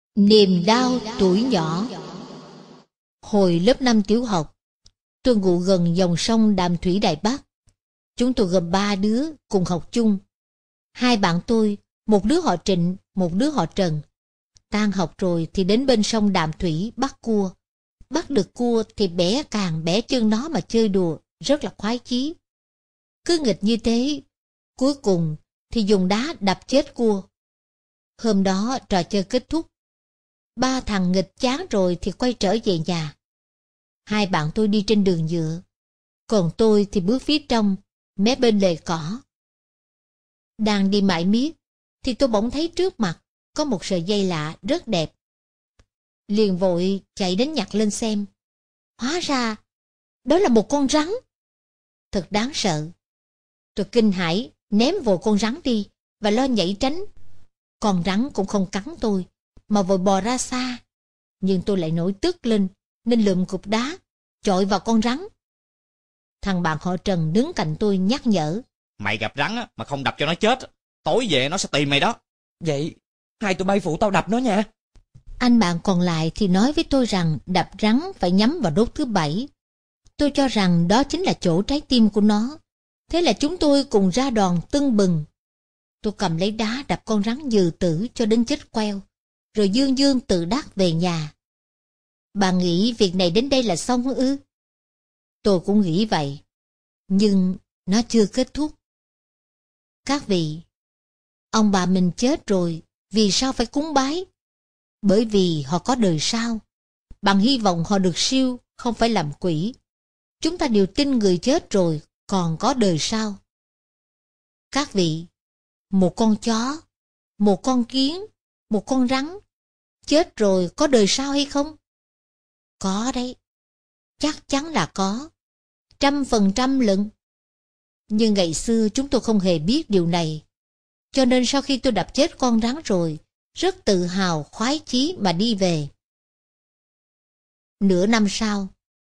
Niềm đau tuổi nhỏ. Hồi lớp 5 tiểu học, tôi ngụ gần dòng sông Đàm Thủy Đài Bắc. Chúng tôi gồm 3 đứa cùng học chung. 2 bạn tôi, một đứa họ Trịnh, một đứa họ Trần. Tan học rồi thì đến bên sông Đàm Thủy bắt cua. Bắt được cua thì bẻ càng bẻ chân nó mà chơi đùa, rất là khoái chí. Cứ nghịch như thế, cuối cùng thì dùng đá đập chết cua. Hôm đó trò chơi kết thúc. 3 thằng nghịch chán rồi thì quay trở về nhà. 2 bạn tôi đi trên đường nhựa, còn tôi thì bước phía trong, mé bên lề cỏ. Đang đi mãi miết thì tôi bỗng thấy trước mặt có một sợi dây lạ rất đẹp. Liền vội chạy đến nhặt lên xem. Hóa ra đó là một con rắn. Thật đáng sợ. Tôi kinh hãi ném vội con rắn đi và lo nhảy tránh. Con rắn cũng không cắn tôi mà vội bò ra xa. Nhưng tôi lại nổi tức lên nên lượm cục đá chọi vào con rắn. Thằng bạn họ Trần đứng cạnh tôi nhắc nhở. Mày gặp rắn á, mà không đập cho nó chết, tối về nó sẽ tìm mày đó. Vậy hai tụi bay phụ tao đập nó nha. Anh bạn còn lại thì nói với tôi rằng đập rắn phải nhắm vào đốt thứ 7. Tôi cho rằng đó chính là chỗ trái tim của nó. Thế là chúng tôi cùng ra đòn tưng bừng. Tôi cầm lấy đá đập con rắn dừ tử cho đến chết queo, rồi dương dương tự đắc về nhà. Bà nghĩ việc này đến đây là xong ư? Tôi cũng nghĩ vậy. Nhưng nó chưa kết thúc. Các vị, ông bà mình chết rồi, vì sao phải cúng bái? Bởi vì họ có đời sau. Bằng hy vọng họ được siêu, không phải làm quỷ. Chúng ta đều tin người chết rồi còn có đời sau. Các vị, một con chó, một con kiến, một con rắn chết rồi có đời sau hay không? Có đấy. Chắc chắn là có. 100% lận. Nhưng ngày xưa chúng tôi không hề biết điều này. Cho nên sau khi tôi đập chết con rắn rồi, rất tự hào khoái chí mà đi về. Nửa năm sau,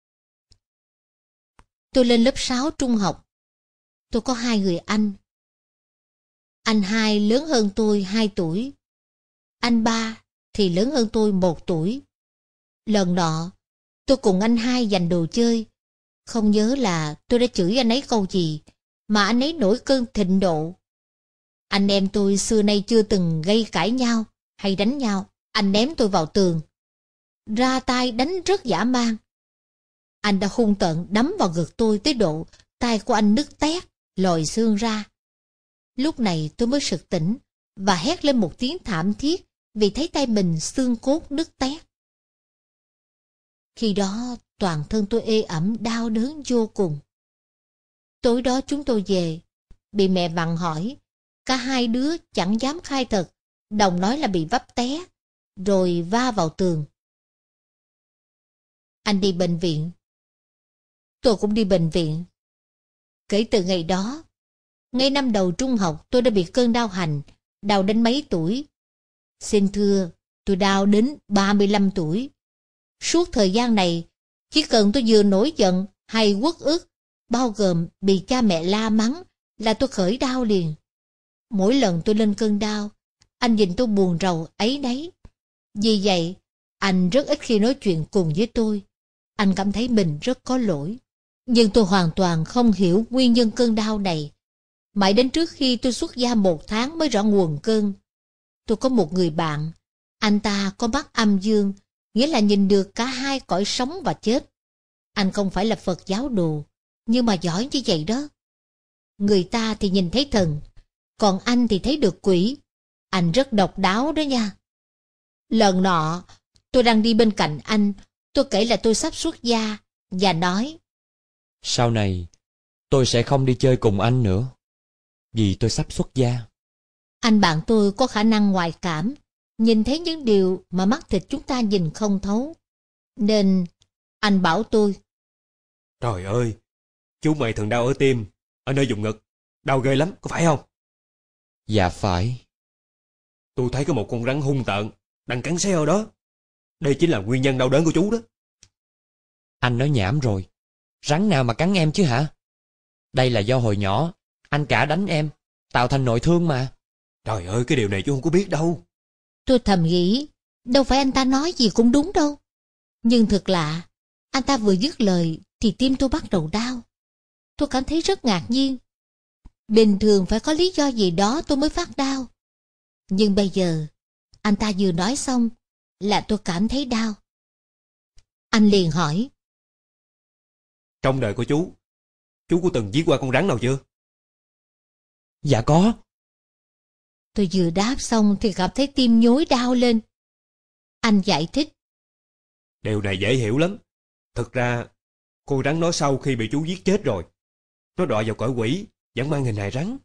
tôi lên lớp 6 trung học. Tôi có 2 người anh. Anh 2 lớn hơn tôi 2 tuổi. Anh 3 thì lớn hơn tôi 1 tuổi. Lần nọ, tôi cùng anh 2 giành đồ chơi. Không nhớ là tôi đã chửi anh ấy câu gì, mà anh ấy nổi cơn thịnh nộ. Anh em tôi xưa nay chưa từng gây cãi nhau hay đánh nhau. Anh ném tôi vào tường, ra tay đánh rất dã man. Anh đã hung tợn đấm vào ngực tôi tới độ tay của anh nứt tét, lòi xương ra. Lúc này tôi mới sực tỉnh và hét lên một tiếng thảm thiết vì thấy tay mình xương cốt nứt tét. Khi đó toàn thân tôi ê ẩm đau đớn vô cùng. Tối đó chúng tôi về, bị mẹ vặn hỏi. Cả 2 đứa chẳng dám khai thật, đồng nói là bị vấp té, rồi va vào tường. Anh đi bệnh viện. Tôi cũng đi bệnh viện. Kể từ ngày đó, ngay năm đầu trung học tôi đã bị cơn đau hành, đau đến mấy tuổi. Xin thưa, tôi đau đến 35 tuổi. Suốt thời gian này, chỉ cần tôi vừa nổi giận hay uất ức, bao gồm bị cha mẹ la mắng, là tôi khởi đau liền. Mỗi lần tôi lên cơn đau, anh nhìn tôi buồn rầu áy náy. Vì vậy, anh rất ít khi nói chuyện cùng với tôi. Anh cảm thấy mình rất có lỗi. Nhưng tôi hoàn toàn không hiểu nguyên nhân cơn đau này. Mãi đến trước khi tôi xuất gia 1 tháng mới rõ nguồn cơn. Tôi có một người bạn, anh ta có mắt âm dương, nghĩa là nhìn được cả 2 cõi sống và chết. Anh không phải là Phật giáo đồ, nhưng mà giỏi như vậy đó. Người ta thì nhìn thấy thần, còn anh thì thấy được quỷ. Anh rất độc đáo đó nha. Lần nọ, tôi đang đi bên cạnh anh, tôi kể là tôi sắp xuất gia, và nói: Sau này, tôi sẽ không đi chơi cùng anh nữa, vì tôi sắp xuất gia. Anh bạn tôi có khả năng ngoại cảm, nhìn thấy những điều mà mắt thịt chúng ta nhìn không thấu. Nên anh bảo tôi: Trời ơi, chú mày thường đau ở tim, ở nơi vùng ngực, đau ghê lắm, có phải không? Dạ phải. Tôi thấy có một con rắn hung tợn đang cắn xé ở đó. Đây chính là nguyên nhân đau đớn của chú đó. Anh nói nhảm rồi. Rắn nào mà cắn em chứ hả? Đây là do hồi nhỏ anh cả đánh em, tạo thành nội thương mà. Trời ơi, cái điều này chú không có biết đâu. Tôi thầm nghĩ, Đâu phải anh ta nói gì cũng đúng đâu. Nhưng thật lạ, anh ta vừa dứt lời thì tim tôi bắt đầu đau. Tôi cảm thấy rất ngạc nhiên. Bình thường phải có lý do gì đó tôi mới phát đau. Nhưng bây giờ, anh ta vừa nói xong là tôi cảm thấy đau. Anh liền hỏi. Trong đời của chú có từng giết qua con rắn nào chưa? Dạ có. Tôi vừa đáp xong thì cảm thấy tim nhói đau lên. Anh giải thích. Điều này dễ hiểu lắm. Thực ra, con rắn đó sau khi bị chú giết chết rồi, nó đọa vào cõi quỷ, vẫn mang hình hài rắn.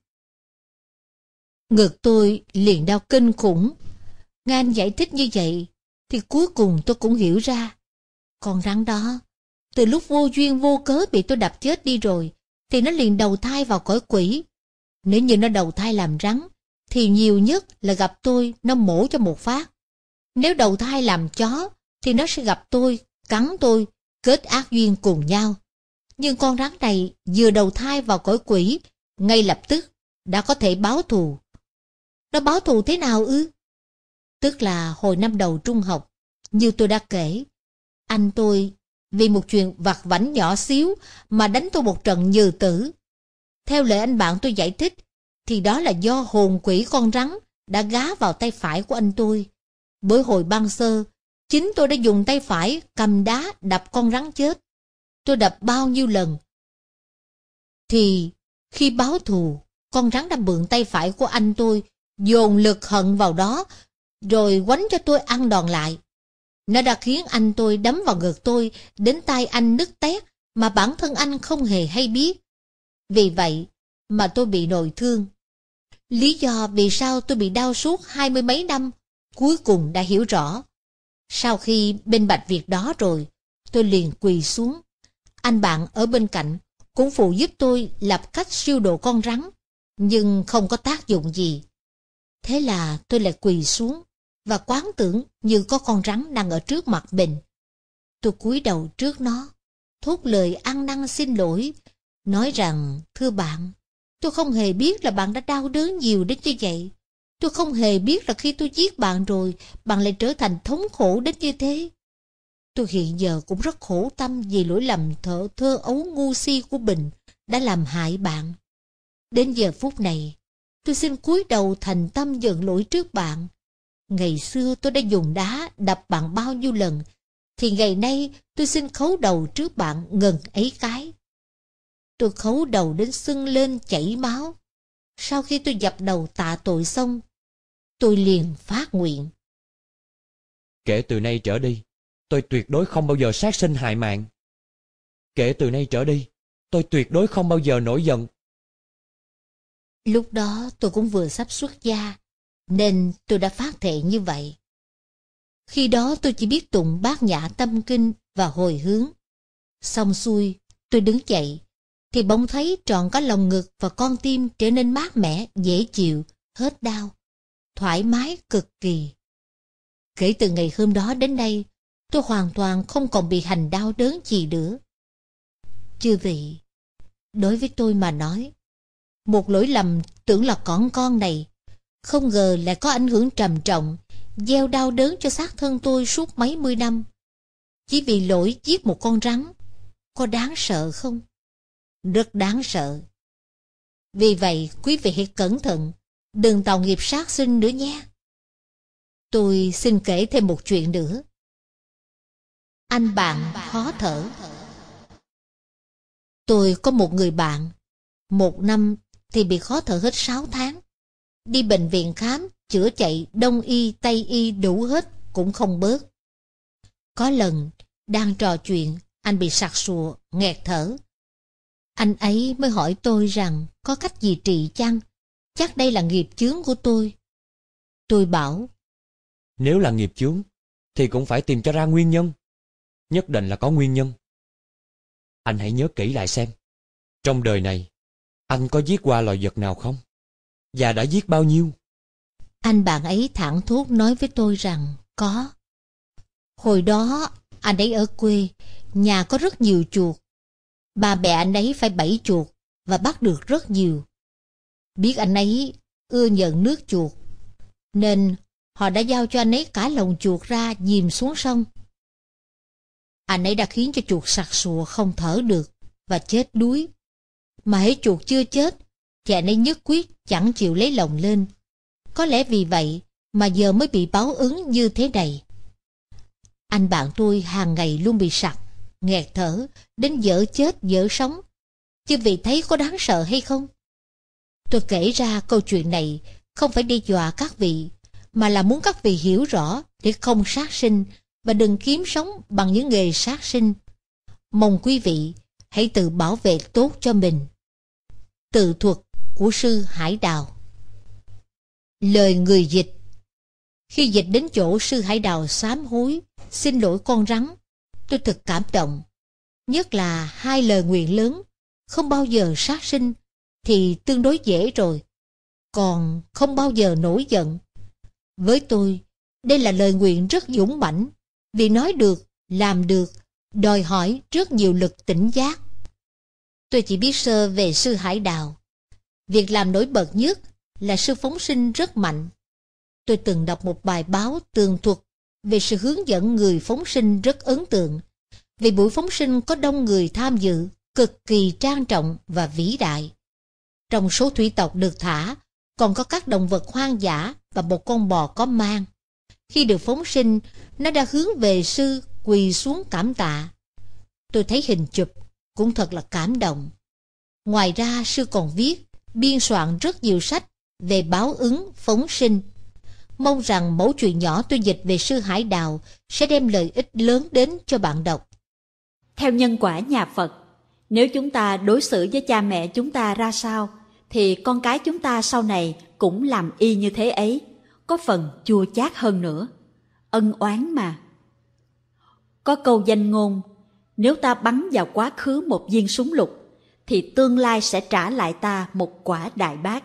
Ngực tôi liền đau kinh khủng. Nghe anh giải thích như vậy thì cuối cùng tôi cũng hiểu ra. Con rắn đó, từ lúc vô duyên vô cớ bị tôi đập chết đi rồi, thì nó liền đầu thai vào cõi quỷ. Nếu như nó đầu thai làm rắn, thì nhiều nhất là gặp tôi, nó mổ cho một phát. Nếu đầu thai làm chó, thì nó sẽ gặp tôi, cắn tôi, kết ác duyên cùng nhau. Nhưng con rắn này vừa đầu thai vào cõi quỷ, ngay lập tức đã có thể báo thù. Nó báo thù thế nào ư? Tức là hồi năm đầu trung học, như tôi đã kể, anh tôi vì một chuyện vặt vãnh nhỏ xíu mà đánh tôi một trận như tử. Theo lời anh bạn tôi giải thích, thì đó là do hồn quỷ con rắn đã gá vào tay phải của anh tôi. Bởi hồi ban sơ, chính tôi đã dùng tay phải cầm đá đập con rắn chết. Tôi đập bao nhiêu lần. Thì khi báo thù, con rắn đã mượn tay phải của anh tôi, dồn lực hận vào đó, rồi quánh cho tôi ăn đòn lại. Nó đã khiến anh tôi đấm vào ngực tôi, đến tai anh nứt tét, mà bản thân anh không hề hay biết. Vì vậy mà tôi bị nội thương. Lý do vì sao tôi bị đau suốt 20 mấy năm, cuối cùng đã hiểu rõ. Sau khi minh bạch việc đó rồi, tôi liền quỳ xuống. Anh bạn ở bên cạnh cũng phụ giúp tôi lập cách siêu độ con rắn, nhưng không có tác dụng gì. Thế là tôi lại quỳ xuống và quán tưởng như có con rắn đang ở trước mặt mình. Tôi cúi đầu trước nó, thốt lời ăn năn xin lỗi, nói rằng: thưa bạn, tôi không hề biết là bạn đã đau đớn nhiều đến như vậy. Tôi không hề biết là khi tôi giết bạn rồi, bạn lại trở thành thống khổ đến như thế. Tôi hiện giờ cũng rất khổ tâm vì lỗi lầm thơ ấu ngu si của mình đã làm hại bạn. Đến giờ phút này, tôi xin cúi đầu thành tâm nhận lỗi trước bạn. Ngày xưa tôi đã dùng đá đập bạn bao nhiêu lần, thì ngày nay tôi xin khấu đầu trước bạn ngần ấy cái. Tôi khấu đầu đến sưng lên chảy máu. Sau khi tôi dập đầu tạ tội xong, tôi liền phát nguyện: Kể từ nay trở đi, tôi tuyệt đối không bao giờ sát sinh hại mạng. Kể từ nay trở đi, tôi tuyệt đối không bao giờ nổi giận. Lúc đó tôi cũng vừa sắp xuất gia, nên tôi đã phát thệ như vậy. Khi đó tôi chỉ biết tụng Bát Nhã Tâm Kinh và hồi hướng. Xong xuôi, tôi đứng dậy, thì bỗng thấy trọn cả lồng ngực và con tim trở nên mát mẻ, dễ chịu, hết đau, thoải mái cực kỳ. Kể từ ngày hôm đó đến nay, tôi hoàn toàn không còn bị hành đau đớn gì nữa. Chư vị, đối với tôi mà nói, một lỗi lầm tưởng là còn con này, không ngờ lại có ảnh hưởng trầm trọng, gieo đau đớn cho xác thân tôi suốt mấy mươi năm. Chỉ vì lỗi giết một con rắn, có đáng sợ không? Rất đáng sợ. Vì vậy, quý vị hãy cẩn thận, đừng tạo nghiệp sát sinh nữa nhé. Tôi xin kể thêm một chuyện nữa. Anh bạn khó thở. Tôi có một người bạn, một năm thì bị khó thở hết 6 tháng. Đi bệnh viện khám, chữa chạy, đông y, tây y đủ hết, cũng không bớt. Có lần, đang trò chuyện, anh bị sặc sụa, nghẹt thở. Anh ấy mới hỏi tôi rằng có cách gì trị chăng? Chắc đây là nghiệp chướng của tôi. Tôi bảo: Nếu là nghiệp chướng, thì cũng phải tìm cho ra nguyên nhân. Nhất định là có nguyên nhân. Anh hãy nhớ kỹ lại xem, trong đời này, anh có giết qua loài vật nào không? Và đã giết bao nhiêu? Anh bạn ấy thẳng thốt nói với tôi rằng có. Hồi đó, anh ấy ở quê, nhà có rất nhiều chuột. Bà mẹ anh ấy phải bẫy chuột và bắt được rất nhiều. Biết anh ấy ưa nhận nước chuột, nên họ đã giao cho anh ấy cả lồng chuột ra dìm xuống sông. Anh ấy đã khiến cho chuột sặc sụa không thở được và chết đuối. Mà hễ chuột chưa chết thì anh ấy nhất quyết chẳng chịu lấy lồng lên. Có lẽ vì vậy mà giờ mới bị báo ứng như thế này. Anh bạn tôi hàng ngày luôn bị sặc, nghẹt thở, đến dở chết dở sống. Chứ vì thấy có đáng sợ hay không? Tôi kể ra câu chuyện này không phải đe dọa các vị, mà là muốn các vị hiểu rõ để không sát sinh và đừng kiếm sống bằng những nghề sát sinh. Mong quý vị hãy tự bảo vệ tốt cho mình. Tự thuật của sư Hải Đào. Lời người dịch. Khi dịch đến chỗ sư Hải Đào sám hối, xin lỗi con rắn, tôi thật cảm động. Nhất là hai lời nguyện lớn, không bao giờ sát sinh, thì tương đối dễ rồi. Còn không bao giờ nổi giận. Với tôi, đây là lời nguyện rất dũng mãnh, vì nói được, làm được, đòi hỏi rất nhiều lực tỉnh giác. Tôi chỉ biết sơ về sư Hải Đào. Việc làm nổi bật nhất là sự phóng sinh rất mạnh. Tôi từng đọc một bài báo tường thuật về sự hướng dẫn người phóng sinh rất ấn tượng. Vì buổi phóng sinh có đông người tham dự, cực kỳ trang trọng và vĩ đại. Trong số thủy tộc được thả, còn có các động vật hoang dã và một con bò có mang. Khi được phóng sinh, nó đã hướng về sư quỳ xuống cảm tạ. Tôi thấy hình chụp, cũng thật là cảm động. Ngoài ra, sư còn viết, biên soạn rất nhiều sách về báo ứng phóng sinh. Mong rằng mẫu chuyện nhỏ tôi dịch về sư Hải Đào sẽ đem lợi ích lớn đến cho bạn đọc. Theo nhân quả nhà Phật, nếu chúng ta đối xử với cha mẹ chúng ta ra sao, thì con cái chúng ta sau này cũng làm y như thế ấy, có phần chua chát hơn nữa. Ân oán mà. Có câu danh ngôn, nếu ta bắn vào quá khứ một viên súng lục, thì tương lai sẽ trả lại ta một quả đại bác.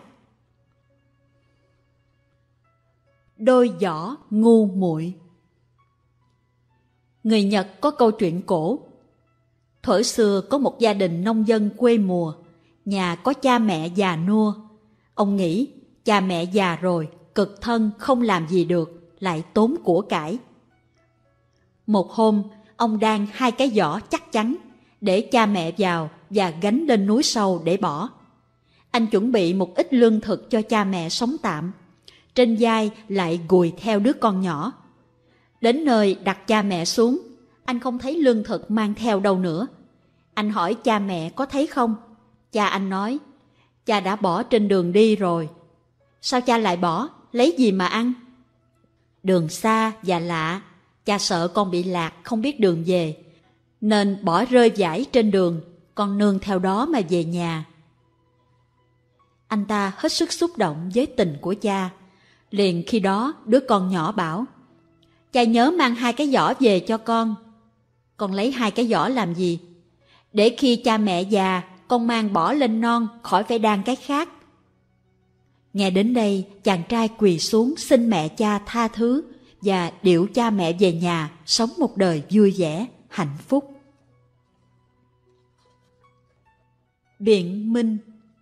Đôi giỏ ngu muội. Người Nhật có câu chuyện cổ. Thuở xưa có một gia đình nông dân quê mùa, nhà có cha mẹ già nua. Ông nghĩ cha mẹ già rồi, cực thân không làm gì được, lại tốn của cải. Một hôm, ông đan hai cái giỏ chắc chắn để cha mẹ vào và gánh lên núi sâu để bỏ. Anh chuẩn bị một ít lương thực cho cha mẹ sống tạm. Trên vai lại gùi theo đứa con nhỏ. Đến nơi đặt cha mẹ xuống, anh không thấy lương thực mang theo đâu nữa. Anh hỏi cha mẹ có thấy không? Cha anh nói, cha đã bỏ trên đường đi rồi. Sao cha lại bỏ? Lấy gì mà ăn? Đường xa và lạ, cha sợ con bị lạc không biết đường về, nên bỏ rơi vải trên đường, con nương theo đó mà về nhà. Anh ta hết sức xúc động với tình của cha. Liền khi đó đứa con nhỏ bảo, cha nhớ mang hai cái giỏ về cho con. Con lấy hai cái giỏ làm gì? Để khi cha mẹ già, con mang bỏ lên non, khỏi phải đan cái khác. Nghe đến đây, chàng trai quỳ xuống xin mẹ cha tha thứ và điệu cha mẹ về nhà, sống một đời vui vẻ, hạnh phúc. Biện minh.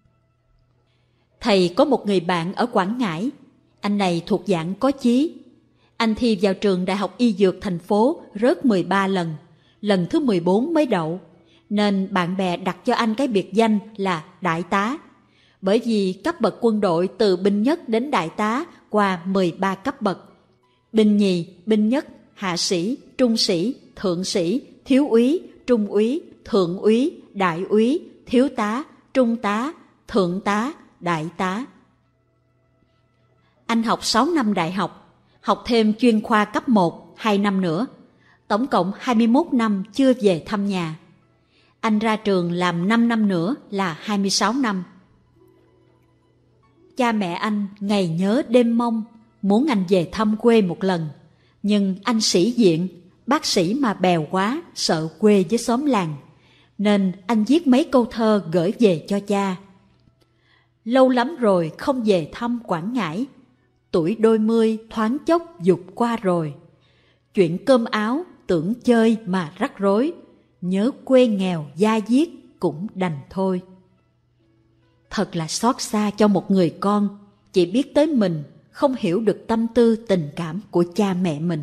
Thầy có một người bạn ở Quảng Ngãi. Anh này thuộc dạng có chí. Anh thi vào trường Đại học Y Dược thành phố rớt 13 lần, lần thứ 14 mới đậu, nên bạn bè đặt cho anh cái biệt danh là Đại tá. Bởi vì cấp bậc quân đội từ binh nhất đến đại tá qua 13 cấp bậc. Binh nhì, binh nhất, hạ sĩ, trung sĩ, thượng sĩ, thiếu úy, trung úy, thượng úy, đại úy, thiếu tá, trung tá, thượng tá, đại tá. Anh học 6 năm đại học, học thêm chuyên khoa cấp 1 2 năm nữa. Tổng cộng 21 năm chưa về thăm nhà. Anh ra trường làm 5 năm nữa là 26 năm. Cha mẹ anh ngày nhớ đêm mong, muốn anh về thăm quê một lần. Nhưng anh sĩ diện, bác sĩ mà bèo quá, sợ quê với xóm làng. Nên anh viết mấy câu thơ gửi về cho cha. Lâu lắm rồi không về thăm Quảng Ngãi, tuổi đôi mươi thoáng chốc vụt qua rồi. Chuyện cơm áo tưởng chơi mà rắc rối, nhớ quê nghèo da diết cũng đành thôi. Thật là xót xa cho một người con, chỉ biết tới mình, không hiểu được tâm tư tình cảm của cha mẹ mình.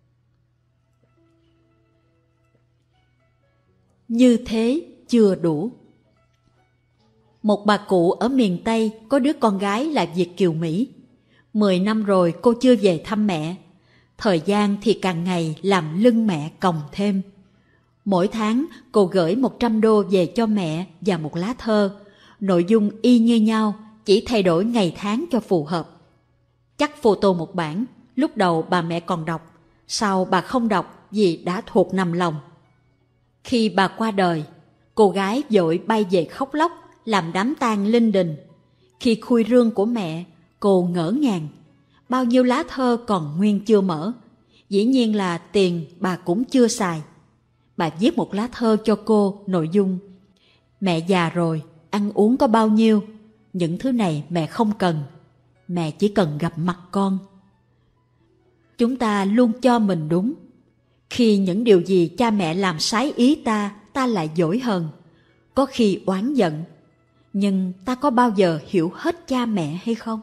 Như thế chưa đủ. Một bà cụ ở miền Tây có đứa con gái là Việt kiều Mỹ. 10 năm rồi cô chưa về thăm mẹ. Thời gian thì càng ngày làm lưng mẹ còng thêm. Mỗi tháng cô gửi 100 đô về cho mẹ và một lá thơ. Nội dung y như nhau, chỉ thay đổi ngày tháng cho phù hợp. Chắc photo một bản, lúc đầu bà mẹ còn đọc, sau bà không đọc vì đã thuộc nằm lòng. Khi bà qua đời, cô gái vội bay về khóc lóc, làm đám tang linh đình. Khi khui rương của mẹ, cô ngỡ ngàng. Bao nhiêu lá thơ còn nguyên chưa mở. Dĩ nhiên là tiền bà cũng chưa xài. Bà viết một lá thơ cho cô, nội dung: mẹ già rồi, ăn uống có bao nhiêu, những thứ này mẹ không cần, mẹ chỉ cần gặp mặt con. Chúng ta luôn cho mình đúng. Khi những điều gì cha mẹ làm trái ý ta, ta lại dỗi hờn, có khi oán giận. Nhưng ta có bao giờ hiểu hết cha mẹ hay không?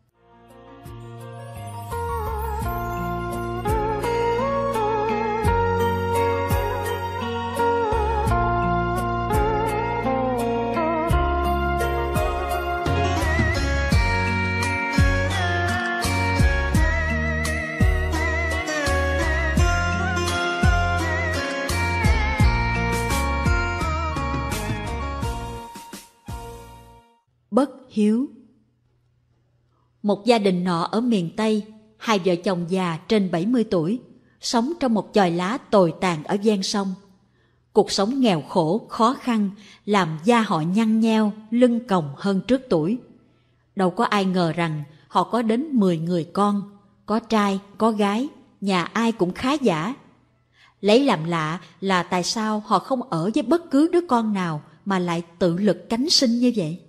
Bất hiếu. Một gia đình nọ ở miền Tây, hai vợ chồng già trên 70 tuổi, sống trong một chòi lá tồi tàn ở ven sông. Cuộc sống nghèo khổ, khó khăn, làm da họ nhăn nheo, lưng còng hơn trước tuổi. Đâu có ai ngờ rằng họ có đến 10 người con, có trai, có gái, nhà ai cũng khá giả. Lấy làm lạ là tại sao họ không ở với bất cứ đứa con nào mà lại tự lực cánh sinh như vậy.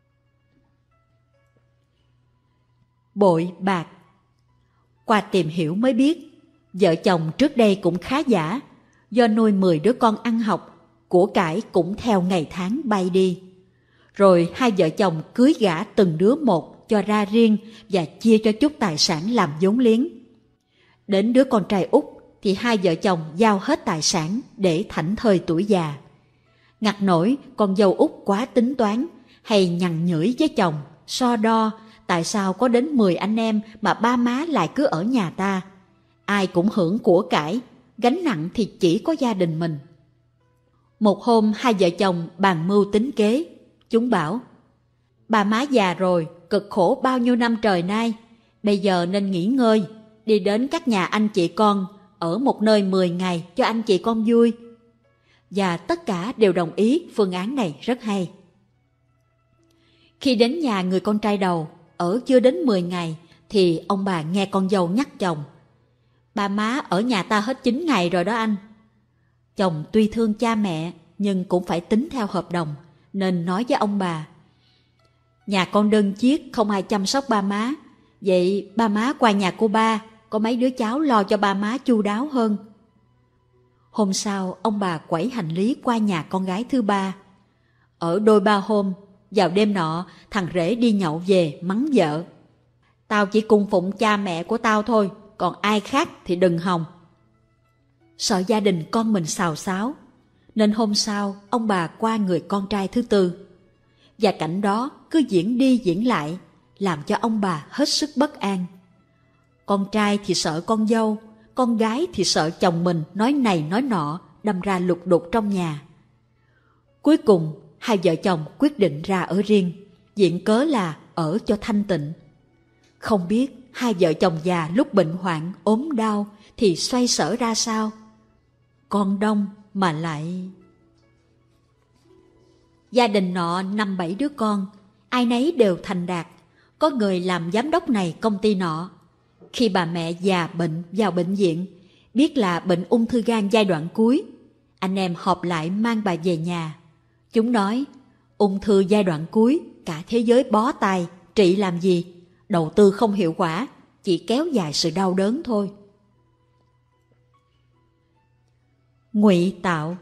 Bội bạc. Qua tìm hiểu mới biết, vợ chồng trước đây cũng khá giả, do nuôi 10 đứa con ăn học, của cải cũng theo ngày tháng bay đi. Rồi hai vợ chồng cưới gả từng đứa một cho ra riêng và chia cho chút tài sản làm vốn liếng. Đến đứa con trai út thì hai vợ chồng giao hết tài sản để thảnh thơi tuổi già. Ngặt nổi con dâu út quá tính toán, hay nhằn nhủi với chồng, so đo tại sao có đến 10 anh em mà ba má lại cứ ở nhà ta. Ai cũng hưởng của cải, gánh nặng thì chỉ có gia đình mình. Một hôm hai vợ chồng bàn mưu tính kế. Chúng bảo: ba má già rồi, cực khổ bao nhiêu năm trời nay, bây giờ nên nghỉ ngơi, đi đến các nhà anh chị con, ở một nơi 10 ngày cho anh chị con vui. Và tất cả đều đồng ý phương án này rất hay. Khi đến nhà người con trai đầu, ở chưa đến 10 ngày, thì ông bà nghe con dâu nhắc chồng: ba má ở nhà ta hết 9 ngày rồi đó anh. Chồng tuy thương cha mẹ, nhưng cũng phải tính theo hợp đồng, nên nói với ông bà: nhà con đơn chiếc, không ai chăm sóc ba má, vậy ba má qua nhà cô ba, có mấy đứa cháu lo cho ba má chu đáo hơn. Hôm sau, ông bà quẩy hành lý qua nhà con gái thứ ba. Ở đôi ba hôm, vào đêm nọ, thằng rể đi nhậu về mắng vợ: tao chỉ cung phụng cha mẹ của tao thôi, còn ai khác thì đừng hòng. Sợ gia đình con mình xào xáo, nên hôm sau ông bà qua người con trai thứ tư. Và cảnh đó cứ diễn đi diễn lại, làm cho ông bà hết sức bất an. Con trai thì sợ con dâu, con gái thì sợ chồng mình nói này nói nọ, đâm ra lục đục trong nhà. Cuối cùng hai vợ chồng quyết định ra ở riêng, viện cớ là ở cho thanh tịnh. Không biết hai vợ chồng già lúc bệnh hoạn ốm đau thì xoay sở ra sao. Con đông mà lại... Gia đình nọ 5-7 đứa con, ai nấy đều thành đạt, có người làm giám đốc này công ty nọ. Khi bà mẹ già bệnh vào bệnh viện, biết là bệnh ung thư gan giai đoạn cuối, anh em họp lại mang bà về nhà. Chúng nói: ung thư giai đoạn cuối, cả thế giới bó tay, trị làm gì? Đầu tư không hiệu quả, chỉ kéo dài sự đau đớn thôi. Ngụy tạo.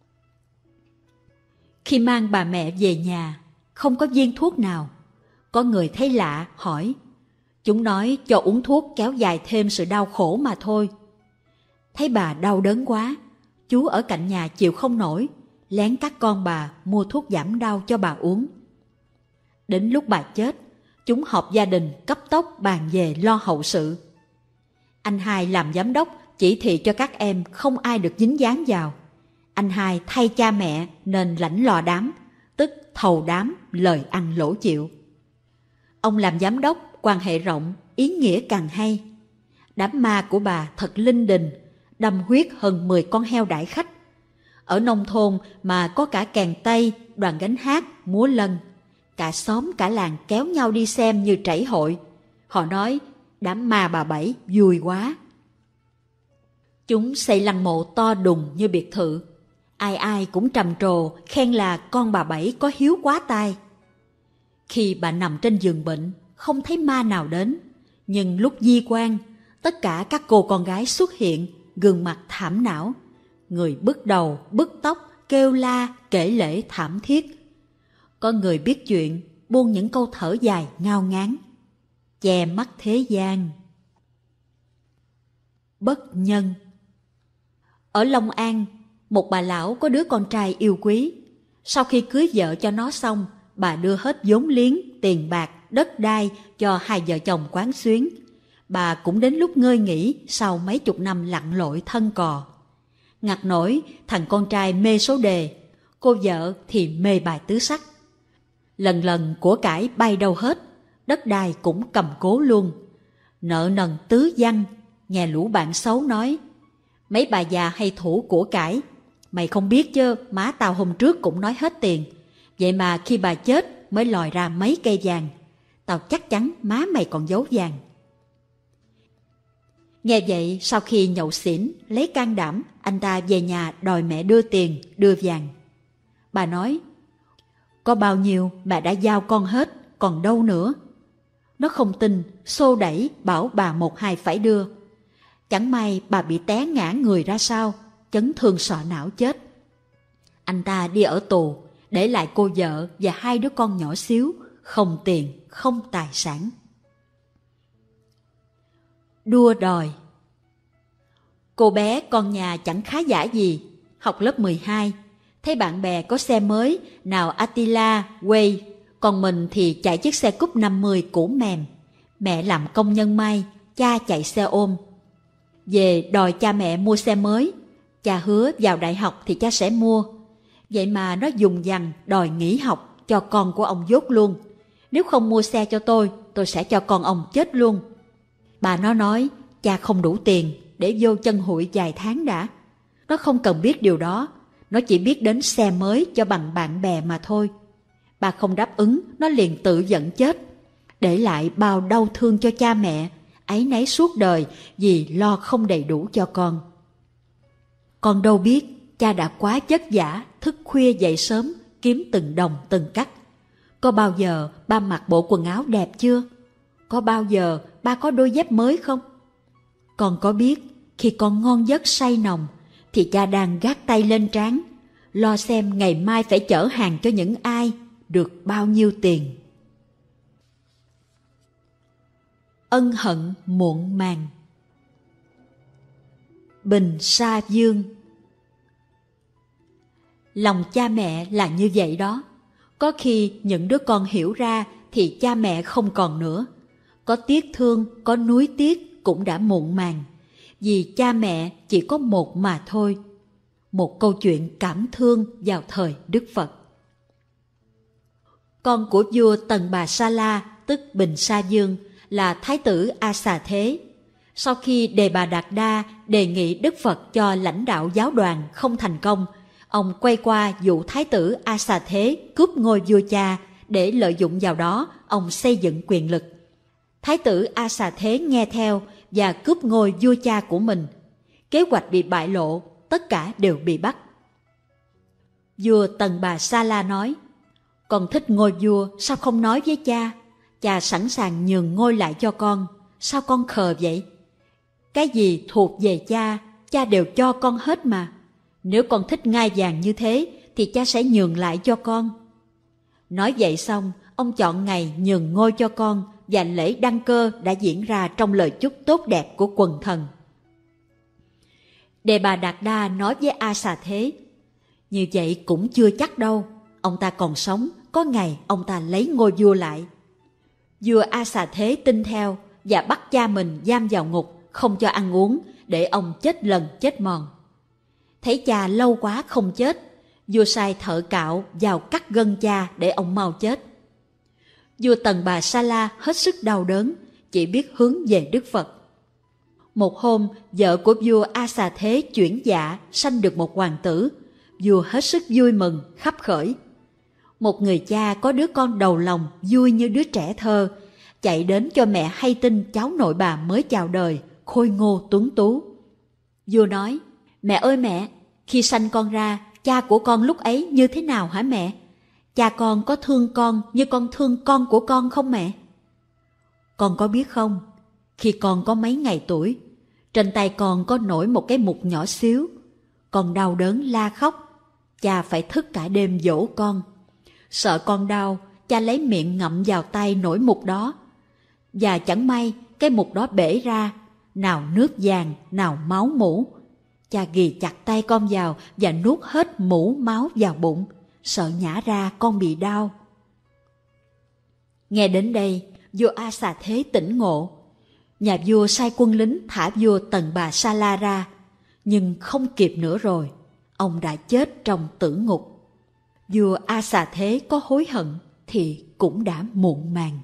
Khi mang bà mẹ về nhà, không có viên thuốc nào. Có người thấy lạ hỏi: Chúng nói cho uống thuốc kéo dài thêm sự đau khổ mà thôi. Thấy bà đau đớn quá, chú ở cạnh nhà chịu không nổi, lén các con bà mua thuốc giảm đau cho bà uống. Đến lúc bà chết, chúng họp gia đình cấp tốc bàn về lo hậu sự. Anh hai làm giám đốc chỉ thị cho các em không ai được dính dáng vào. Anh hai thay cha mẹ nên lãnh lò đám, tức thầu đám, lời ăn lỗ chịu. Ông làm giám đốc, quan hệ rộng, ý nghĩa càng hay. Đám ma của bà thật linh đình, đâm huyết hơn 10 con heo đãi khách. Ở nông thôn mà có cả kèn tây, đoàn gánh hát, múa lân. Cả xóm cả làng kéo nhau đi xem như trảy hội. Họ nói đám ma bà Bảy vui quá. Chúng xây lăng mộ to đùng như biệt thự. Ai ai cũng trầm trồ khen là con bà Bảy có hiếu quá tai. Khi bà nằm trên giường bệnh, không thấy ma nào đến. Nhưng lúc di quan, tất cả các cô con gái xuất hiện, gương mặt thảm não. Người bứt đầu, bứt tóc, kêu la, kể lể thảm thiết. Có người biết chuyện, buông những câu thở dài ngao ngán. Che mắt thế gian. Bất nhân. Ở Long An, một bà lão có đứa con trai yêu quý. Sau khi cưới vợ cho nó xong, bà đưa hết vốn liếng, tiền bạc, đất đai cho hai vợ chồng quán xuyến. Bà cũng đến lúc ngơi nghỉ sau mấy chục năm lặn lội thân cò. Ngặt nổi, thằng con trai mê số đề, cô vợ thì mê bài tứ sắc. Lần lần của cải bay đâu hết, đất đai cũng cầm cố luôn. Nợ nần tứ văng, nghe lũ bạn xấu nói, mấy bà già hay thủ của cải, mày không biết chứ, má tao hôm trước cũng nói hết tiền. Vậy mà khi bà chết mới lòi ra mấy cây vàng. Tao chắc chắn má mày còn giấu vàng. Nghe vậy, sau khi nhậu xỉn, lấy can đảm, anh ta về nhà đòi mẹ đưa tiền, đưa vàng. Bà nói, có bao nhiêu mẹ đã giao con hết, còn đâu nữa. Nó không tin, xô đẩy, bảo bà một hai phải đưa. Chẳng may bà bị té ngã người ra sao, chấn thương sọ não chết. Anh ta đi ở tù, để lại cô vợ và hai đứa con nhỏ xíu, không tiền, không tài sản. Đua đòi. Cô bé con nhà chẳng khá giả gì, học lớp 12, thấy bạn bè có xe mới, nào Attila, Way, còn mình thì chạy chiếc xe cúp 50 cũ mềm. Mẹ làm công nhân may, cha chạy xe ôm. Về đòi cha mẹ mua xe mới, cha hứa vào đại học thì cha sẽ mua. Vậy mà nó dùng dằng đòi nghỉ học cho con của ông dốt luôn. Nếu không mua xe cho tôi sẽ cho con ông chết luôn. Bà nó nói cha không đủ tiền để vô chân hụi vài tháng đã. Nó không cần biết điều đó, nó chỉ biết đến xe mới cho bằng bạn bè mà thôi. Bà không đáp ứng, nó liền tự giận chết, để lại bao đau thương cho cha mẹ, áy náy suốt đời vì lo không đầy đủ cho con. Con đâu biết cha đã quá vất vả, thức khuya dậy sớm, kiếm từng đồng từng cắc. Có bao giờ ba mặc bộ quần áo đẹp chưa? Có bao giờ ba có đôi dép mới không? Con có biết khi con ngon giấc say nồng thì cha đang gác tay lên trán, lo xem ngày mai phải chở hàng cho những ai, được bao nhiêu tiền. Ân hận muộn màng. Bình Sa Dương. Lòng cha mẹ là như vậy đó. Có khi những đứa con hiểu ra thì cha mẹ không còn nữa. Có tiếc thương, có nuối tiếc cũng đã muộn màng. Vì cha mẹ chỉ có một mà thôi. Một câu chuyện cảm thương vào thời Đức Phật. Con của vua Tần Bà Sa La, tức Bình Sa Dương, là Thái tử A Xà Thế. Sau khi Đề Bà Đạt Đa đề nghị Đức Phật cho lãnh đạo giáo đoàn không thành công, ông quay qua dụ Thái tử A Xà Thế cướp ngôi vua cha, để lợi dụng vào đó ông xây dựng quyền lực. Thái tử A Xà Thế nghe theo và cướp ngôi vua cha của mình. Kế hoạch bị bại lộ, tất cả đều bị bắt. Vua Tần Bà Sa La nói, con thích ngôi vua, sao không nói với cha? Cha sẵn sàng nhường ngôi lại cho con, sao con khờ vậy? Cái gì thuộc về cha, cha đều cho con hết mà. Nếu con thích ngai vàng như thế thì cha sẽ nhường lại cho con. Nói vậy xong, ông chọn ngày nhường ngôi cho con, và lễ đăng cơ đã diễn ra trong lời chúc tốt đẹp của quần thần. Đề Bà Đạt Đa nói với A Xà Thế: như vậy cũng chưa chắc đâu, ông ta còn sống, có ngày ông ta lấy ngôi vua lại. Vua A Xà Thế tin theo và bắt cha mình giam vào ngục, không cho ăn uống, để ông chết lần chết mòn. Thấy cha lâu quá không chết, vua sai thợ cạo vào cắt gân cha để ông mau chết. Vua Tần Bà Sa La hết sức đau đớn, chỉ biết hướng về Đức Phật. Một hôm, vợ của vua A Xà Thế chuyển dạ, sanh được một hoàng tử. Vua hết sức vui mừng, khắp khởi. Một người cha có đứa con đầu lòng vui như đứa trẻ thơ, chạy đến cho mẹ hay tin cháu nội bà mới chào đời, khôi ngô tuấn tú. Vua nói: mẹ ơi mẹ, khi sanh con ra, cha của con lúc ấy như thế nào hả mẹ? Cha con có thương con như con thương con của con không mẹ? Con có biết không, khi con có mấy ngày tuổi, trên tay con có nổi một cái mục nhỏ xíu. Con đau đớn la khóc, cha phải thức cả đêm dỗ con. Sợ con đau, cha lấy miệng ngậm vào tay nổi mục đó. Và chẳng may cái mục đó bể ra, nào nước vàng, nào máu mủ. Cha ghì chặt tay con vào và nuốt hết mủ máu vào bụng, sợ nhả ra con bị đau. Nghe đến đây, vua A Xà Thế tỉnh ngộ. Nhà vua sai quân lính thả vua Tần Bà Sa La ra, nhưng không kịp nữa rồi, ông đã chết trong tử ngục. Vua A Xà Thế có hối hận thì cũng đã muộn màng.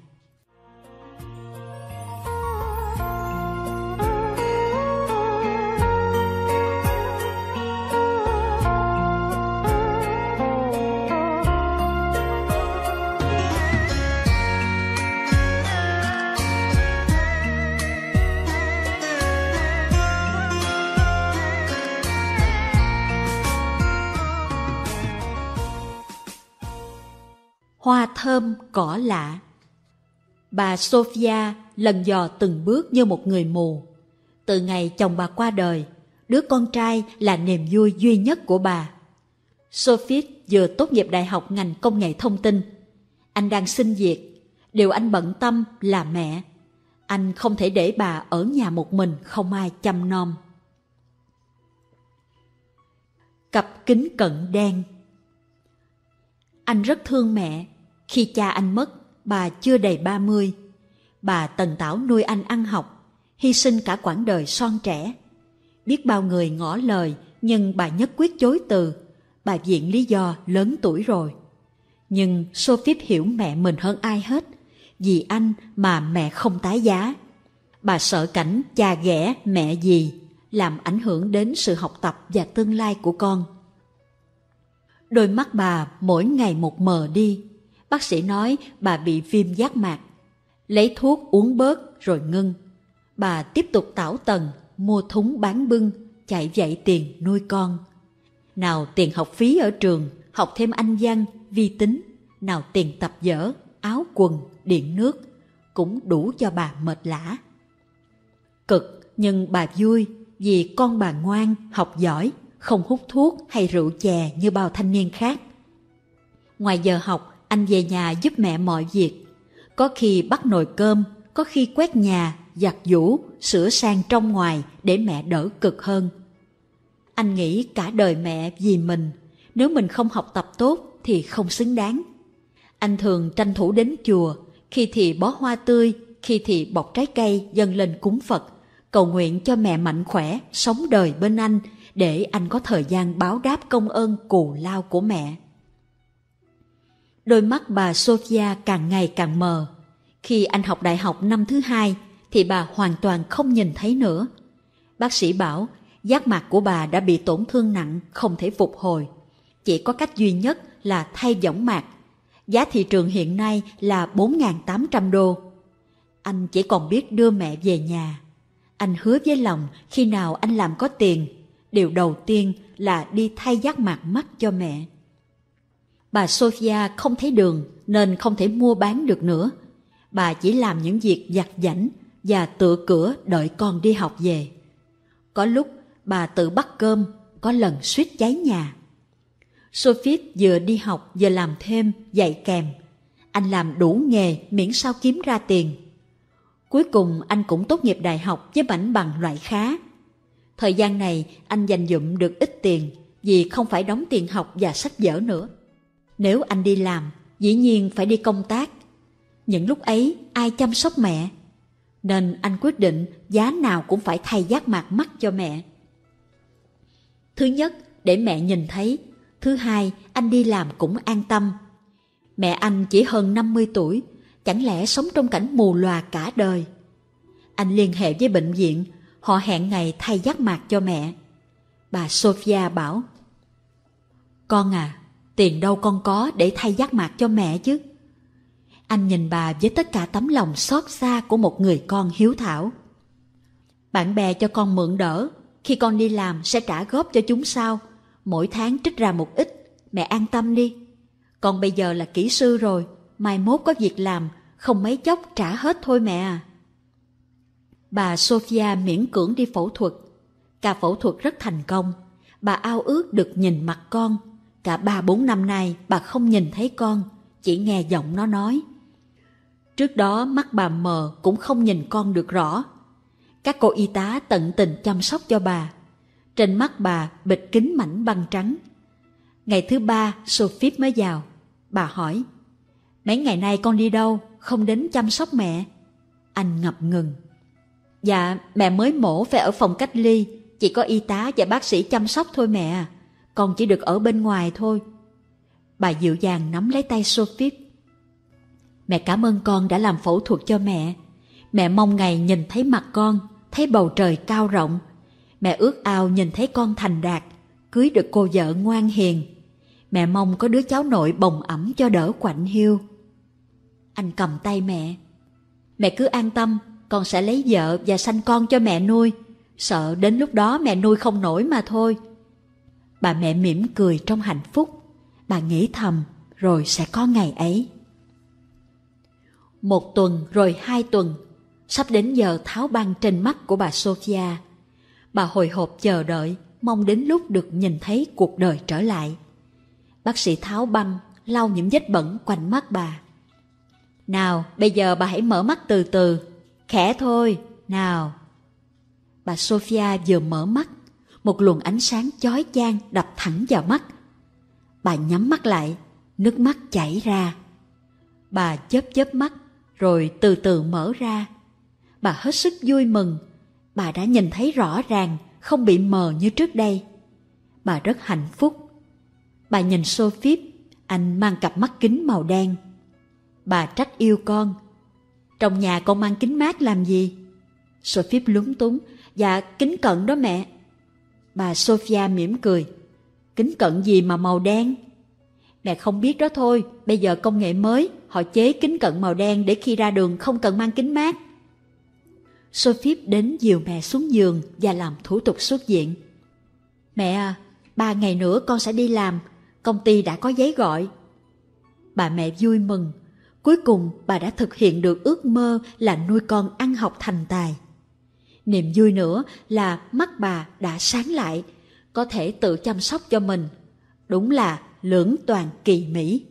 Hoa thơm cỏ lạ. Bà Sophia lần dò từng bước như một người mù. Từ ngày chồng bà qua đời, đứa con trai là niềm vui duy nhất của bà. Sophie vừa tốt nghiệp đại học ngành công nghệ thông tin. Anh đang xin việc, điều anh bận tâm là mẹ. Anh không thể để bà ở nhà một mình không ai chăm nom. Cặp kính cận đen. Anh rất thương mẹ. Khi cha anh mất, bà chưa đầy 30. Bà tần tảo nuôi anh ăn học, hy sinh cả quãng đời son trẻ. Biết bao người ngỏ lời, nhưng bà nhất quyết chối từ. Bà viện lý do lớn tuổi rồi. Nhưng Sophie hiểu mẹ mình hơn ai hết. Vì anh mà mẹ không tái giá. Bà sợ cảnh cha ghẻ mẹ dì, làm ảnh hưởng đến sự học tập và tương lai của con. Đôi mắt bà mỗi ngày một mờ đi. Bác sĩ nói bà bị viêm giác mạc. Lấy thuốc uống bớt rồi ngưng. Bà tiếp tục tảo tần, mua thúng bán bưng, chạy vạy tiền nuôi con. Nào tiền học phí ở trường, học thêm Anh văn, vi tính. Nào tiền tập vở, áo quần, điện nước. Cũng đủ cho bà mệt lả. Cực nhưng bà vui vì con bà ngoan, học giỏi, không hút thuốc hay rượu chè như bao thanh niên khác. Ngoài giờ học, anh về nhà giúp mẹ mọi việc. Có khi bắt nồi cơm, có khi quét nhà, giặt giũ, sửa sang trong ngoài để mẹ đỡ cực hơn. Anh nghĩ cả đời mẹ vì mình, nếu mình không học tập tốt thì không xứng đáng. Anh thường tranh thủ đến chùa, khi thì bó hoa tươi, khi thì bọc trái cây dâng lên cúng Phật, cầu nguyện cho mẹ mạnh khỏe, sống đời bên anh, để anh có thời gian báo đáp công ơn cù lao của mẹ. Đôi mắt bà Sophia càng ngày càng mờ. Khi anh học đại học năm thứ 2 thì bà hoàn toàn không nhìn thấy nữa. Bác sĩ bảo giác mạc của bà đã bị tổn thương nặng, không thể phục hồi. Chỉ có cách duy nhất là thay võng mạc. Giá thị trường hiện nay là 4.800 đô. Anh chỉ còn biết đưa mẹ về nhà. Anh hứa với lòng khi nào anh làm có tiền, điều đầu tiên là đi thay giác mạc mắt cho mẹ. Bà Sophia không thấy đường nên không thể mua bán được nữa. Bà chỉ làm những việc vặt vãnh và tựa cửa đợi con đi học về. Có lúc bà tự bắt cơm, có lần suýt cháy nhà. Sophie vừa đi học vừa làm thêm, dạy kèm. Anh làm đủ nghề miễn sao kiếm ra tiền. Cuối cùng anh cũng tốt nghiệp đại học với mảnh bằng loại khá. Thời gian này anh dành dụm được ít tiền vì không phải đóng tiền học và sách vở nữa. Nếu anh đi làm, dĩ nhiên phải đi công tác. Những lúc ấy ai chăm sóc mẹ? Nên anh quyết định giá nào cũng phải thay giác mạc mắt cho mẹ. Thứ nhất, để mẹ nhìn thấy. Thứ hai, anh đi làm cũng an tâm. Mẹ anh chỉ hơn 50 tuổi, chẳng lẽ sống trong cảnh mù lòa cả đời? Anh liên hệ với bệnh viện, họ hẹn ngày thay giác mạc cho mẹ. Bà Sophia bảo, con à, tiền đâu con có để thay giác mạc cho mẹ chứ? Anh nhìn bà với tất cả tấm lòng xót xa của một người con hiếu thảo. Bạn bè cho con mượn đỡ, khi con đi làm sẽ trả góp cho chúng sau. Mỗi tháng trích ra một ít, mẹ an tâm đi. Con bây giờ là kỹ sư rồi, mai mốt có việc làm, không mấy chốc trả hết thôi mẹ à. Bà Sophia miễn cưỡng đi phẫu thuật. Ca phẫu thuật rất thành công. Bà ao ước được nhìn mặt con. Cả 3-4 năm nay bà không nhìn thấy con, chỉ nghe giọng nó nói. Trước đó mắt bà mờ cũng không nhìn con được rõ. Các cô y tá tận tình chăm sóc cho bà. Trên mắt bà bịt kín mảnh băng trắng. Ngày thứ 3 Sophie mới vào. Bà hỏi, mấy ngày nay con đi đâu, không đến chăm sóc mẹ? Anh ngập ngừng. Dạ, mẹ mới mổ phải ở phòng cách ly, chỉ có y tá và bác sĩ chăm sóc thôi mẹ à. Con chỉ được ở bên ngoài thôi. Bà dịu dàng nắm lấy tay Sophie. Mẹ cảm ơn con đã làm phẫu thuật cho mẹ. Mẹ mong ngày nhìn thấy mặt con, thấy bầu trời cao rộng. Mẹ ước ao nhìn thấy con thành đạt, cưới được cô vợ ngoan hiền. Mẹ mong có đứa cháu nội bồng ẵm cho đỡ quạnh hiu. Anh cầm tay mẹ. Mẹ cứ an tâm, con sẽ lấy vợ và sanh con cho mẹ nuôi. Sợ đến lúc đó mẹ nuôi không nổi mà thôi. Bà mẹ mỉm cười trong hạnh phúc. Bà nghĩ thầm, rồi sẽ có ngày ấy. 1 tuần rồi 2 tuần, sắp đến giờ tháo băng trên mắt của bà Sophia. Bà hồi hộp chờ đợi, mong đến lúc được nhìn thấy cuộc đời trở lại. Bác sĩ tháo băng, lau những vết bẩn quanh mắt bà. Nào, bây giờ bà hãy mở mắt từ từ, khẽ thôi, nào. Bà Sophia vừa mở mắt, một luồng ánh sáng chói chang đập thẳng vào mắt. Bà nhắm mắt lại, nước mắt chảy ra. Bà chớp chớp mắt, rồi từ từ mở ra. Bà hết sức vui mừng. Bà đã nhìn thấy rõ ràng, không bị mờ như trước đây. Bà rất hạnh phúc. Bà nhìn Sophie, anh mang cặp mắt kính màu đen. Bà trách yêu con. Trong nhà con mang kính mát làm gì? Sophie lúng túng. Dạ, kính cận đó mẹ. Bà Sophia mỉm cười. Kính cận gì mà màu đen? Mẹ không biết đó thôi, bây giờ công nghệ mới, họ chế kính cận màu đen để khi ra đường không cần mang kính mát. Sophie đến dìu mẹ xuống giường và làm thủ tục xuất viện. Mẹ à, 3 ngày nữa con sẽ đi làm, công ty đã có giấy gọi. Bà mẹ vui mừng, cuối cùng bà đã thực hiện được ước mơ là nuôi con ăn học thành tài. Niềm vui nữa là mắt bà đã sáng lại, có thể tự chăm sóc cho mình. Đúng là lưỡng toàn kỳ mỹ.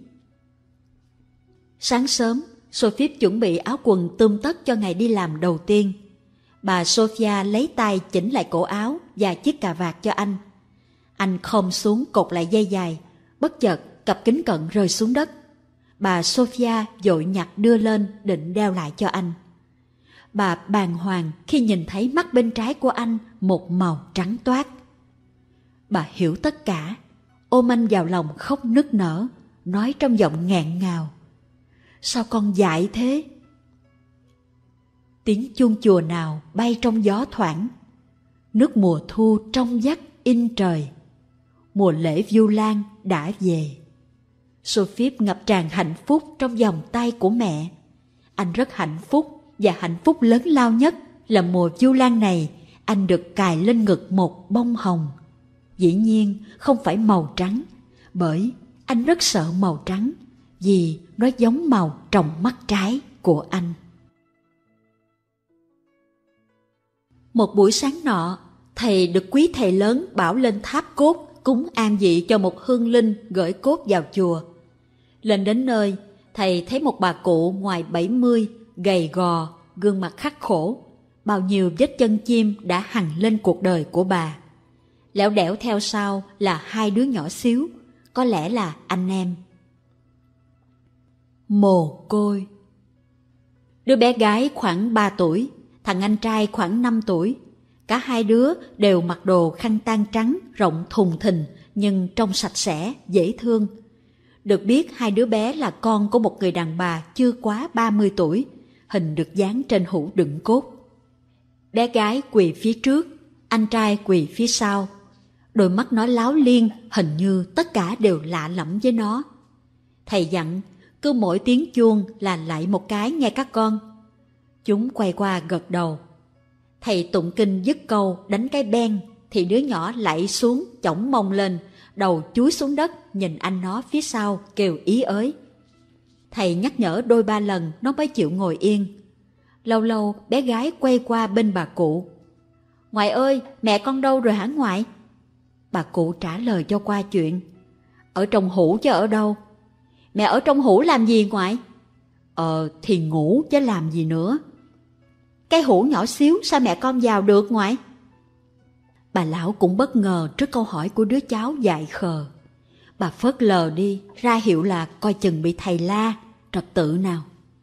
Sáng sớm, Sophie chuẩn bị áo quần tươm tất cho ngày đi làm đầu tiên. Bà Sophia lấy tay chỉnh lại cổ áo và chiếc cà vạt cho anh. Anh khom xuống cột lại dây dài, bất chợt cặp kính cận rơi xuống đất. Bà Sophia vội nhặt đưa lên định đeo lại cho anh. Bà bàng hoàng khi nhìn thấy mắt bên trái của anh một màu trắng toát. Bà hiểu tất cả, ôm anh vào lòng khóc nức nở, nói trong giọng nghẹn ngào. Sao con dại thế? Tiếng chuông chùa nào bay trong gió thoảng. Nước mùa thu trong vắt in trời. Mùa lễ Vu Lan đã về. Sophie ngập tràn hạnh phúc trong vòng tay của mẹ. Anh rất hạnh phúc, và hạnh phúc lớn lao nhất là mùa Vu Lan này anh được cài lên ngực một bông hồng. Dĩ nhiên không phải màu trắng, bởi anh rất sợ màu trắng, vì nó giống màu trong mắt trái của anh. Một buổi sáng nọ, thầy được quý thầy lớn bảo lên tháp cốt cúng an vị cho một hương linh gửi cốt vào chùa. Lên đến nơi, thầy thấy một bà cụ ngoài 70, gầy gò, gương mặt khắc khổ, bao nhiêu vết chân chim đã hằn lên cuộc đời của bà. Lẻo đẻo theo sau là hai đứa nhỏ xíu, có lẽ là anh em. Mồ côi. Đứa bé gái khoảng 3 tuổi, thằng anh trai khoảng 5 tuổi. Cả hai đứa đều mặc đồ khăn tang trắng, rộng thùng thình nhưng trông sạch sẽ, dễ thương. Được biết hai đứa bé là con của một người đàn bà chưa quá 30 tuổi, hình được dán trên hũ đựng cốt. Bé gái quỳ phía trước, anh trai quỳ phía sau. Đôi mắt nó láo liên, hình như tất cả đều lạ lẫm với nó. Thầy dặn, cứ mỗi tiếng chuông là lạy một cái nghe các con. Chúng quay qua gật đầu. Thầy tụng kinh dứt câu đánh cái beng, thì đứa nhỏ lạy xuống chổng mông lên, đầu chúi xuống đất, nhìn anh nó phía sau kêu ý ới. Thầy nhắc nhở đôi ba lần nó mới chịu ngồi yên. Lâu lâu bé gái quay qua bên bà cụ. Ngoại ơi, mẹ con đâu rồi hả ngoại? Bà cụ trả lời cho qua chuyện. Ở trong hũ chứ ở đâu? Mẹ ở trong hũ làm gì ngoại? Thì ngủ chứ làm gì nữa. Cái hũ nhỏ xíu sao mẹ con vào được ngoại? Bà lão cũng bất ngờ trước câu hỏi của đứa cháu dại khờ. Bà phớt lờ đi, ra hiệu là coi chừng bị thầy la, trật tự nào.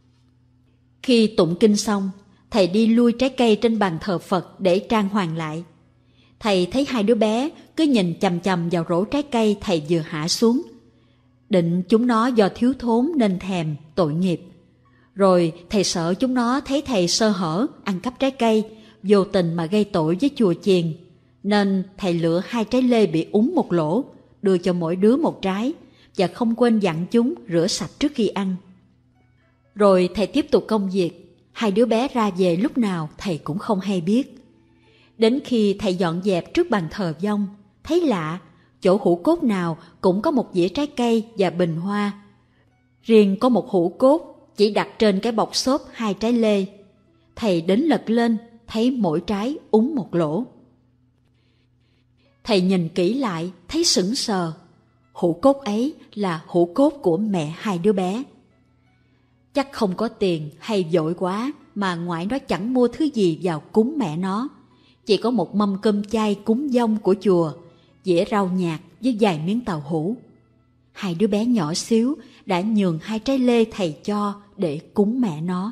Khi tụng kinh xong, thầy đi lui trái cây trên bàn thờ Phật để trang hoàng lại. Thầy thấy hai đứa bé cứ nhìn chằm chằm vào rổ trái cây thầy vừa hạ xuống. Định chúng nó do thiếu thốn nên thèm, tội nghiệp. Rồi thầy sợ chúng nó thấy thầy sơ hở, ăn cắp trái cây, vô tình mà gây tội với chùa chiền. Nên thầy lựa 2 trái lê bị úng một lỗ, đưa cho mỗi đứa 1 trái, và không quên dặn chúng rửa sạch trước khi ăn. Rồi thầy tiếp tục công việc, hai đứa bé ra về lúc nào thầy cũng không hay biết. Đến khi thầy dọn dẹp trước bàn thờ vong, thấy lạ, chỗ hũ cốt nào cũng có một dĩa trái cây và bình hoa. Riêng có một hũ cốt chỉ đặt trên cái bọc xốp 2 trái lê. Thầy đến lật lên, thấy mỗi trái úng một lỗ. Thầy nhìn kỹ lại, thấy sững sờ. Hũ cốt ấy là hũ cốt của mẹ hai đứa bé. Chắc không có tiền hay vội quá mà ngoại nó chẳng mua thứ gì vào cúng mẹ nó. Chỉ có một mâm cơm chay cúng dông của chùa, dĩa rau nhạt với vài miếng tàu hũ. Hai đứa bé nhỏ xíu đã nhường 2 trái lê thầy cho để cúng mẹ nó.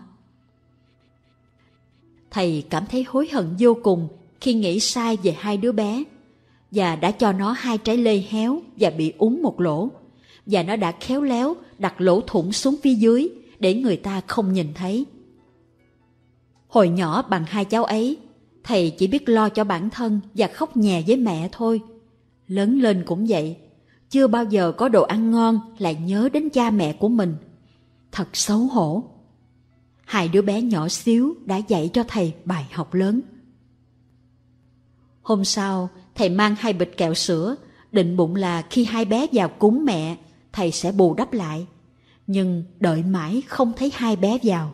Thầy cảm thấy hối hận vô cùng khi nghĩ sai về hai đứa bé, và đã cho nó 2 trái lê héo và bị úng một lỗ, và nó đã khéo léo đặt lỗ thủng xuống phía dưới để người ta không nhìn thấy. Hồi nhỏ bằng 2 cháu ấy, thầy chỉ biết lo cho bản thân và khóc nhè với mẹ thôi. Lớn lên cũng vậy, chưa bao giờ có đồ ăn ngon lại nhớ đến cha mẹ của mình. Thật xấu hổ. Hai đứa bé nhỏ xíu đã dạy cho thầy bài học lớn. Hôm sau, thầy mang 2 bịch kẹo sữa, định bụng là khi hai bé vào cúng mẹ, thầy sẽ bù đắp lại. Nhưng đợi mãi không thấy hai bé vào.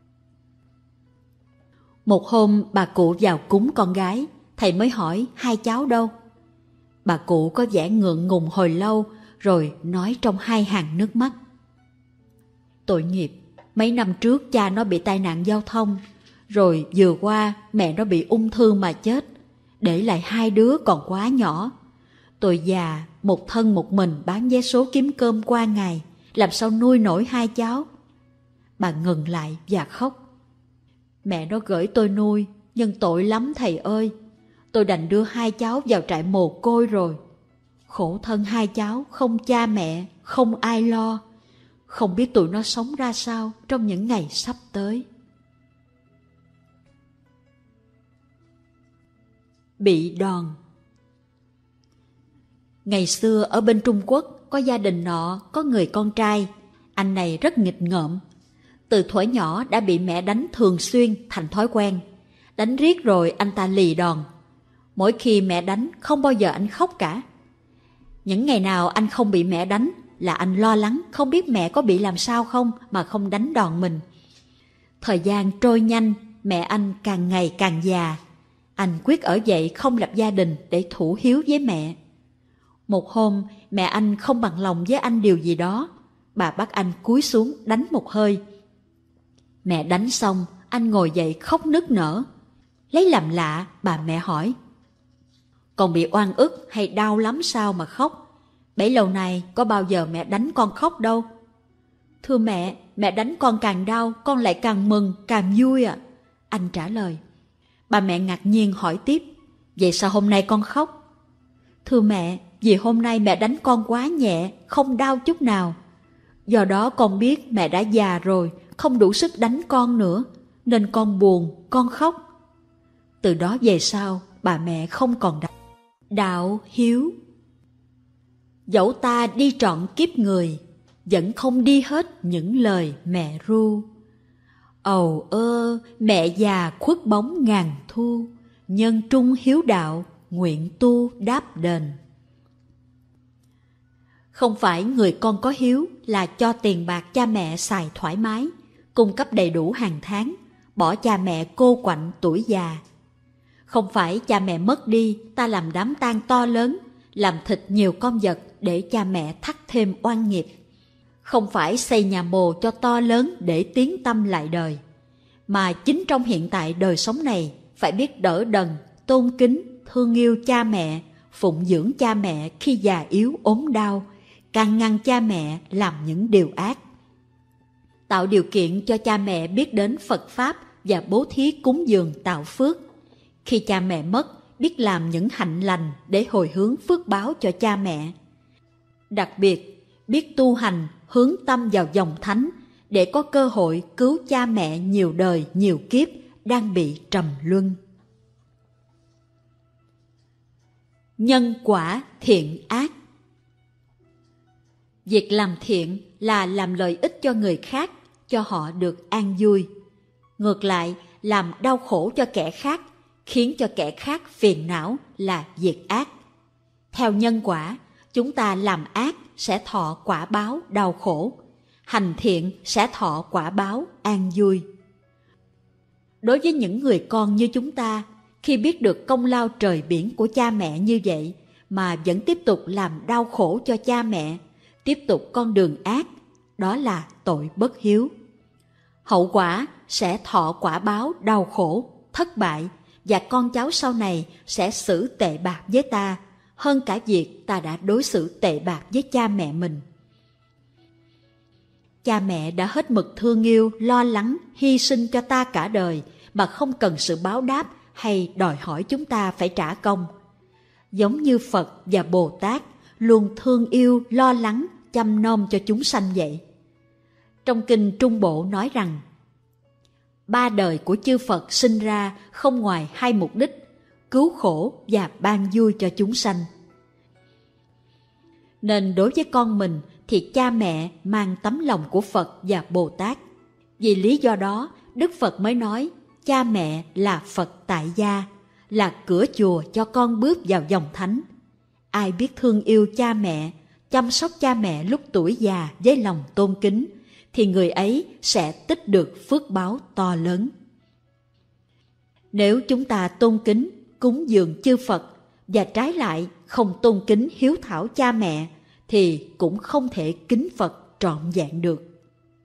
Một hôm bà cụ vào cúng con gái, thầy mới hỏi 2 cháu đâu. Bà cụ có vẻ ngượng ngùng hồi lâu, rồi nói trong 2 hàng nước mắt. Tội nghiệp, mấy năm trước cha nó bị tai nạn giao thông, rồi vừa qua mẹ nó bị ung thư mà chết, để lại 2 đứa còn quá nhỏ. Tôi già, một thân một mình bán vé số kiếm cơm qua ngày, làm sao nuôi nổi 2 cháu. Bà ngừng lại và khóc. Mẹ nó gửi tôi nuôi, nhưng tội lắm thầy ơi. Tôi đành đưa 2 cháu vào trại mồ côi rồi. Khổ thân 2 cháu, không cha mẹ, không ai lo. Không biết tụi nó sống ra sao trong những ngày sắp tới. Bị đòn. Ngày xưa ở bên Trung Quốc, có gia đình nọ có người con trai. Anh này rất nghịch ngợm. Từ thuở nhỏ đã bị mẹ đánh thường xuyên thành thói quen. Đánh riết rồi anh ta lì đòn. Mỗi khi mẹ đánh không bao giờ anh khóc cả. Những ngày nào anh không bị mẹ đánh là anh lo lắng không biết mẹ có bị làm sao không mà không đánh đòn mình. Thời gian trôi nhanh, mẹ anh càng ngày càng già. Anh quyết ở dậy không lập gia đình để thủ hiếu với mẹ. Một hôm mẹ anh không bằng lòng với anh điều gì đó. Bà bắt anh cúi xuống đánh một hơi. Mẹ đánh xong, anh ngồi dậy khóc nức nở. Lấy làm lạ, bà mẹ hỏi: "Con bị oan ức hay đau lắm sao mà khóc? Bấy lâu nay có bao giờ mẹ đánh con khóc đâu." "Thưa mẹ đánh con càng đau, con lại càng mừng, càng vui ạ," anh trả lời. Bà mẹ ngạc nhiên hỏi tiếp: "Vậy sao hôm nay con khóc?" "Thưa mẹ, vì hôm nay mẹ đánh con quá nhẹ, không đau chút nào. Do đó con biết mẹ đã già rồi, không đủ sức đánh con nữa, nên con buồn, con khóc." Từ đó về sau, bà mẹ không còn đánh. Đạo hiếu. Dẫu ta đi trọn kiếp người, vẫn không đi hết những lời mẹ ru. Ầu ơ, mẹ già khuất bóng ngàn thu, nhân trung hiếu đạo, nguyện tu đáp đền. Không phải người con có hiếu là cho tiền bạc cha mẹ xài thoải mái, cung cấp đầy đủ hàng tháng, bỏ cha mẹ cô quạnh tuổi già. Không phải cha mẹ mất đi, ta làm đám tang to lớn, làm thịt nhiều con vật để cha mẹ thắt thêm oan nghiệp. Không phải xây nhà mồ cho to lớn để tiến tâm lại đời, mà chính trong hiện tại đời sống này phải biết đỡ đần, tôn kính, thương yêu cha mẹ, phụng dưỡng cha mẹ khi già yếu ốm đau, can ngăn cha mẹ làm những điều ác. Tạo điều kiện cho cha mẹ biết đến Phật Pháp và bố thí cúng dường tạo phước. Khi cha mẹ mất, biết làm những hạnh lành để hồi hướng phước báo cho cha mẹ. Đặc biệt, biết tu hành, hướng tâm vào dòng thánh để có cơ hội cứu cha mẹ nhiều đời nhiều kiếp đang bị trầm luân. Nhân quả thiện ác. Việc làm thiện là làm lợi ích cho người khác, cho họ được an vui. Ngược lại, làm đau khổ cho kẻ khác, khiến cho kẻ khác phiền não là việc ác. Theo nhân quả, chúng ta làm ác sẽ thọ quả báo đau khổ, hành thiện sẽ thọ quả báo an vui. Đối với những người con như chúng ta, khi biết được công lao trời biển của cha mẹ như vậy mà vẫn tiếp tục làm đau khổ cho cha mẹ, tiếp tục con đường ác, đó là tội bất hiếu. Hậu quả sẽ thọ quả báo đau khổ, thất bại, và con cháu sau này sẽ xử tệ bạc với ta hơn cả việc ta đã đối xử tệ bạc với cha mẹ mình. Cha mẹ đã hết mực thương yêu, lo lắng, hy sinh cho ta cả đời mà không cần sự báo đáp hay đòi hỏi chúng ta phải trả công. Giống như Phật và Bồ Tát luôn thương yêu, lo lắng, chăm nom cho chúng sanh vậy. Trong kinh Trung Bộ nói rằng, 3 đời của chư Phật sinh ra không ngoài 2 mục đích: cứu khổ và ban vui cho chúng sanh. Nên đối với con mình thì cha mẹ mang tấm lòng của Phật và Bồ Tát. Vì lý do đó, Đức Phật mới nói cha mẹ là Phật tại gia, là cửa chùa cho con bước vào dòng thánh. Ai biết thương yêu cha mẹ, chăm sóc cha mẹ lúc tuổi già với lòng tôn kính, thì người ấy sẽ tích được phước báo to lớn. Nếu chúng ta tôn kính, cúng dường chư Phật và trái lại không tôn kính hiếu thảo cha mẹ, thì cũng không thể kính Phật trọn vẹn được.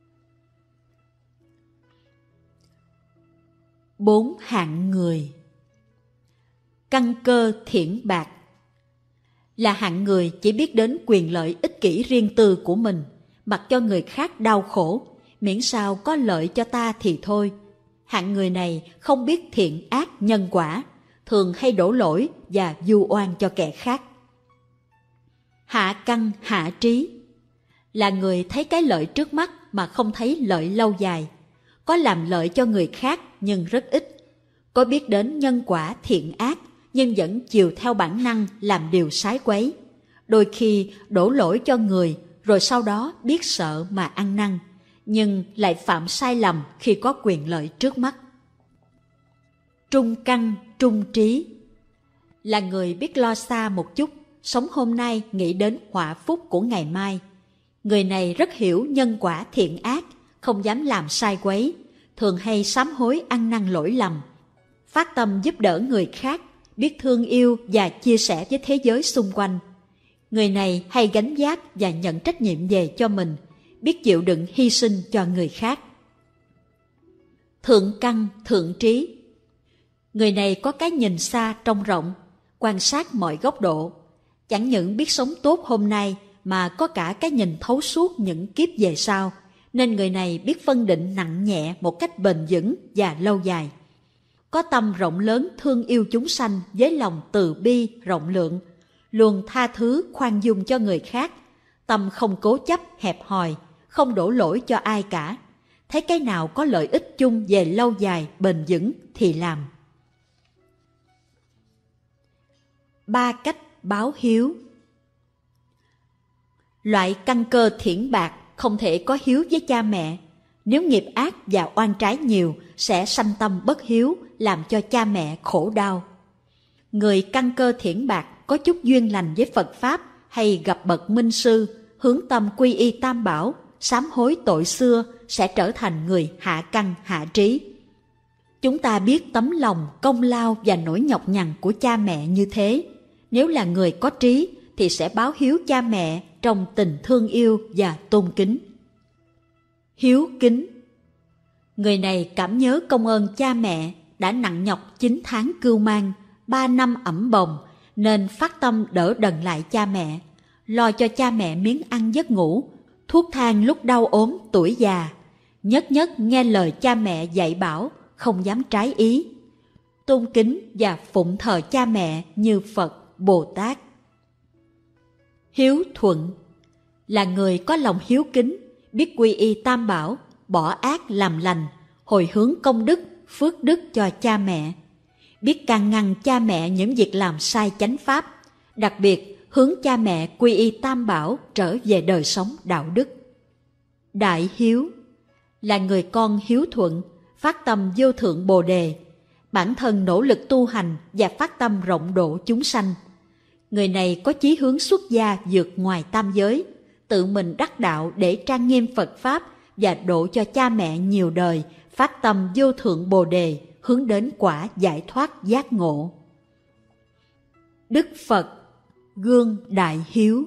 4 hạng người. Căn cơ thiển bạc là hạng người chỉ biết đến quyền lợi ích kỷ riêng tư của mình, mặc cho người khác đau khổ, miễn sao có lợi cho ta thì thôi. Hạng người này không biết thiện ác nhân quả, thường hay đổ lỗi và vu oan cho kẻ khác. Hạ căn hạ trí là người thấy cái lợi trước mắt mà không thấy lợi lâu dài, có làm lợi cho người khác nhưng rất ít, có biết đến nhân quả thiện ác nhưng vẫn chiều theo bản năng làm điều sái quấy, đôi khi đổ lỗi cho người rồi sau đó biết sợ mà ăn năn, nhưng lại phạm sai lầm khi có quyền lợi trước mắt. Trung căn trung trí là người biết lo xa một chút, sống hôm nay nghĩ đến họa phúc của ngày mai. Người này rất hiểu nhân quả thiện ác, không dám làm sai quấy, thường hay sám hối ăn năn lỗi lầm, phát tâm giúp đỡ người khác, biết thương yêu và chia sẻ với thế giới xung quanh. Người này hay gánh vác và nhận trách nhiệm về cho mình, biết chịu đựng hy sinh cho người khác. thượng căn thượng trí. Người này có cái nhìn xa trông rộng, quan sát mọi góc độ, chẳng những biết sống tốt hôm nay mà có cả cái nhìn thấu suốt những kiếp về sau, nên người này biết phân định nặng nhẹ một cách bền vững và lâu dài. Có tâm rộng lớn thương yêu chúng sanh với lòng từ bi rộng lượng, luôn tha thứ khoan dung cho người khác, tâm không cố chấp hẹp hòi, không đổ lỗi cho ai cả. Thấy cái nào có lợi ích chung về lâu dài bền vững thì làm. 3 cách báo hiếu. Loại căn cơ thiển bạc không thể có hiếu với cha mẹ. Nếu nghiệp ác và oan trái nhiều sẽ sanh tâm bất hiếu, làm cho cha mẹ khổ đau. Người căn cơ thiển bạc có chút duyên lành với Phật Pháp hay gặp bậc minh sư, hướng tâm quy y Tam Bảo, sám hối tội xưa, sẽ trở thành người hạ căn hạ trí. Chúng ta biết tấm lòng, công lao và nỗi nhọc nhằn của cha mẹ như thế. Nếu là người có trí thì sẽ báo hiếu cha mẹ trong tình thương yêu và tôn kính. Hiếu kính. Người này cảm nhớ công ơn cha mẹ đã nặng nhọc 9 tháng cưu mang, 3 năm ẵm bồng, nên phát tâm đỡ đần lại cha mẹ, lo cho cha mẹ miếng ăn giấc ngủ, thuốc thang lúc đau ốm tuổi già, nhất nhất nghe lời cha mẹ dạy bảo, không dám trái ý. Tôn kính và phụng thờ cha mẹ như Phật, Bồ Tát. Hiếu thuận. Là người có lòng hiếu kính, biết quy y Tam Bảo, bỏ ác làm lành, hồi hướng công đức, phước đức cho cha mẹ. Biết can ngăn cha mẹ những việc làm sai chánh pháp, đặc biệt hướng cha mẹ quy y Tam Bảo trở về đời sống đạo đức. Đại hiếu. Là người con hiếu thuận, phát tâm vô thượng Bồ Đề, bản thân nỗ lực tu hành và phát tâm rộng độ chúng sanh. Người này có chí hướng xuất gia vượt ngoài tam giới, tự mình đắc đạo để trang nghiêm Phật Pháp và độ cho cha mẹ nhiều đời, phát tâm vô thượng Bồ Đề, hướng đến quả giải thoát giác ngộ. Đức Phật, gương đại hiếu.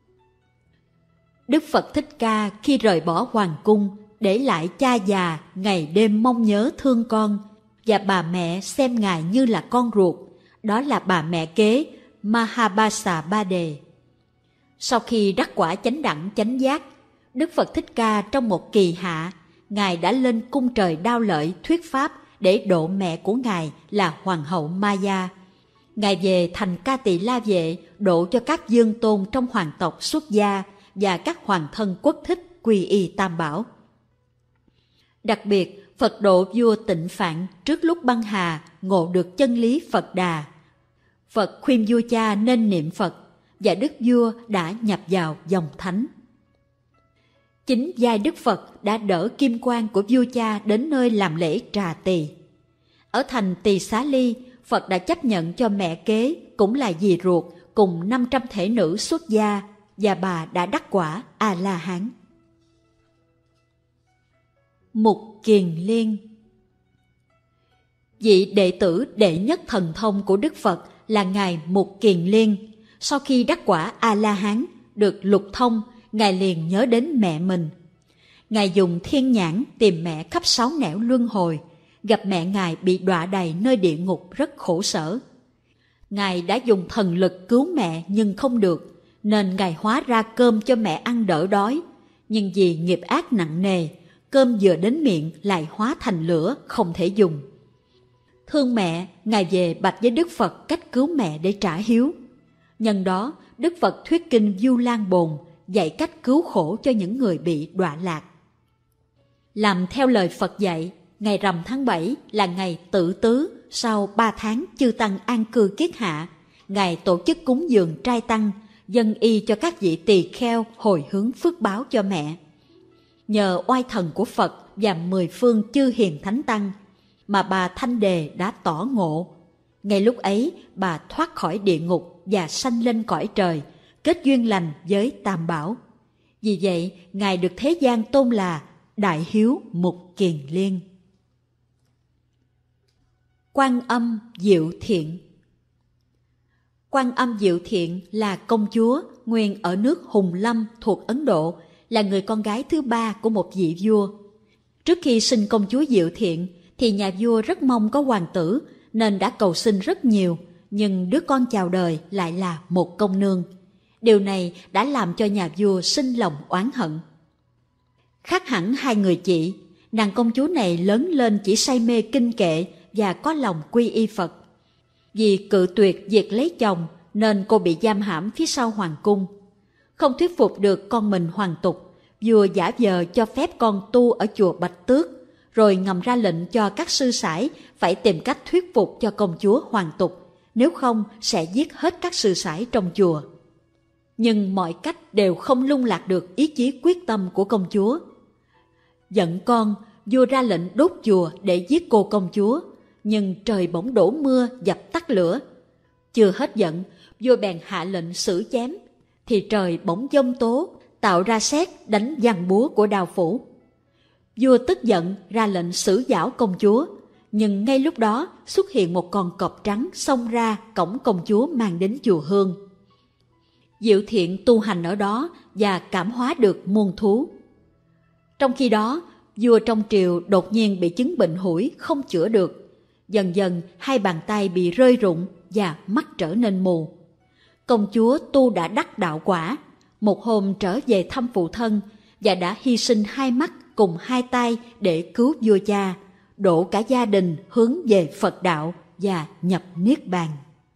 Đức Phật Thích Ca khi rời bỏ hoàng cung, để lại cha già ngày đêm mong nhớ thương con, và bà mẹ xem Ngài như là con ruột, đó là bà mẹ kế Mahabasa Ba Đề. Sau khi đắc quả chánh đẳng chánh giác, Đức Phật Thích Ca trong một kỳ hạ, Ngài đã lên cung trời Đao Lợi thuyết pháp để độ mẹ của Ngài là Hoàng hậu Maya. Ngài về thành Ca Tỳ La Vệ độ cho các dương tôn trong hoàng tộc xuất gia và các hoàng thân quốc thích quy y Tam Bảo. Đặc biệt, Phật độ vua Tịnh Phạn trước lúc băng hà ngộ được chân lý Phật Đà. Phật khuyên vua cha nên niệm Phật, và đức vua đã nhập vào dòng thánh. Chính giai Đức Phật đã đỡ kim quan của vua cha đến nơi làm lễ trà tỳ. Ở thành Tỳ Xá Ly, Phật đã chấp nhận cho mẹ kế cũng là dì ruột cùng 500 thể nữ xuất gia, và bà đã đắc quả A-la-hán. Mục Kiền Liên. Vị đệ tử đệ nhất thần thông của Đức Phật là Ngài Mục Kiền Liên. Sau khi đắc quả A-la-hán, được lục thông, Ngài liền nhớ đến mẹ mình. Ngài dùng thiên nhãn tìm mẹ khắp 6 nẻo luân hồi, gặp mẹ Ngài bị đọa đầy nơi địa ngục rất khổ sở. Ngài đã dùng thần lực cứu mẹ nhưng không được, nên Ngài hóa ra cơm cho mẹ ăn đỡ đói. Nhưng vì nghiệp ác nặng nề, cơm vừa đến miệng lại hóa thành lửa không thể dùng. Thương mẹ, Ngài về bạch với Đức Phật cách cứu mẹ để trả hiếu. Nhân đó, Đức Phật thuyết kinh Du Lan Bồn, dạy cách cứu khổ cho những người bị đọa lạc. Làm theo lời Phật dạy, ngày rằm tháng 7 là ngày Tự Tứ, sau 3 tháng chư tăng an cư kiết hạ, Ngài tổ chức cúng dường trai tăng, dâng y cho các vị tỳ kheo hồi hướng phước báo cho mẹ. Nhờ oai thần của Phật và 10 phương chư hiền thánh tăng mà bà Thanh Đề đã tỏ ngộ. Ngay lúc ấy, bà thoát khỏi địa ngục và sanh lên cõi trời, kết duyên lành với Tam Bảo. Vì vậy, Ngài được thế gian tôn là Đại Hiếu Mục Kiền Liên. Quan Âm Diệu Thiện. Quan Âm Diệu Thiện là công chúa nguyên ở nước Hùng Lâm thuộc Ấn Độ, là người con gái thứ 3 của một vị vua. Trước khi sinh công chúa Diệu Thiện thì nhà vua rất mong có hoàng tử nên đã cầu xin rất nhiều, nhưng đứa con chào đời lại là một công nương. Điều này đã làm cho nhà vua sinh lòng oán hận. Khác hẳn hai người chị, nàng công chúa này lớn lên chỉ say mê kinh kệ và có lòng quy y Phật. Vì cự tuyệt việc lấy chồng nên cô bị giam hãm phía sau hoàng cung. Không thuyết phục được con mình hoàn tục, vua giả vờ cho phép con tu ở chùa Bạch Tước, rồi ngầm ra lệnh cho các sư sãi phải tìm cách thuyết phục cho công chúa hoàn tục, nếu không sẽ giết hết các sư sãi trong chùa. Nhưng mọi cách đều không lung lạc được ý chí quyết tâm của công chúa. Giận con, vua ra lệnh đốt chùa để giết cô công chúa, nhưng trời bỗng đổ mưa dập tắt lửa. Chưa hết giận, vua bèn hạ lệnh xử chém, thì trời bỗng giông tố, tạo ra sét đánh giằng búa của Đao Phủ. Vua tức giận ra lệnh xử giảo công chúa, nhưng ngay lúc đó xuất hiện một con cọp trắng xông ra cổng công chúa mang đến chùa Hương. Diệu Thiện tu hành ở đó và cảm hóa được muôn thú. Trong khi đó, vua trong triều đột nhiên bị chứng bệnh hủi không chữa được. Dần dần hai bàn tay bị rơi rụng và mắt trở nên mù. Công chúa tu đã đắc đạo quả, một hôm trở về thăm phụ thân và đã hy sinh hai mắt cùng hai tay để cứu vua cha, độ cả gia đình hướng về Phật đạo và nhập Niết Bàn.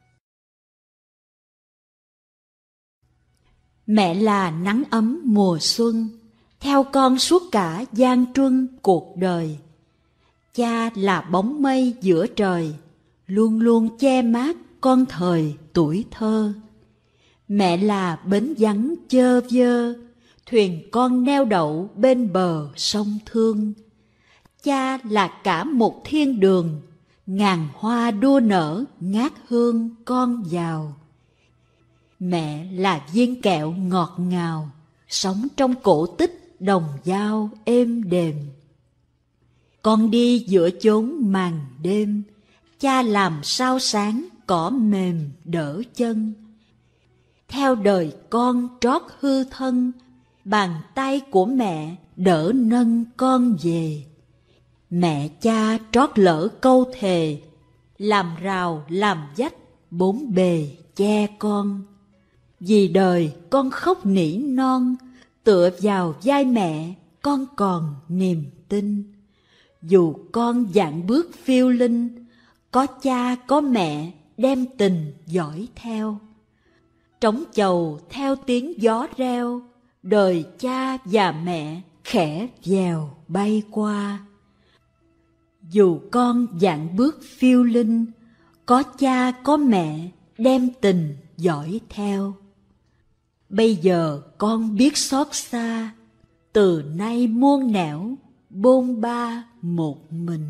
Mẹ là nắng ấm mùa xuân, theo con suốt cả gian truân cuộc đời. Cha là bóng mây giữa trời, luôn luôn che mát con thời tuổi thơ. Mẹ là bến vắng chơ vơ, thuyền con neo đậu bên bờ sông Thương. Cha là cả một thiên đường, ngàn hoa đua nở ngát hương con vào. Mẹ là viên kẹo ngọt ngào, sống trong cổ tích đồng dao êm đềm. Con đi giữa chốn màn đêm, cha làm sao sáng cỏ mềm đỡ chân. Theo đời con trót hư thân, bàn tay của mẹ đỡ nâng con về. Mẹ cha trót lỡ câu thề, làm rào làm vách bốn bề che con. Vì đời con khóc nỉ non, tựa vào vai mẹ con còn niềm tin. Dù con dạn bước phiêu linh, có cha có mẹ đem tình dõi theo. Trống chầu theo tiếng gió reo, đời cha và mẹ khẽ vèo bay qua. Dù con dạn bước phiêu linh, có cha có mẹ đem tình dõi theo. Bây giờ con biết xót xa, từ nay muôn nẻo bôn ba một mình.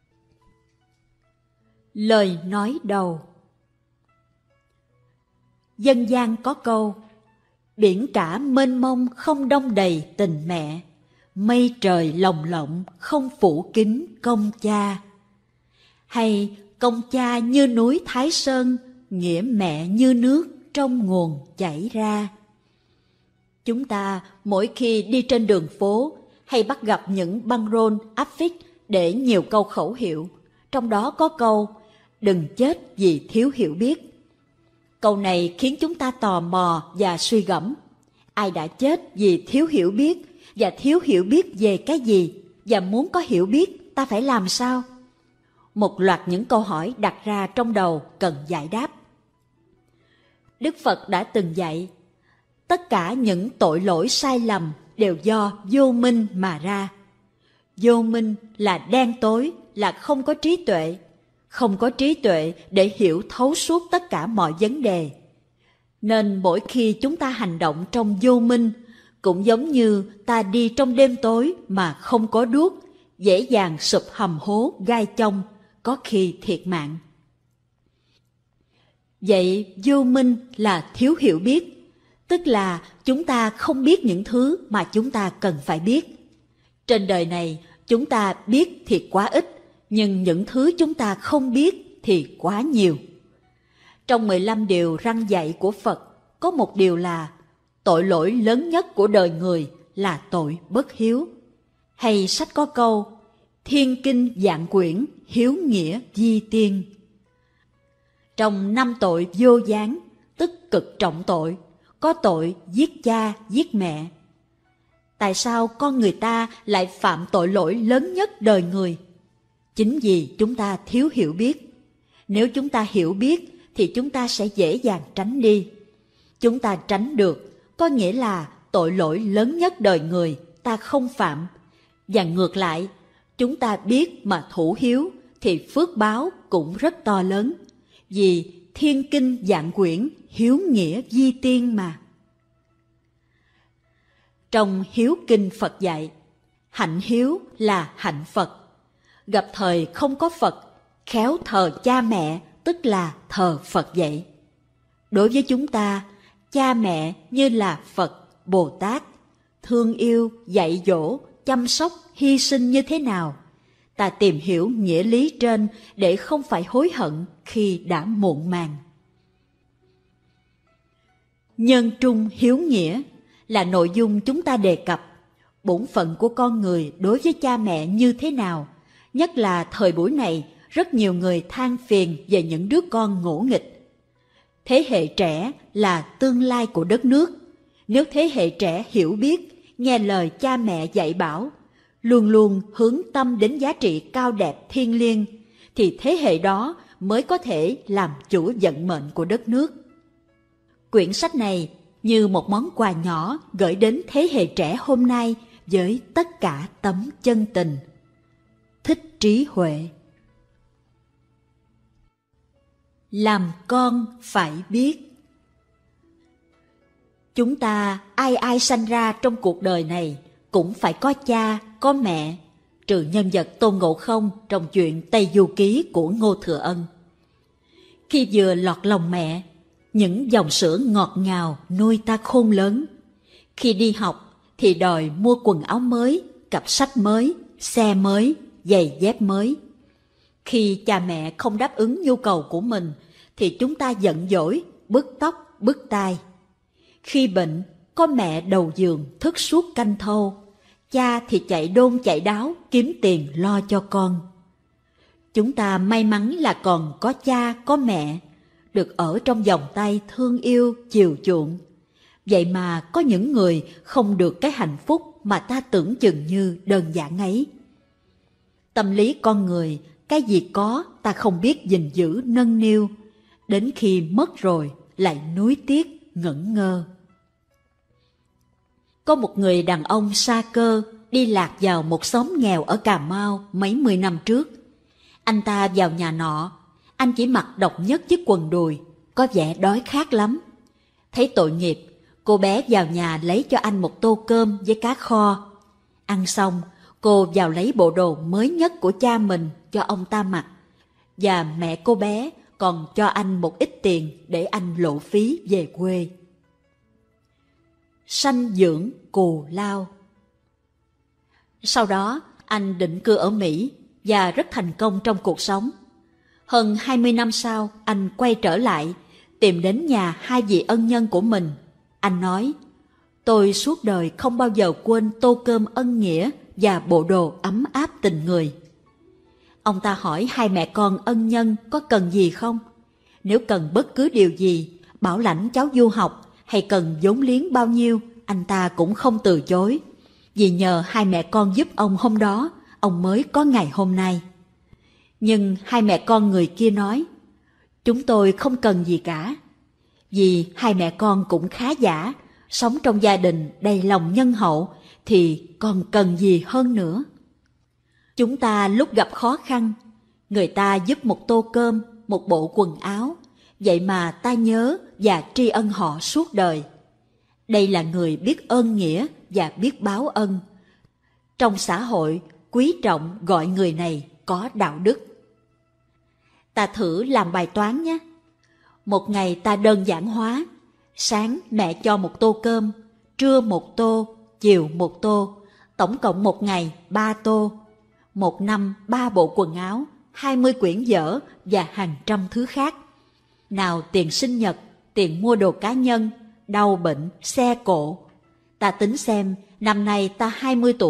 Lời nói đầu. Dân gian có câu, biển cả mênh mông không đong đầy tình mẹ, mây trời lồng lộng không phủ kín công cha. Hay công cha như núi Thái Sơn, nghĩa mẹ như nước trong nguồn chảy ra. Chúng ta mỗi khi đi trên đường phố hay bắt gặp những băng rôn áp phích để nhiều câu khẩu hiệu, trong đó có câu đừng chết vì thiếu hiểu biết. Câu này khiến chúng ta tò mò và suy gẫm. Ai đã chết vì thiếu hiểu biết, và thiếu hiểu biết về cái gì, và muốn có hiểu biết ta phải làm sao? Một loạt những câu hỏi đặt ra trong đầu cần giải đáp. Đức Phật đã từng dạy, tất cả những tội lỗi sai lầm đều do vô minh mà ra. Vô minh là đen tối, là không có trí tuệ. Không có trí tuệ để hiểu thấu suốt tất cả mọi vấn đề. Nên mỗi khi chúng ta hành động trong vô minh, cũng giống như ta đi trong đêm tối mà không có đuốc, dễ dàng sụp hầm hố gai chông, có khi thiệt mạng. Vậy vô minh là thiếu hiểu biết, tức là chúng ta không biết những thứ mà chúng ta cần phải biết. Trên đời này chúng ta biết thì quá ít, nhưng những thứ chúng ta không biết thì quá nhiều. Trong 15 điều răn dạy của Phật, có một điều là tội lỗi lớn nhất của đời người là tội bất hiếu. Hay sách có câu, Thiên kinh vạn quyển, hiếu nghĩa vi tiên. Trong 5 tội vô gián, tức cực trọng tội, có tội giết cha, giết mẹ. Tại sao con người ta lại phạm tội lỗi lớn nhất đời người? Chính vì chúng ta thiếu hiểu biết. Nếu chúng ta hiểu biết thì chúng ta sẽ dễ dàng tránh đi. Chúng ta tránh được, có nghĩa là tội lỗi lớn nhất đời người ta không phạm. Và ngược lại, chúng ta biết mà thủ hiếu thì phước báo cũng rất to lớn. Vì thiên kinh vạn quyển, hiếu nghĩa vi tiên mà. Trong hiếu kinh Phật dạy, hạnh hiếu là hạnh Phật. Gặp thời không có Phật, khéo thờ cha mẹ, tức là thờ Phật vậy. Đối với chúng ta, cha mẹ như là Phật, Bồ Tát, thương yêu, dạy dỗ, chăm sóc, hy sinh như thế nào. Ta tìm hiểu nghĩa lý trên để không phải hối hận khi đã muộn màng. Nhân trung hiếu nghĩa là nội dung chúng ta đề cập. Bổn phận của con người đối với cha mẹ như thế nào, nhất là thời buổi này, rất nhiều người than phiền về những đứa con ngỗ nghịch. Thế hệ trẻ là tương lai của đất nước. Nếu thế hệ trẻ hiểu biết, nghe lời cha mẹ dạy bảo, luôn luôn hướng tâm đến giá trị cao đẹp thiêng liêng, thì thế hệ đó mới có thể làm chủ vận mệnh của đất nước. Quyển sách này như một món quà nhỏ gửi đến thế hệ trẻ hôm nay với tất cả tấm chân tình. Thích Trí Huệ. Làm con phải biết. Chúng ta ai ai sanh ra trong cuộc đời này cũng phải có cha, có mẹ, trừ nhân vật Tôn Ngộ Không trong chuyện Tây Du Ký của Ngô Thừa Ân. Khi vừa lọt lòng mẹ, những dòng sữa ngọt ngào nuôi ta khôn lớn. Khi đi học thì đòi mua quần áo mới, cặp sách mới, xe mới, giày dép mới. Khi cha mẹ không đáp ứng nhu cầu của mình thì chúng ta giận dỗi, bứt tóc, bứt tai. Khi bệnh, có mẹ đầu giường thức suốt canh thâu, cha thì chạy đôn chạy đáo kiếm tiền lo cho con. Chúng ta may mắn là còn có cha, có mẹ, được ở trong vòng tay thương yêu, chiều chuộng. Vậy mà có những người không được cái hạnh phúc mà ta tưởng chừng như đơn giản ấy. Tâm lý con người, cái gì có ta không biết gìn giữ nâng niu, đến khi mất rồi lại nuối tiếc ngẩn ngơ. Có một người đàn ông sa cơ đi lạc vào một xóm nghèo ở Cà Mau mấy 10 năm trước. Anh ta vào nhà nọ, anh chỉ mặc độc nhất chiếc quần đùi, có vẻ đói khát lắm. Thấy tội nghiệp, cô bé vào nhà lấy cho anh một tô cơm với cá kho. Ăn xong, cô vào lấy bộ đồ mới nhất của cha mình cho ông ta mặc, và mẹ cô bé còn cho anh một ít tiền để anh lộ phí về quê. Sanh dưỡng cù lao. Sau đó, anh định cư ở Mỹ và rất thành công trong cuộc sống. Hơn 20 năm sau, anh quay trở lại, tìm đến nhà hai vị ân nhân của mình. Anh nói, tôi suốt đời không bao giờ quên tô cơm ân nghĩa và bộ đồ ấm áp tình người. Ông ta hỏi hai mẹ con ân nhân có cần gì không? Nếu cần bất cứ điều gì, bảo lãnh cháu du học hay cần vốn liếng bao nhiêu, anh ta cũng không từ chối. Vì nhờ hai mẹ con giúp ông hôm đó, ông mới có ngày hôm nay. Nhưng hai mẹ con người kia nói, chúng tôi không cần gì cả. Vì hai mẹ con cũng khá giả, sống trong gia đình đầy lòng nhân hậu, thì còn cần gì hơn nữa. Chúng ta lúc gặp khó khăn, người ta giúp một tô cơm, một bộ quần áo, vậy mà ta nhớ và tri ân họ suốt đời. Đây là người biết ơn nghĩa và biết báo ân. Trong xã hội, quý trọng gọi người này có đạo đức. Ta thử làm bài toán nhé. Một ngày ta đơn giản hóa. Sáng mẹ cho một tô cơm, trưa một tô, chiều một tô, tổng cộng một ngày 3 tô. Một năm 3 bộ quần áo, 20 quyển vở và hàng trăm thứ khác. Nào tiền sinh nhật, tiền mua đồ cá nhân, đau bệnh, xe cộ. Ta tính xem, năm nay ta 20 tuổi,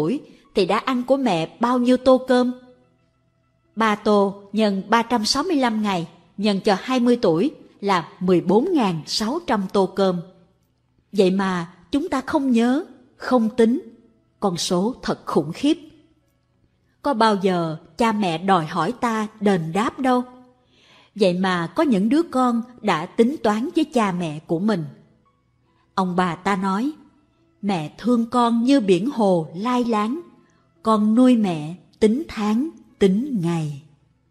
thì đã ăn của mẹ bao nhiêu tô cơm? 3 tô nhân 365 ngày nhân cho 20 tuổi là 14.600 tô cơm. Vậy mà chúng ta không nhớ, không tính. Con số thật khủng khiếp. Có bao giờ cha mẹ đòi hỏi ta đền đáp đâu. Vậy mà có những đứa con đã tính toán với cha mẹ của mình. Ông bà ta nói, mẹ thương con như biển hồ lai láng, con nuôi mẹ tính tháng, tính ngày.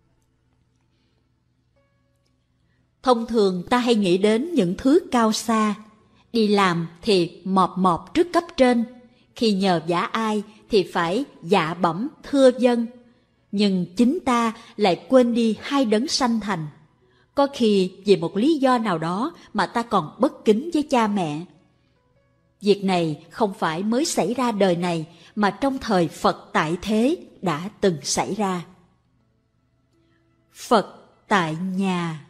Thông thường ta hay nghĩ đến những thứ cao xa. Đi làm thì mọp mọp trước cấp trên, khi nhờ vả ai thì phải dạ bẩm thưa vâng. Nhưng chính ta lại quên đi hai đấng sanh thành. Có khi vì một lý do nào đó mà ta còn bất kính với cha mẹ. Việc này không phải mới xảy ra đời này, mà trong thời Phật tại thế đã từng xảy ra. Phật tại nhà.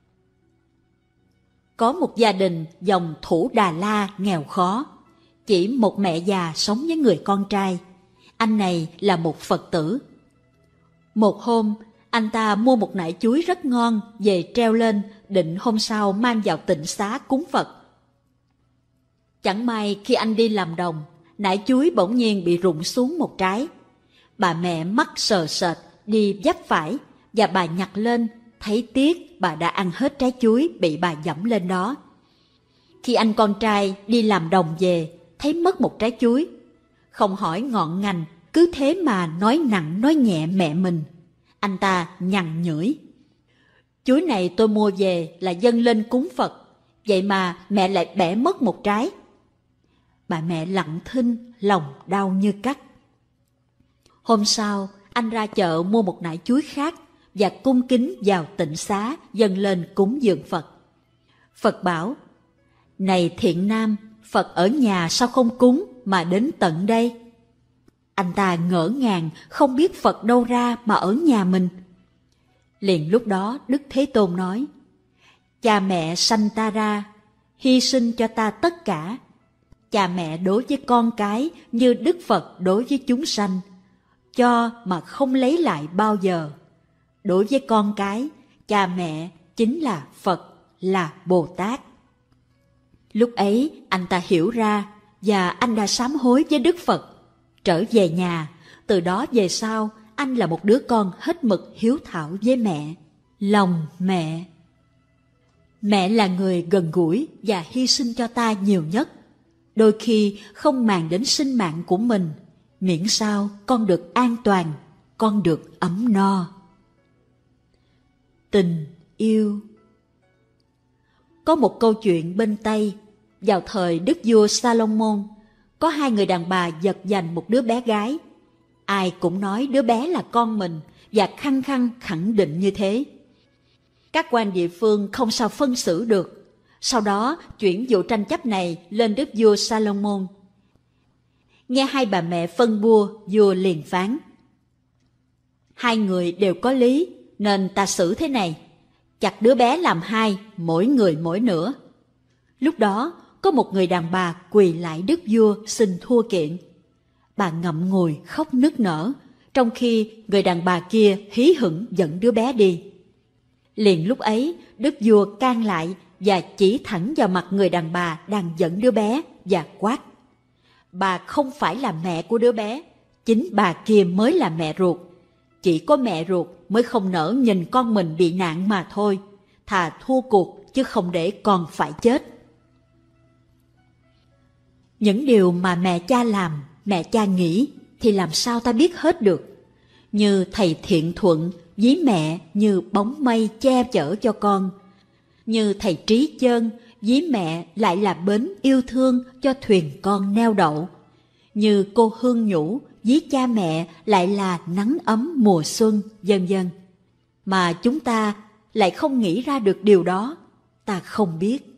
Có một gia đình dòng Thủ Đà La nghèo khó, chỉ một mẹ già sống với người con trai. Anh này là một Phật tử. Một hôm, anh ta mua một nải chuối rất ngon về treo lên, định hôm sau mang vào tịnh xá cúng Phật. Chẳng may khi anh đi làm đồng, nải chuối bỗng nhiên bị rụng xuống một trái. Bà mẹ mắt sờ sệt đi vấp phải, và bà nhặt lên, thấy tiếc bà đã ăn hết trái chuối bị bà dẫm lên đó. Khi anh con trai đi làm đồng về, thấy mất một trái chuối, không hỏi ngọn ngành, cứ thế mà nói nặng nói nhẹ mẹ mình. Anh ta nhằn nhủi, chuối này tôi mua về là dâng lên cúng Phật, vậy mà mẹ lại bẻ mất một trái. Bà mẹ lặng thinh, lòng đau như cắt. Hôm sau, anh ra chợ mua một nải chuối khác và cung kính vào tịnh xá dâng lên cúng dường Phật. Phật bảo, này thiện nam, Phật ở nhà sao không cúng mà đến tận đây? Anh ta ngỡ ngàng, không biết Phật đâu ra mà ở nhà mình. Liền lúc đó Đức Thế Tôn nói, cha mẹ sanh ta ra, hy sinh cho ta tất cả. Cha mẹ đối với con cái như Đức Phật đối với chúng sanh, cho mà không lấy lại bao giờ. Đối với con cái, cha mẹ chính là Phật, là Bồ Tát. Lúc ấy anh ta hiểu ra và anh đã sám hối với Đức Phật. Trở về nhà, từ đó về sau anh là một đứa con hết mực hiếu thảo với mẹ. Lòng mẹ. Mẹ là người gần gũi và hy sinh cho ta nhiều nhất. Đôi khi không màng đến sinh mạng của mình, miễn sao con được an toàn, con được ấm no. Tình yêu. Có một câu chuyện bên Tây, vào thời Đức vua Salomon, có hai người đàn bà giật giành một đứa bé gái. Ai cũng nói đứa bé là con mình và khăng khăng khẳng định như thế. Các quan địa phương không sao phân xử được. Sau đó chuyển vụ tranh chấp này lên Đức vua Salomon. Nghe hai bà mẹ phân bua, vua liền phán, hai người đều có lý, nên ta xử thế này, chặt đứa bé làm hai, mỗi người mỗi nửa. Lúc đó có một người đàn bà quỳ lại Đức vua xin thua kiện. Bà ngậm ngùi khóc nức nở, trong khi người đàn bà kia hí hửng dẫn đứa bé đi. Liền lúc ấy Đức vua can lại và chỉ thẳng vào mặt người đàn bà đang dẫn đứa bé và quát, bà không phải là mẹ của đứa bé, chính bà kia mới là mẹ ruột. Chỉ có mẹ ruột mới không nỡ nhìn con mình bị nạn mà thôi, thà thua cuộc chứ không để con phải chết. Những điều mà mẹ cha làm, mẹ cha nghĩ thì làm sao ta biết hết được. Như thầy Thiện Thuận ví mẹ như bóng mây che chở cho con, như thầy Trí Chơn ví mẹ lại là bến yêu thương cho thuyền con neo đậu, như cô Hương Nhũ ví cha mẹ lại là nắng ấm mùa xuân, vân vân. Mà chúng ta lại không nghĩ ra được điều đó, ta không biết.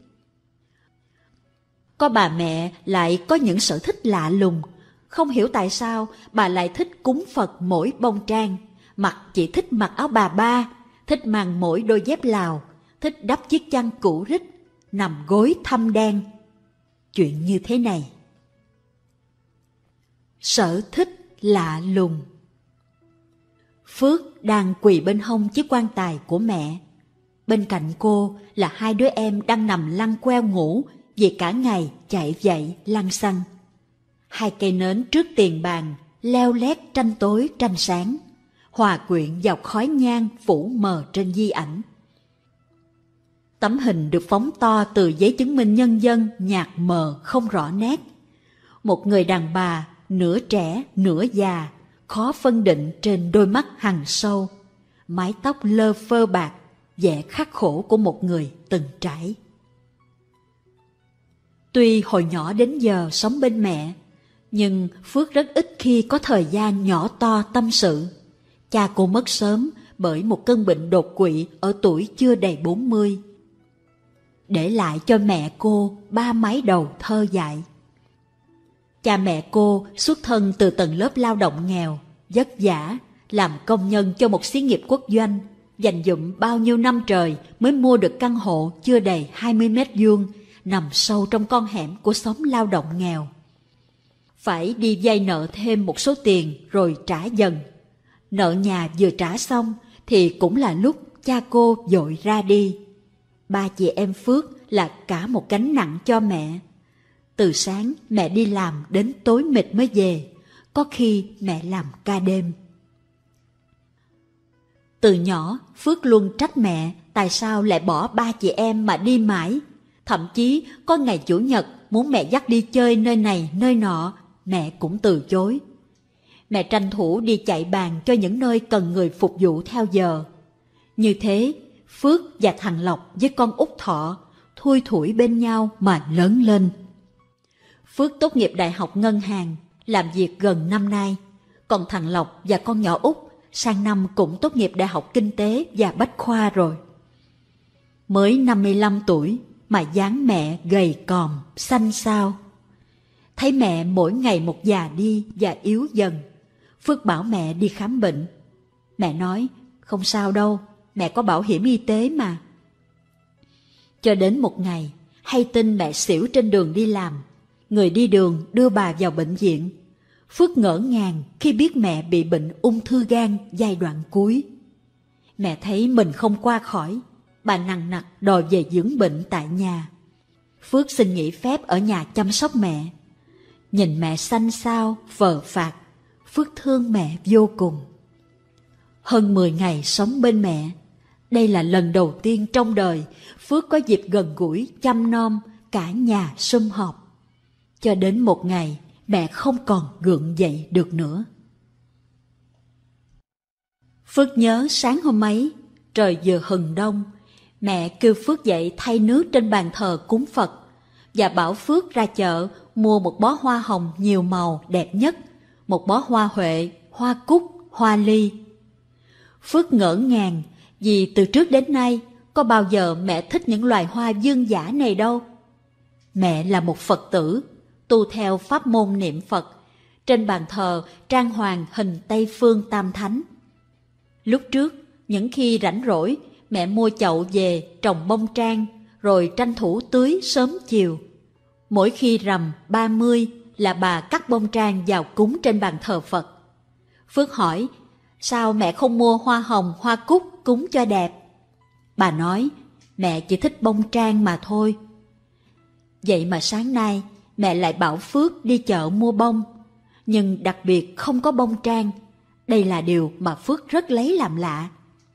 Có bà mẹ lại có những sở thích lạ lùng, không hiểu tại sao bà lại thích cúng Phật mỗi bông trang, mặc chỉ thích mặc áo bà ba, thích mang mỗi đôi dép Lào, thích đắp chiếc chăn cũ rích, nằm gối thâm đen. Chuyện như thế này. Sở thích lạ lùng. Phước đang quỳ bên hông chiếc quan tài của mẹ. Bên cạnh cô là hai đứa em đang nằm lăn queo ngủ vì cả ngày chạy dậy lăn xăng. Hai cây nến trước tiền bàn leo lét tranh tối tranh sáng, hòa quyện vào khói nhang phủ mờ trên di ảnh. Tấm hình được phóng to từ giấy chứng minh nhân dân nhạt mờ không rõ nét. Một người đàn bà nửa trẻ nửa già, khó phân định trên đôi mắt hằn sâu, mái tóc lơ phơ bạc, vẻ khắc khổ của một người từng trải. Tuy hồi nhỏ đến giờ sống bên mẹ, nhưng Phước rất ít khi có thời gian nhỏ to tâm sự. Cha cô mất sớm bởi một cơn bệnh đột quỵ ở tuổi chưa đầy 40, để lại cho mẹ cô ba mái đầu thơ dại. Cha mẹ cô xuất thân từ tầng lớp lao động nghèo, vất vả, làm công nhân cho một xí nghiệp quốc doanh, dành dụm bao nhiêu năm trời mới mua được căn hộ chưa đầy 20 mét vuông, nằm sâu trong con hẻm của xóm lao động nghèo. Phải đi vay nợ thêm một số tiền rồi trả dần. Nợ nhà vừa trả xong thì cũng là lúc cha cô vội ra đi. Ba chị em Phước là cả một gánh nặng cho mẹ. Từ sáng mẹ đi làm đến tối mịt mới về, có khi mẹ làm ca đêm. Từ nhỏ Phước luôn trách mẹ tại sao lại bỏ ba chị em mà đi mãi. Thậm chí có ngày Chủ nhật muốn mẹ dắt đi chơi nơi này nơi nọ, mẹ cũng từ chối. Mẹ tranh thủ đi chạy bàn cho những nơi cần người phục vụ theo giờ. Như thế, Phước và thằng Lộc với con út Thọ thui thủi bên nhau mà lớn lên. Phước tốt nghiệp đại học ngân hàng, làm việc gần năm nay. Còn thằng Lộc và con nhỏ út sang năm cũng tốt nghiệp đại học kinh tế và bách khoa rồi. Mới 55 tuổi mà dáng mẹ gầy còm, xanh xao. Thấy mẹ mỗi ngày một già đi và yếu dần, Phước bảo mẹ đi khám bệnh. Mẹ nói, không sao đâu, mẹ có bảo hiểm y tế mà. Cho đến một ngày, hay tin mẹ xỉu trên đường đi làm. Người đi đường đưa bà vào bệnh viện. Phước ngỡ ngàng khi biết mẹ bị bệnh ung thư gan giai đoạn cuối. Mẹ thấy mình không qua khỏi, bà nằng nặc đòi về dưỡng bệnh tại nhà. Phước xin nghỉ phép ở nhà chăm sóc mẹ. Nhìn mẹ xanh xao, phờ phạc, Phước thương mẹ vô cùng. Hơn 10 ngày sống bên mẹ, đây là lần đầu tiên trong đời Phước có dịp gần gũi chăm nom cả nhà sum họp. Cho đến một ngày mẹ không còn gượng dậy được nữa. Phước nhớ sáng hôm ấy, trời vừa hừng đông, mẹ kêu Phước dậy thay nước trên bàn thờ cúng Phật và bảo Phước ra chợ mua một bó hoa hồng nhiều màu đẹp nhất, một bó hoa huệ, hoa cúc, hoa ly. Phước ngỡ ngàng vì từ trước đến nay có bao giờ mẹ thích những loài hoa dương dã này đâu. Mẹ là một Phật tử, tu theo pháp môn niệm Phật, trên bàn thờ trang hoàng hình Tây Phương Tam Thánh. Lúc trước, những khi rảnh rỗi, mẹ mua chậu về trồng bông trang, rồi tranh thủ tưới sớm chiều. Mỗi khi rằm 30 là bà cắt bông trang vào cúng trên bàn thờ Phật. Phước hỏi, sao mẹ không mua hoa hồng, hoa cúc cúng cho đẹp? Bà nói, mẹ chỉ thích bông trang mà thôi. Vậy mà sáng nay, mẹ lại bảo Phước đi chợ mua bông, nhưng đặc biệt không có bông trang. Đây là điều mà Phước rất lấy làm lạ.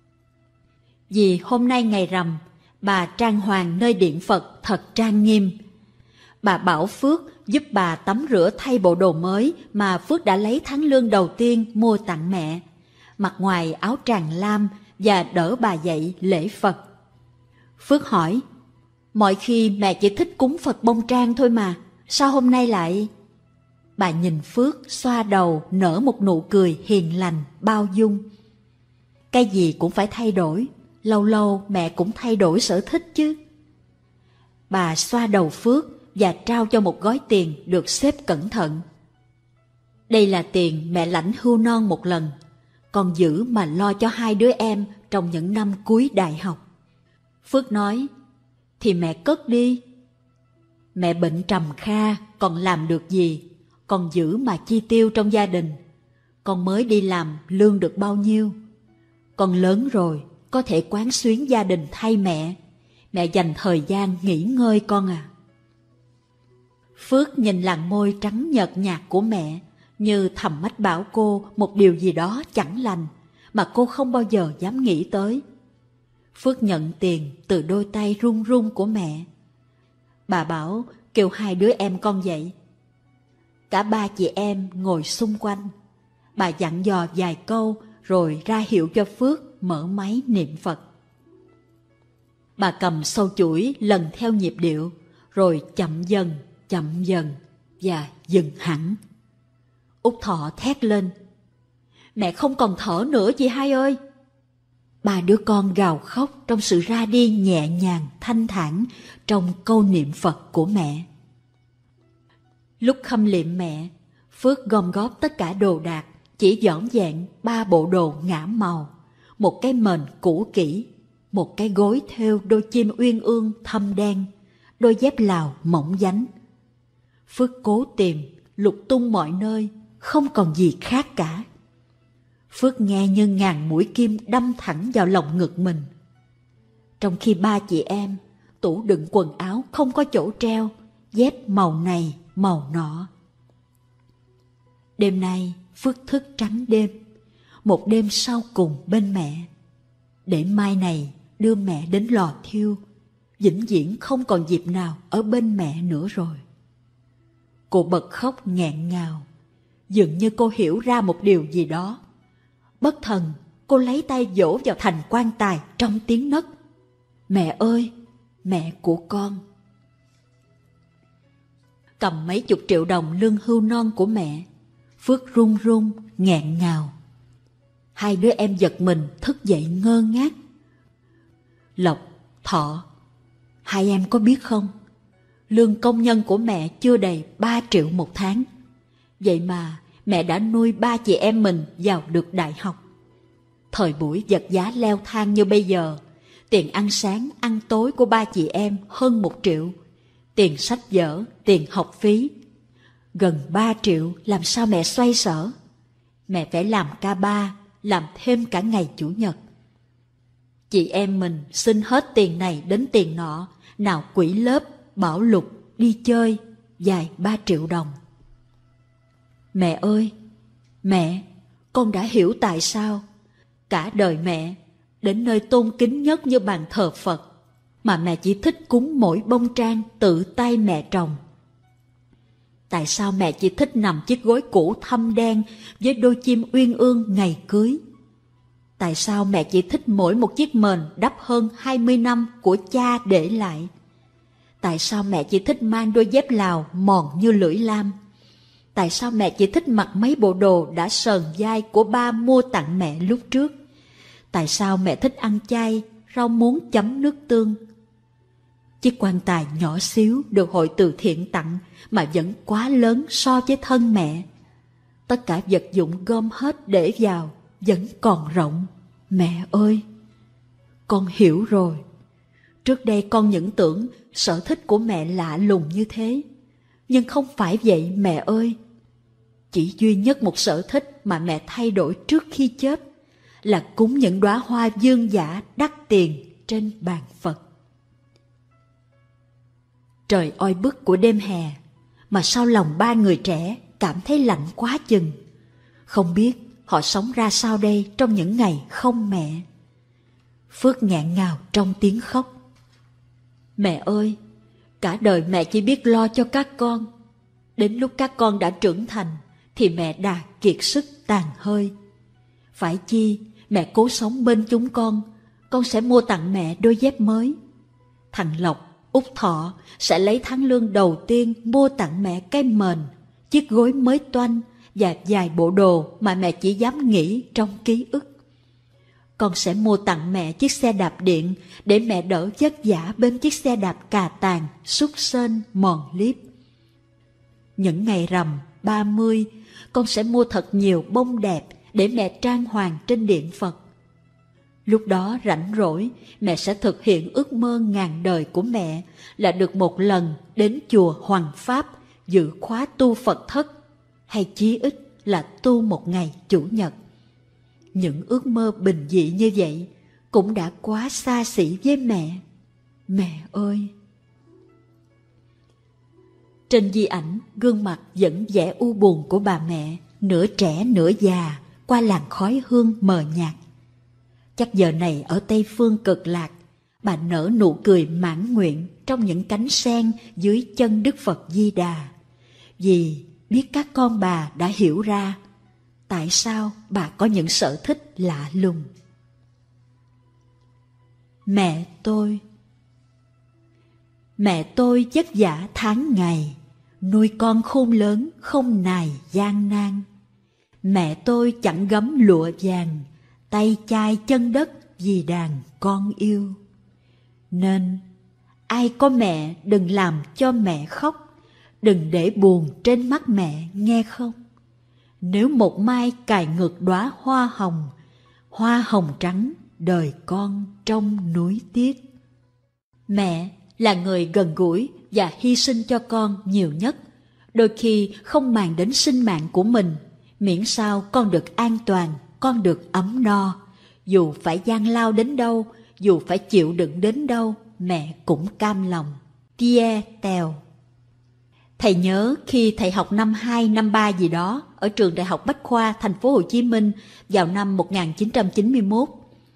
Vì hôm nay ngày rằm, bà trang hoàng nơi điện Phật thật trang nghiêm. Bà bảo Phước giúp bà tắm rửa thay bộ đồ mới mà Phước đã lấy tháng lương đầu tiên mua tặng mẹ, mặc ngoài áo tràng lam và đỡ bà dậy lễ Phật. Phước hỏi, mọi khi mẹ chỉ thích cúng Phật bông trang thôi mà, sao hôm nay lại... Bà nhìn Phước xoa đầu nở một nụ cười hiền lành, bao dung. Cái gì cũng phải thay đổi, lâu lâu mẹ cũng thay đổi sở thích chứ. Bà xoa đầu Phước và trao cho một gói tiền được xếp cẩn thận. Đây là tiền mẹ lãnh hưu non một lần, còn giữ mà lo cho hai đứa em trong những năm cuối đại học. Phước nói, thì mẹ cất đi. Mẹ bệnh trầm kha, còn làm được gì, còn giữ mà chi tiêu trong gia đình. Con mới đi làm lương được bao nhiêu? Con lớn rồi, có thể quán xuyến gia đình thay mẹ. Mẹ dành thời gian nghỉ ngơi con à. Phước nhìn làn môi trắng nhợt nhạt của mẹ, như thầm mách bảo cô một điều gì đó chẳng lành mà cô không bao giờ dám nghĩ tới. Phước nhận tiền từ đôi tay run run của mẹ. Bà bảo kêu hai đứa em con dậy. Cả ba chị em ngồi xung quanh. Bà dặn dò vài câu rồi ra hiệu cho Phước mở máy niệm Phật. Bà cầm sâu chuỗi lần theo nhịp điệu, rồi chậm dần và dừng hẳn. Út Thọ thét lên: "Mẹ không còn thở nữa chị hai ơi!" Ba đứa con gào khóc trong sự ra đi nhẹ nhàng thanh thản trong câu niệm Phật của mẹ. Lúc khâm liệm mẹ, Phước gom góp tất cả đồ đạc, chỉ dọn dẹn 3 bộ đồ ngả màu, một cái mền cũ kỹ, một cái gối thêu đôi chim uyên ương thâm đen, đôi dép Lào mỏng dánh. Phước cố tìm, lục tung mọi nơi, không còn gì khác cả. Phước nghe như ngàn mũi kim đâm thẳng vào lòng ngực mình. Trong khi ba chị em, tủ đựng quần áo không có chỗ treo, dép màu này màu nọ. Đêm nay Phước thức trắng đêm, một đêm sau cùng bên mẹ, để mai này đưa mẹ đến lò thiêu, vĩnh viễn không còn dịp nào ở bên mẹ nữa rồi. Cô bật khóc nghẹn ngào, dường như cô hiểu ra một điều gì đó. Bất thần, cô lấy tay vỗ vào thành quan tài trong tiếng nấc: "Mẹ ơi, mẹ của con!" Cầm mấy chục triệu đồng lương hưu non của mẹ, Phước run run, nghẹn ngào. Hai đứa em giật mình thức dậy ngơ ngác. Lộc, Thọ, hai em có biết không? Lương công nhân của mẹ chưa đầy 3 triệu một tháng. Vậy mà mẹ đã nuôi ba chị em mình vào được đại học. Thời buổi vật giá leo thang như bây giờ, tiền ăn sáng, ăn tối của ba chị em hơn 1 triệu. Tiền sách vở, tiền học phí. Gần 3 triệu làm sao mẹ xoay sở? Mẹ phải làm ca 3, làm thêm cả ngày Chủ nhật. Chị em mình xin hết tiền này đến tiền nọ, nào quỹ lớp, bảo lục, đi chơi, dài 3 triệu đồng. Mẹ ơi, mẹ, con đã hiểu tại sao cả đời mẹ, đến nơi tôn kính nhất như bàn thờ Phật, mà mẹ chỉ thích cúng mỗi bông trang tự tay mẹ trồng. Tại sao mẹ chỉ thích nằm chiếc gối cũ thâm đen với đôi chim uyên ương ngày cưới? Tại sao mẹ chỉ thích mỗi một chiếc mền đắp hơn 20 năm của cha để lại? Tại sao mẹ chỉ thích mang đôi dép Lào mòn như lưỡi lam? Tại sao mẹ chỉ thích mặc mấy bộ đồ đã sờn vai của ba mua tặng mẹ lúc trước? Tại sao mẹ thích ăn chay, rau muống chấm nước tương? Chiếc quan tài nhỏ xíu được hội từ thiện tặng mà vẫn quá lớn so với thân mẹ. Tất cả vật dụng gom hết để vào vẫn còn rộng. Mẹ ơi! Con hiểu rồi. Trước đây con những tưởng sở thích của mẹ lạ lùng như thế. Nhưng không phải vậy mẹ ơi. Chỉ duy nhất một sở thích mà mẹ thay đổi trước khi chết là cúng những đóa hoa dương dã đắt tiền trên bàn Phật. Trời oi bức của đêm hè, mà sao lòng ba người trẻ cảm thấy lạnh quá chừng. Không biết họ sống ra sao đây trong những ngày không mẹ. Phước nghẹn ngào trong tiếng khóc. Mẹ ơi, cả đời mẹ chỉ biết lo cho các con. Đến lúc các con đã trưởng thành thì mẹ đã kiệt sức tàn hơi. Phải chi mẹ cố sống bên chúng con sẽ mua tặng mẹ đôi dép mới. Thằng Lộc, Út Thọ sẽ lấy tháng lương đầu tiên mua tặng mẹ cái mền, chiếc gối mới toanh và vài bộ đồ mà mẹ chỉ dám nghĩ trong ký ức. Con sẽ mua tặng mẹ chiếc xe đạp điện để mẹ đỡ vất vả bên chiếc xe đạp cà tàng, xúc xên, mòn liếp. Những ngày rằm 30, con sẽ mua thật nhiều bông đẹp để mẹ trang hoàng trên điện Phật. Lúc đó rảnh rỗi, mẹ sẽ thực hiện ước mơ ngàn đời của mẹ là được một lần đến chùa Hoằng Pháp dự khóa tu Phật thất, hay chí ít là tu một ngày Chủ nhật. Những ước mơ bình dị như vậy cũng đã quá xa xỉ với mẹ. Mẹ ơi! Trên di ảnh, gương mặt vẫn vẻ u buồn của bà mẹ, nửa trẻ nửa già, qua làn khói hương mờ nhạt. Chắc giờ này ở Tây Phương Cực Lạc, bà nở nụ cười mãn nguyện trong những cánh sen dưới chân Đức Phật Di Đà, vì biết các con bà đã hiểu ra tại sao bà có những sở thích lạ lùng. Mẹ tôi vất vả tháng ngày, nuôi con khôn lớn không nài gian nan. Mẹ tôi chẳng gấm lụa vàng, tay chai chân đất vì đàn con yêu. Nên ai có mẹ đừng làm cho mẹ khóc, đừng để buồn trên mắt mẹ nghe không. Nếu một mai cài ngược đóa hoa hồng trắng đời con trong núi tiếc. Mẹ là người gần gũi và hy sinh cho con nhiều nhất, đôi khi không màng đến sinh mạng của mình, miễn sao con được an toàn, con được ấm no. Dù phải gian lao đến đâu, dù phải chịu đựng đến đâu, mẹ cũng cam lòng. Pierre Tèo. Thầy nhớ khi thầy học năm 2, năm 3 gì đó ở trường Đại học Bách khoa thành phố Hồ Chí Minh vào năm 1991.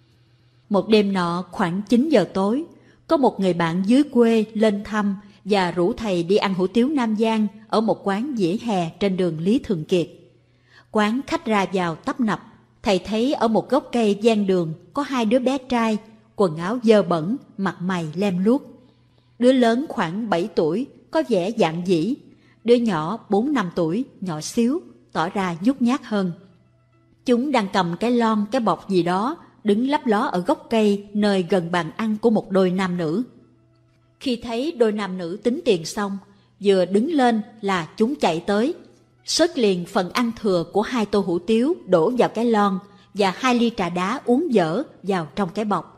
Một đêm nọ khoảng 9 giờ tối, có một người bạn dưới quê lên thăm và rủ thầy đi ăn hủ tiếu Nam Giang ở một quán vỉa hè trên đường Lý Thường Kiệt. Quán khách ra vào tấp nập, thầy thấy ở một gốc cây ven đường có hai đứa bé trai, quần áo dơ bẩn, mặt mày lem luốc. Đứa lớn khoảng 7 tuổi, có vẻ dạn dĩ. Đứa nhỏ 4-5 tuổi, nhỏ xíu, tỏ ra nhút nhát hơn. Chúng đang cầm cái lon, cái bọc gì đó, đứng lấp ló ở gốc cây nơi gần bàn ăn của một đôi nam nữ. Khi thấy đôi nam nữ tính tiền xong, vừa đứng lên là chúng chạy tới, xớt liền phần ăn thừa của 2 tô hủ tiếu đổ vào cái lon và 2 ly trà đá uống dở vào trong cái bọc.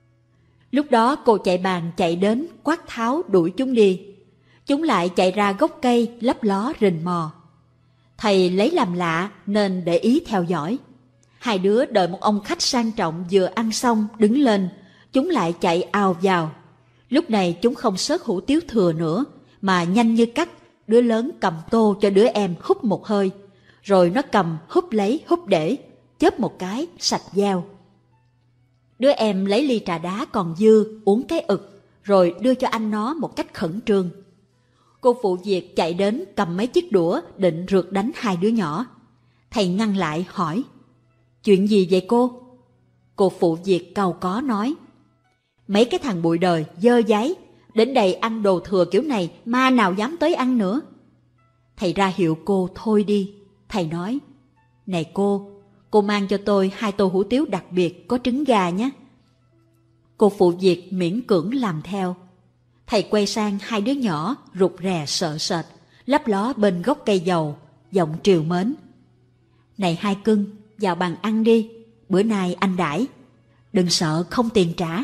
Lúc đó cô chạy bàn chạy đến quát tháo đuổi chúng đi. Chúng lại chạy ra gốc cây lấp ló rình mò. Thầy lấy làm lạ nên để ý theo dõi. 2 đứa đợi một ông khách sang trọng vừa ăn xong đứng lên, chúng lại chạy ào vào. Lúc này chúng không xớt hủ tiếu thừa nữa, mà nhanh như cắt, đứa lớn cầm tô cho đứa em húp một hơi, rồi nó cầm húp lấy húp để, chớp một cái sạch dao. Đứa em lấy ly trà đá còn dư uống cái ực, rồi đưa cho anh nó một cách khẩn trương. Cô phụ việc chạy đến cầm mấy chiếc đũa định rượt đánh 2 đứa nhỏ. Thầy ngăn lại hỏi: "Chuyện gì vậy cô?" Cô phụ việc cau có nói: "Mấy cái thằng bụi đời dơ dáy, đến đây ăn đồ thừa kiểu này ma nào dám tới ăn nữa." Thầy ra hiệu cô thôi đi. Thầy nói: "Này cô mang cho tôi 2 tô hủ tiếu đặc biệt có trứng gà nhé." Cô phụ việc miễn cưỡng làm theo. Thầy quay sang 2 đứa nhỏ rụt rè sợ sệt, lấp ló bên gốc cây dầu, giọng trìu mến: "Này hai cưng, vào bàn ăn đi, bữa nay anh đãi, đừng sợ không tiền trả."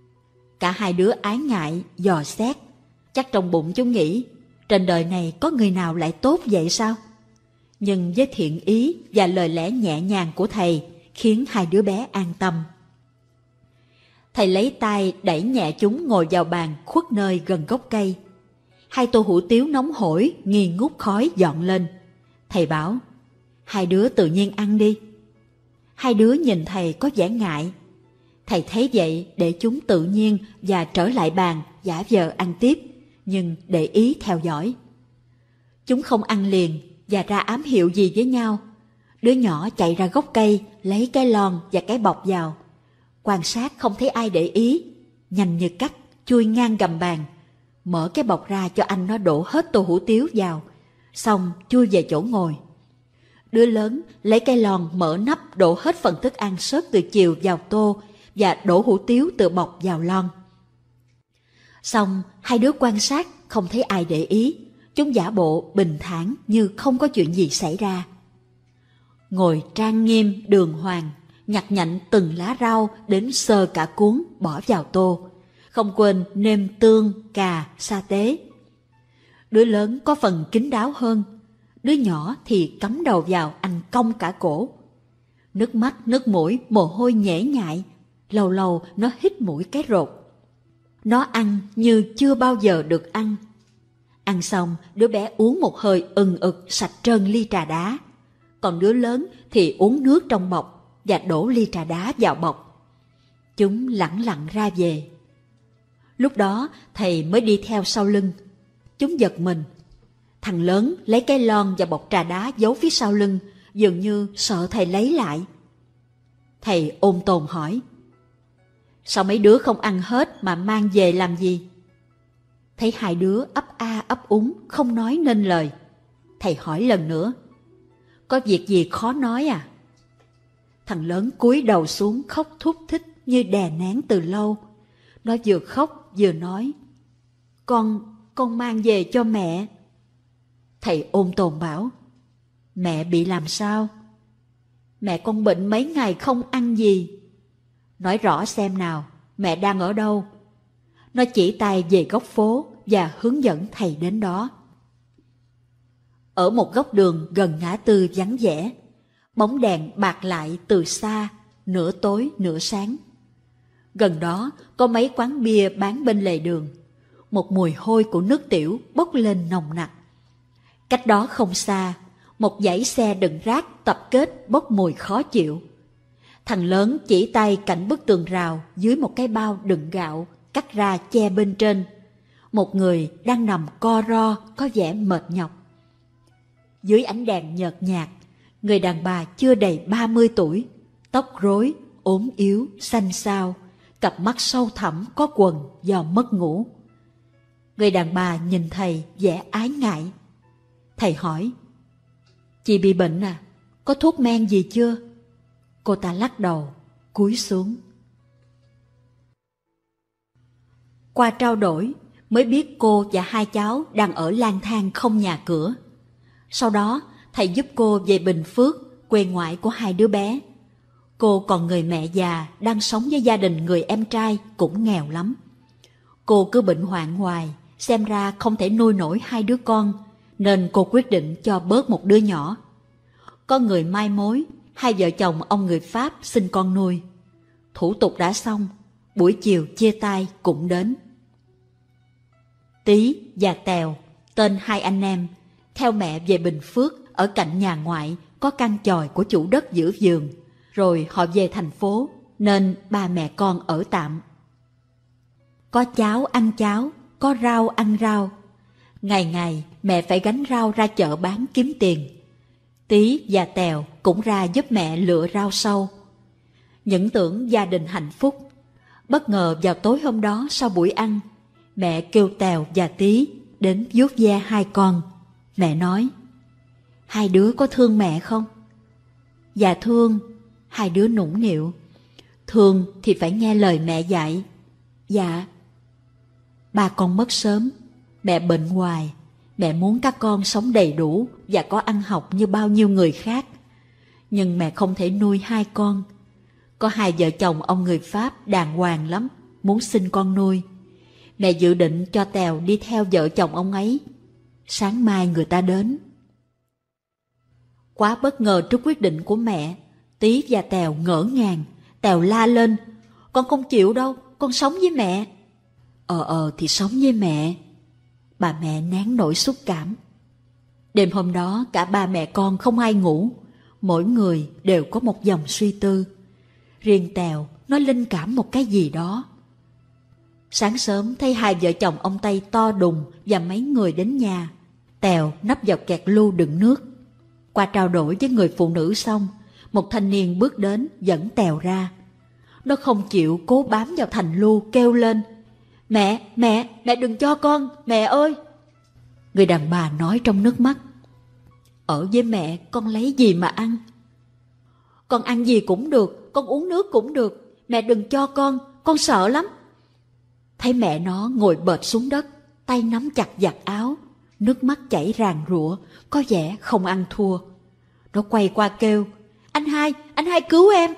Cả 2 đứa ái ngại dò xét, chắc trong bụng chúng nghĩ trên đời này có người nào lại tốt vậy sao? Nhưng với thiện ý và lời lẽ nhẹ nhàng của thầy khiến 2 đứa bé an tâm. Thầy lấy tay đẩy nhẹ chúng ngồi vào bàn khuất nơi gần gốc cây. 2 tô hủ tiếu nóng hổi nghi ngút khói dọn lên. Thầy bảo: "Hai đứa tự nhiên ăn đi." 2 đứa nhìn thầy có vẻ ngại. Thầy thấy vậy để chúng tự nhiên và trở lại bàn giả vờ ăn tiếp, nhưng để ý theo dõi. Chúng không ăn liền và ra ám hiệu gì với nhau. Đứa nhỏ chạy ra gốc cây lấy cái lon và cái bọc vào. Quan sát không thấy ai để ý, nhanh như cắt chui ngang gầm bàn, mở cái bọc ra cho anh nó đổ hết tô hủ tiếu vào, xong chui về chỗ ngồi. Đứa lớn lấy cái lon mở nắp đổ hết phần thức ăn xớt từ chiều vào tô và đổ hủ tiếu từ bọc vào lon. Xong 2 đứa quan sát không thấy ai để ý, chúng giả bộ bình thản như không có chuyện gì xảy ra. Ngồi trang nghiêm đường hoàng, nhặt nhạnh từng lá rau đến sơ cả cuốn bỏ vào tô, không quên nêm tương, cà, sa tế. Đứa lớn có phần kín đáo hơn, đứa nhỏ thì cắm đầu vào anh cong cả cổ. Nước mắt, nước mũi, mồ hôi nhễ nhại, lâu lâu nó hít mũi cái rột. Nó ăn như chưa bao giờ được ăn. Ăn xong, đứa bé uống một hơi ực sạch trơn ly trà đá. Còn đứa lớn thì uống nước trong bọc và đổ ly trà đá vào bọc. Chúng lẳng lặng ra về. Lúc đó thầy mới đi theo sau lưng. Chúng giật mình. Thằng lớn lấy cái lon và bọc trà đá giấu phía sau lưng, dường như sợ thầy lấy lại. Thầy ôn tồn hỏi: sao mấy đứa không ăn hết mà mang về làm gì? Thấy hai đứa ấp a ấp úng không nói nên lời, thầy hỏi lần nữa: có việc gì khó nói à? Thằng lớn cúi đầu xuống khóc thút thít như đè nén từ lâu. Nó vừa khóc vừa nói: con mang về cho mẹ. Thầy ôn tồn bảo: mẹ bị làm sao? Mẹ con bệnh mấy ngày không ăn gì. Nói rõ xem nào, mẹ đang ở đâu? Nó chỉ tay về góc phố và hướng dẫn thầy đến đó. Ở một góc đường gần ngã tư vắng vẻ, bóng đèn bạc lại từ xa, nửa tối nửa sáng. Gần đó có mấy quán bia bán bên lề đường. Một mùi hôi của nước tiểu bốc lên nồng nặc. Cách đó không xa, một dãy xe đựng rác tập kết bốc mùi khó chịu. Thằng lớn chỉ tay cạnh bức tường rào dưới một cái bao đựng gạo cắt ra che bên trên. Một người đang nằm co ro có vẻ mệt nhọc. Dưới ánh đèn nhợt nhạt, người đàn bà chưa đầy 30 tuổi, tóc rối, ốm yếu, xanh xao, cặp mắt sâu thẳm có quầng do mất ngủ. Người đàn bà nhìn thầy vẻ ái ngại. Thầy hỏi: chị bị bệnh à? Có thuốc men gì chưa? Cô ta lắc đầu, cúi xuống. Qua trao đổi mới biết cô và hai cháu đang ở lang thang không nhà cửa. Sau đó thầy giúp cô về Bình Phước, quê ngoại của hai đứa bé. Cô còn người mẹ già đang sống với gia đình người em trai cũng nghèo lắm. Cô cứ bệnh hoạn hoài, xem ra không thể nuôi nổi hai đứa con, nên cô quyết định cho bớt một đứa nhỏ. Có người mai mối, hai vợ chồng ông người Pháp xin con nuôi. Thủ tục đã xong, buổi chiều chia tay cũng đến. Tí và Tèo, tên hai anh em, theo mẹ về Bình Phước, ở cạnh nhà ngoại có căn chòi của chủ đất giữ vườn, rồi họ về thành phố, nên ba mẹ con ở tạm. Có cháo ăn cháo, có rau ăn rau. Ngày ngày mẹ phải gánh rau ra chợ bán kiếm tiền. Tí và Tèo cũng ra giúp mẹ lựa rau sâu. Những tưởng gia đình hạnh phúc. Bất ngờ vào tối hôm đó sau buổi ăn, mẹ kêu Tèo và Tí đến vuốt ve hai con. Mẹ nói: hai đứa có thương mẹ không? Dạ thương. Hai đứa nũng nịu. Thương thì phải nghe lời mẹ dạy. Dạ. Ba con mất sớm, mẹ bệnh hoài. Mẹ muốn các con sống đầy đủ và có ăn học như bao nhiêu người khác. Nhưng mẹ không thể nuôi hai con. Có hai vợ chồng ông người Pháp đàng hoàng lắm, muốn xin con nuôi. Mẹ dự định cho Tèo đi theo vợ chồng ông ấy. Sáng mai người ta đến. Quá bất ngờ trước quyết định của mẹ, Tí và Tèo ngỡ ngàng. Tèo la lên: con không chịu đâu, con sống với mẹ. Thì sống với mẹ. Bà mẹ nén nỗi xúc cảm. Đêm hôm đó cả ba mẹ con không ai ngủ. Mỗi người đều có một dòng suy tư. Riêng Tèo nó linh cảm một cái gì đó. Sáng sớm thấy hai vợ chồng ông Tây to đùng và mấy người đến nhà. Tèo nấp vào kẹt lu đựng nước. Qua trao đổi với người phụ nữ xong, một thanh niên bước đến dẫn Tèo ra. Nó không chịu, cố bám vào thành lu kêu lên: Mẹ đừng cho con, mẹ ơi. Người đàn bà nói trong nước mắt: ở với mẹ con lấy gì mà ăn? Con ăn gì cũng được, con uống nước cũng được, mẹ đừng cho con sợ lắm. Thấy mẹ nó ngồi bệt xuống đất, tay nắm chặt vạt áo, nước mắt chảy ràn rụa, có vẻ không ăn thua. Nó quay qua kêu: anh hai cứu em.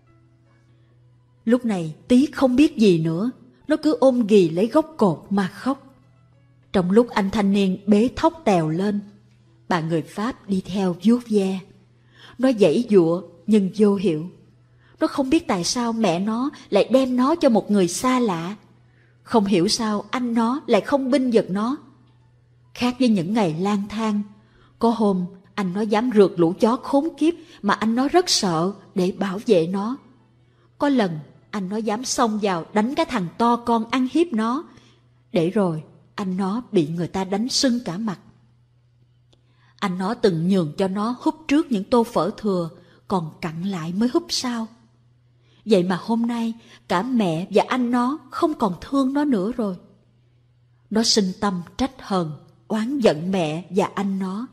Lúc này Tí không biết gì nữa, nó cứ ôm ghì lấy gốc cột mà khóc. Trong lúc anh thanh niên bế thóc Tèo lên, Bà người Pháp đi theo vuốt ve. Nó giãy giụa nhưng vô hiệu. Nó không biết tại sao mẹ nó lại đem nó cho một người xa lạ. Không hiểu sao anh nó lại không bênh vực nó. Khác với những ngày lang thang, có hôm anh nó dám rượt lũ chó khốn kiếp mà anh nó rất sợ để bảo vệ nó. Có lần anh nó dám xông vào đánh cái thằng to con ăn hiếp nó, để rồi anh nó bị người ta đánh sưng cả mặt. Anh nó từng nhường cho nó húp trước những tô phở thừa, còn cặn lại mới húp sau. Vậy mà hôm nay cả mẹ và anh nó không còn thương nó nữa rồi. Nó sinh tâm trách hờn, oán giận mẹ và anh nó.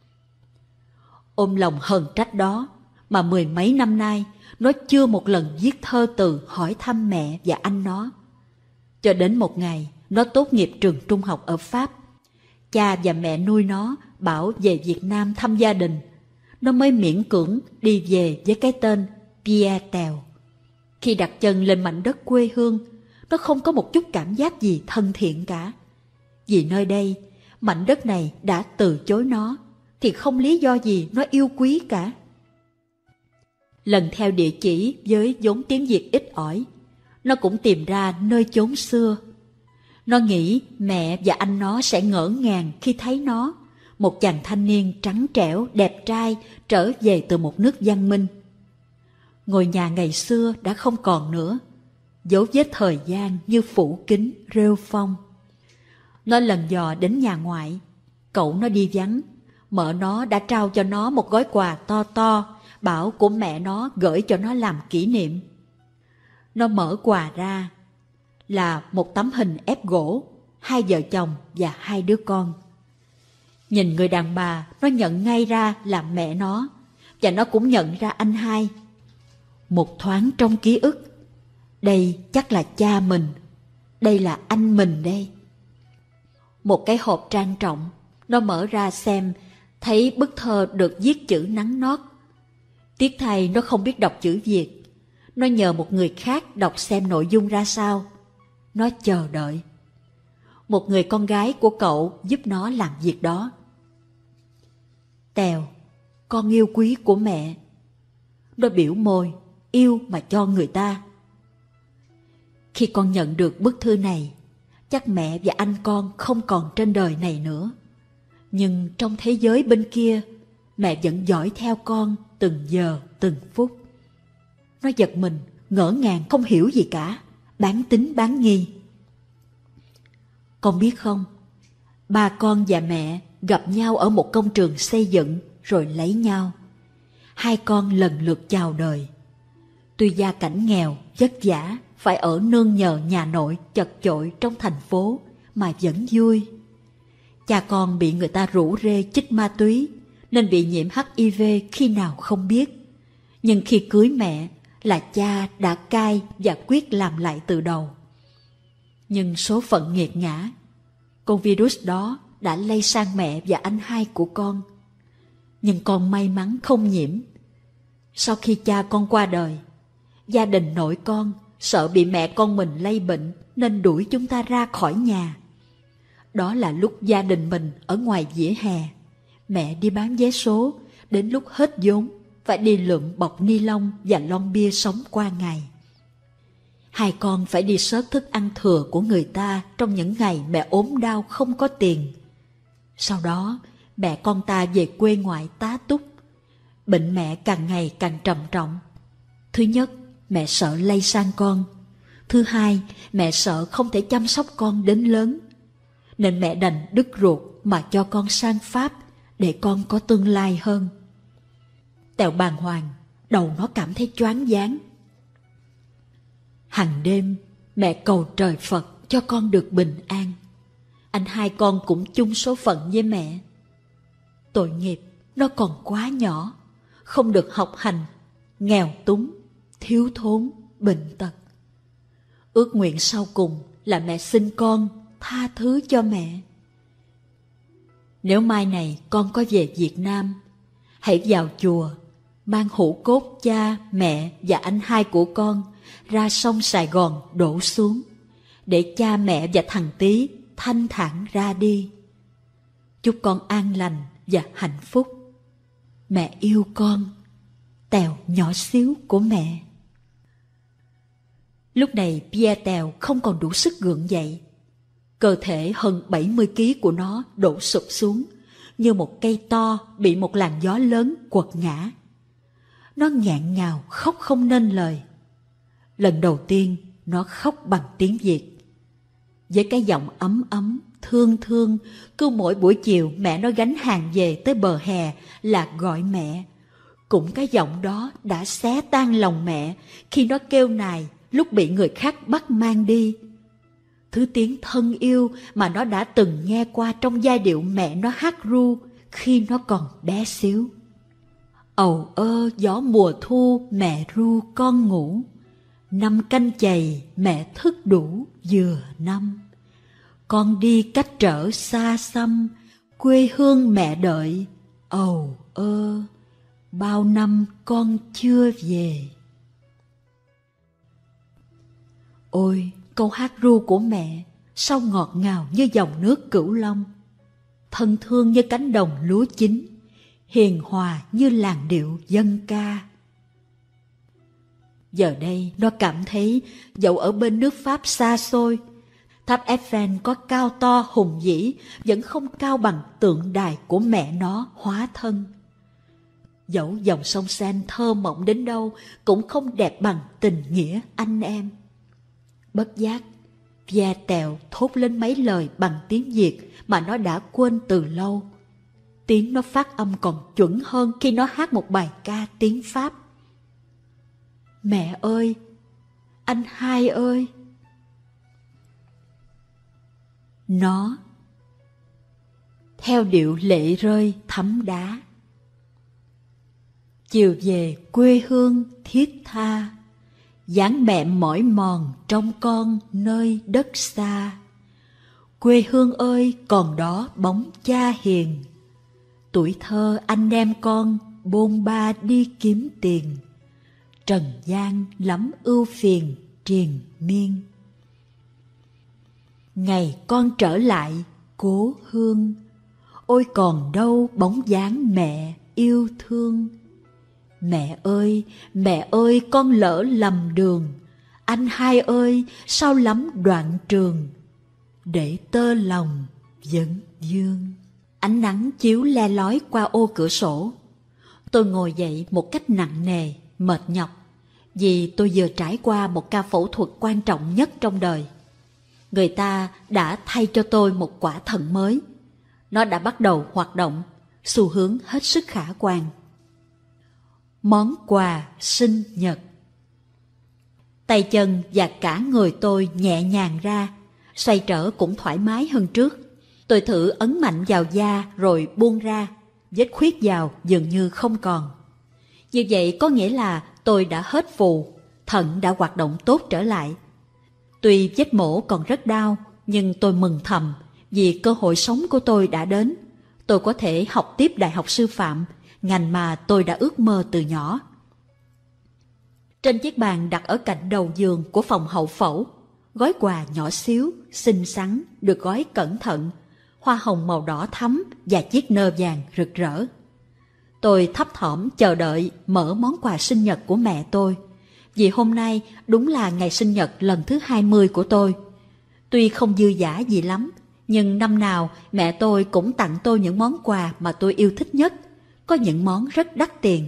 Ôm lòng hờn trách đó mà 10 mấy năm nay nó chưa một lần viết thơ từ hỏi thăm mẹ và anh nó. Cho đến một ngày nó tốt nghiệp trường trung học ở Pháp, cha và mẹ nuôi nó bảo về Việt Nam thăm gia đình, nó mới miễn cưỡng đi về với cái tên Pierre Tèo. Khi đặt chân lên mảnh đất quê hương, nó không có một chút cảm giác gì thân thiện cả. Vì nơi đây, mảnh đất này đã từ chối nó, thì không lý do gì nó yêu quý cả. Lần theo địa chỉ với vốn tiếng Việt ít ỏi, nó cũng tìm ra nơi chốn xưa. Nó nghĩ mẹ và anh nó sẽ ngỡ ngàng khi thấy nó, một chàng thanh niên trắng trẻo, đẹp trai, trở về từ một nước văn minh. Ngôi nhà ngày xưa đã không còn nữa, dấu vết thời gian như phủ kín rêu phong. Nó lần dò đến nhà ngoại, cậu nó đi vắng, mợ nó đã trao cho nó một gói quà to to, bảo của mẹ nó gửi cho nó làm kỷ niệm. Nó mở quà ra, là một tấm hình ép gỗ, 2 vợ chồng và 2 đứa con. Nhìn người đàn bà, nó nhận ngay ra là mẹ nó, và nó cũng nhận ra anh hai. Một thoáng trong ký ức, đây chắc là cha mình, đây là anh mình đây. Một cái hộp trang trọng, nó mở ra xem, thấy bức thơ được viết chữ nắn nót. Tiếc thay nó không biết đọc chữ Việt. Nó nhờ một người khác đọc xem nội dung ra sao. Nó chờ đợi. Một người con gái của cậu giúp nó làm việc đó. Tèo, con yêu quý của mẹ. Nó biểu môi, yêu mà cho người ta. Khi con nhận được bức thư này, chắc mẹ và anh con không còn trên đời này nữa. Nhưng trong thế giới bên kia, mẹ vẫn dõi theo con từng giờ từng phút. Nó giật mình, ngỡ ngàng không hiểu gì cả, bán tín bán nghi. Con biết không, ba con và mẹ gặp nhau ở một công trường xây dựng rồi lấy nhau. 2 con lần lượt chào đời. Tuy gia cảnh nghèo, vất vả, phải ở nương nhờ nhà nội chật chội trong thành phố mà vẫn vui. Cha con bị người ta rủ rê chích ma túy nên bị nhiễm HIV khi nào không biết. Nhưng khi cưới mẹ là cha đã cai và quyết làm lại từ đầu. Nhưng số phận nghiệt ngã, con virus đó đã lây sang mẹ và anh hai của con. Nhưng con may mắn không nhiễm. Sau khi cha con qua đời, gia đình nội con sợ bị mẹ con mình lây bệnh nên đuổi chúng ta ra khỏi nhà. Đó là lúc gia đình mình ở ngoài vỉa hè. Mẹ đi bán vé số, đến lúc hết vốn phải đi lượm bọc ni lông và lon bia sống qua ngày. 2 con phải đi xớt thức ăn thừa của người ta trong những ngày mẹ ốm đau không có tiền. Sau đó, mẹ con ta về quê ngoại tá túc. Bệnh mẹ càng ngày càng trầm trọng. Thứ nhất, mẹ sợ lây sang con. Thứ hai, mẹ sợ không thể chăm sóc con đến lớn. Nên mẹ đành đứt ruột mà cho con sang Pháp để con có tương lai hơn. Tèo bàng hoàng, đầu nó cảm thấy choáng váng. Hằng đêm, mẹ cầu trời Phật cho con được bình an. Anh hai con cũng chung số phận với mẹ. Tội nghiệp, nó còn quá nhỏ, không được học hành, nghèo túng, thiếu thốn, bệnh tật. Ước nguyện sau cùng là mẹ xin con tha thứ cho mẹ. Nếu mai này con có về Việt Nam, hãy vào chùa, mang hũ cốt cha, mẹ và anh hai của con ra sông Sài Gòn đổ xuống, để cha mẹ và thằng Tý thanh thản ra đi. Chúc con an lành, và hạnh phúc. Mẹ yêu con, Tèo nhỏ xíu của mẹ. Lúc này Pierre Tèo không còn đủ sức gượng dậy. Cơ thể hơn 70 kg của nó đổ sụp xuống, như một cây to bị một làn gió lớn quật ngã. Nó nghẹn ngào khóc không nên lời. Lần đầu tiên nó khóc bằng tiếng Việt. Với cái giọng ấm ấm, thương thương, cứ mỗi buổi chiều mẹ nó gánh hàng về tới bờ hè là gọi mẹ. Cũng cái giọng đó đã xé tan lòng mẹ khi nó kêu nài lúc bị người khác bắt mang đi. Thứ tiếng thân yêu mà nó đã từng nghe qua trong giai điệu mẹ nó hát ru khi nó còn bé xíu. Ầu ơ gió mùa thu mẹ ru con ngủ, năm canh chày mẹ thức đủ vừa năm. Con đi cách trở xa xăm, quê hương mẹ đợi, ầu ơ, bao năm con chưa về. Ôi, câu hát ru của mẹ sao ngọt ngào như dòng nước Cửu Long, thân thương như cánh đồng lúa chín, hiền hòa như làn điệu dân ca. Giờ đây nó cảm thấy dẫu ở bên nước Pháp xa xôi, tháp Eiffel có cao to hùng vĩ vẫn không cao bằng tượng đài của mẹ nó hóa thân. Dẫu dòng sông Seine thơ mộng đến đâu cũng không đẹp bằng tình nghĩa anh em. Bất giác, Pierre Tèo thốt lên mấy lời bằng tiếng Việt mà nó đã quên từ lâu. Tiếng nó phát âm còn chuẩn hơn khi nó hát một bài ca tiếng Pháp. Mẹ ơi! Anh hai ơi! Nó theo điệu lệ rơi thấm đá. Chiều về quê hương thiết tha, dáng mẹ mỏi mòn trong con nơi đất xa. Quê hương ơi còn đó bóng cha hiền, tuổi thơ anh em con bôn ba đi kiếm tiền. Trần gian lắm ưu phiền triền miên. Ngày con trở lại cố hương, ôi còn đâu bóng dáng mẹ yêu thương. Mẹ ơi con lỡ lầm đường, anh hai ơi sao lắm đoạn trường, để tơ lòng vấn vương. Ánh nắng chiếu le lói qua ô cửa sổ. Tôi ngồi dậy một cách nặng nề, mệt nhọc, vì tôi vừa trải qua một ca phẫu thuật quan trọng nhất trong đời. Người ta đã thay cho tôi một quả thận mới. Nó đã bắt đầu hoạt động, xu hướng hết sức khả quan. Món quà sinh nhật. Tay chân và cả người tôi nhẹ nhàng ra, xoay trở cũng thoải mái hơn trước. Tôi thử ấn mạnh vào da rồi buông ra, vết khuyết vào dường như không còn. Như vậy có nghĩa là tôi đã hết phù, thận đã hoạt động tốt trở lại. Tuy vết mổ còn rất đau, nhưng tôi mừng thầm vì cơ hội sống của tôi đã đến. Tôi có thể học tiếp đại học sư phạm, ngành mà tôi đã ước mơ từ nhỏ. Trên chiếc bàn đặt ở cạnh đầu giường của phòng hậu phẫu, gói quà nhỏ xíu, xinh xắn, được gói cẩn thận, hoa hồng màu đỏ thắm và chiếc nơ vàng rực rỡ. Tôi thấp thỏm chờ đợi mở món quà sinh nhật của mẹ tôi, vì hôm nay đúng là ngày sinh nhật lần thứ 20 của tôi. Tuy không dư dả gì lắm, nhưng năm nào mẹ tôi cũng tặng tôi những món quà mà tôi yêu thích nhất, có những món rất đắt tiền.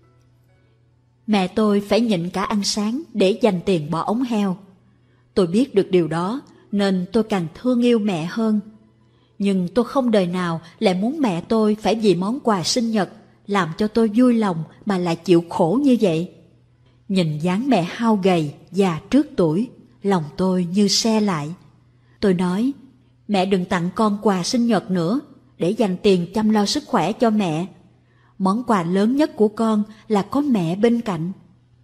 Mẹ tôi phải nhịn cả ăn sáng để dành tiền bỏ ống heo. Tôi biết được điều đó nên tôi càng thương yêu mẹ hơn. Nhưng tôi không đời nào lại muốn mẹ tôi phải vì món quà sinh nhật làm cho tôi vui lòng mà lại chịu khổ như vậy. Nhìn dáng mẹ hao gầy, già trước tuổi, lòng tôi như se lại. Tôi nói, mẹ đừng tặng con quà sinh nhật nữa, để dành tiền chăm lo sức khỏe cho mẹ. Món quà lớn nhất của con là có mẹ bên cạnh.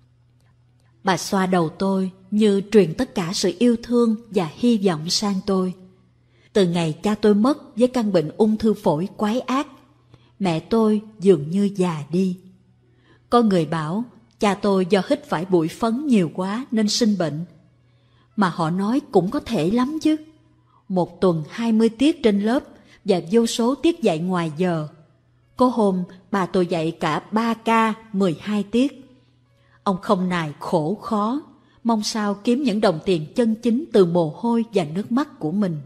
Bà xoa đầu tôi như truyền tất cả sự yêu thương và hy vọng sang tôi. Từ ngày cha tôi mất với căn bệnh ung thư phổi quái ác, mẹ tôi dường như già đi. Có người bảo cha tôi do hít phải bụi phấn nhiều quá nên sinh bệnh. Mà họ nói cũng có thể lắm chứ. Một tuần 20 tiết trên lớp và vô số tiết dạy ngoài giờ, Có hôm bà tôi dạy cả 3 ca 12 tiết. Ông không nài khổ khó, mong sao kiếm những đồng tiền chân chính từ mồ hôi và nước mắt của mình.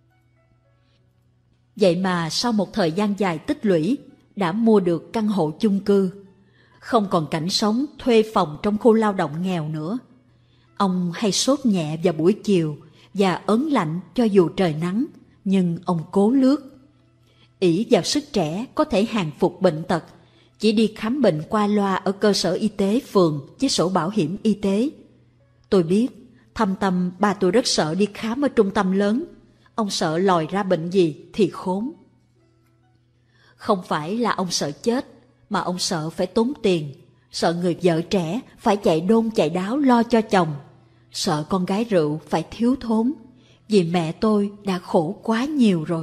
Vậy mà sau một thời gian dài tích lũy, đã mua được căn hộ chung cư. Không còn cảnh sống thuê phòng trong khu lao động nghèo nữa. Ông hay sốt nhẹ vào buổi chiều và ớn lạnh cho dù trời nắng, nhưng ông cố lướt. Ỷ vào sức trẻ có thể hàng phục bệnh tật, chỉ đi khám bệnh qua loa ở cơ sở y tế phường với sổ bảo hiểm y tế. Tôi biết, thâm tâm ba tôi rất sợ đi khám ở trung tâm lớn. Ông sợ lòi ra bệnh gì thì khốn. Không phải là ông sợ chết, mà ông sợ phải tốn tiền, sợ người vợ trẻ phải chạy đôn chạy đáo lo cho chồng, sợ con gái rượu phải thiếu thốn, vì mẹ tôi đã khổ quá nhiều rồi.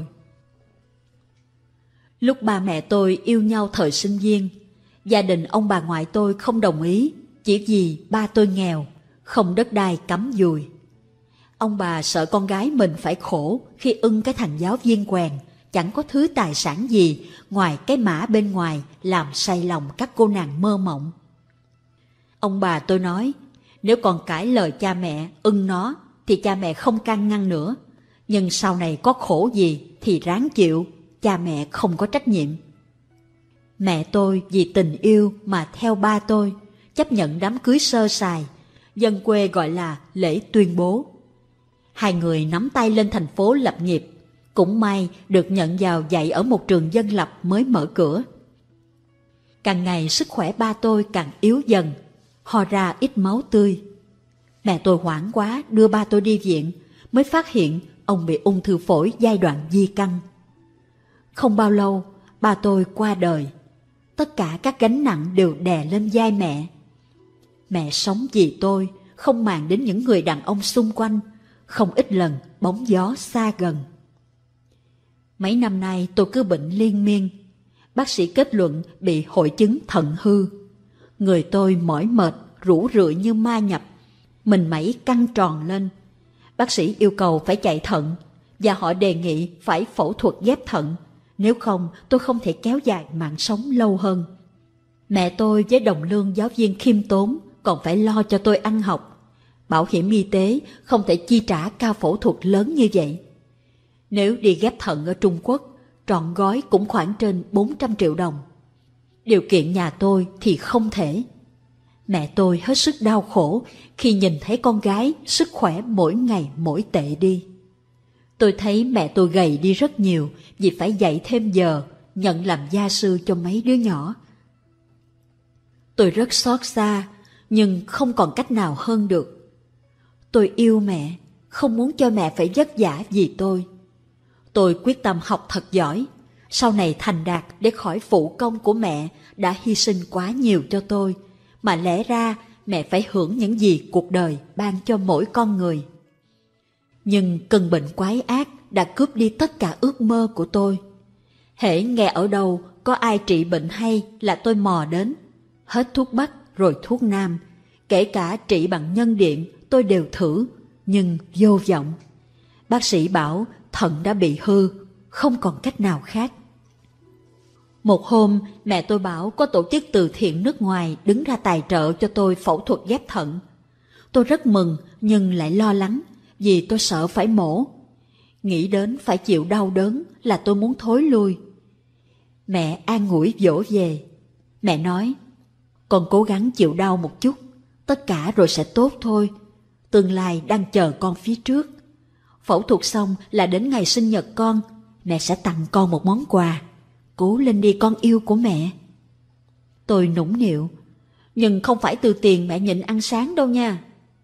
Lúc ba mẹ tôi yêu nhau thời sinh viên, gia đình ông bà ngoại tôi không đồng ý, chỉ vì ba tôi nghèo, không đất đai cắm dùi. Ông bà sợ con gái mình phải khổ khi ưng cái thằng giáo viên quèn, chẳng có thứ tài sản gì ngoài cái mã bên ngoài làm say lòng các cô nàng mơ mộng. Ông bà tôi nói, nếu còn cãi lời cha mẹ ưng nó thì cha mẹ không can ngăn nữa, nhưng sau này có khổ gì thì ráng chịu, cha mẹ không có trách nhiệm. Mẹ tôi vì tình yêu mà theo ba tôi, chấp nhận đám cưới sơ sài, dân quê gọi là lễ tuyên bố. Hai người nắm tay lên thành phố lập nghiệp, cũng may được nhận vào dạy ở một trường dân lập mới mở cửa. Càng ngày sức khỏe ba tôi càng yếu dần, ho ra ít máu tươi. Mẹ tôi hoảng quá đưa ba tôi đi viện, mới phát hiện ông bị ung thư phổi giai đoạn di căn. Không bao lâu, ba tôi qua đời. Tất cả các gánh nặng đều đè lên vai mẹ. Mẹ sống vì tôi, không màng đến những người đàn ông xung quanh, không ít lần bóng gió xa gần. Mấy năm nay tôi cứ bệnh liên miên. Bác sĩ kết luận bị hội chứng thận hư. Người tôi mỏi mệt, rũ rượi như ma nhập, mình mẩy căng tròn lên. Bác sĩ yêu cầu phải chạy thận, và họ đề nghị phải phẫu thuật ghép thận, nếu không tôi không thể kéo dài mạng sống lâu hơn. Mẹ tôi với đồng lương giáo viên khiêm tốn còn phải lo cho tôi ăn học. Bảo hiểm y tế không thể chi trả ca phẫu thuật lớn như vậy. Nếu đi ghép thận ở Trung Quốc, trọn gói cũng khoảng trên 400 triệu đồng. Điều kiện nhà tôi thì không thể. Mẹ tôi hết sức đau khổ khi nhìn thấy con gái sức khỏe mỗi ngày mỗi tệ đi. Tôi thấy mẹ tôi gầy đi rất nhiều vì phải dạy thêm giờ, nhận làm gia sư cho mấy đứa nhỏ. Tôi rất xót xa, nhưng không còn cách nào hơn được. Tôi yêu mẹ, không muốn cho mẹ phải vất vả vì tôi. Tôi quyết tâm học thật giỏi, sau này thành đạt để khỏi phụ công của mẹ đã hy sinh quá nhiều cho tôi, mà lẽ ra mẹ phải hưởng những gì cuộc đời ban cho mỗi con người. Nhưng cơn bệnh quái ác đã cướp đi tất cả ước mơ của tôi. Hễ nghe ở đâu có ai trị bệnh hay là tôi mò đến. Hết thuốc Bắc rồi thuốc Nam, kể cả trị bằng nhân điện tôi đều thử, nhưng vô vọng. Bác sĩ bảo thận đã bị hư, không còn cách nào khác. Một hôm mẹ tôi bảo có tổ chức từ thiện nước ngoài đứng ra tài trợ cho tôi phẫu thuật ghép thận. Tôi rất mừng nhưng lại lo lắng vì tôi sợ phải mổ. Nghĩ đến phải chịu đau đớn là tôi muốn thối lui. Mẹ an ủi dỗ về. Mẹ nói, con cố gắng chịu đau một chút, tất cả rồi sẽ tốt thôi. Tương lai đang chờ con phía trước. Phẫu thuật xong là đến ngày sinh nhật con, mẹ sẽ tặng con một món quà. Cố lên đi con yêu của mẹ. Tôi nũng nịu, nhưng không phải từ tiền mẹ nhịn ăn sáng đâu nha.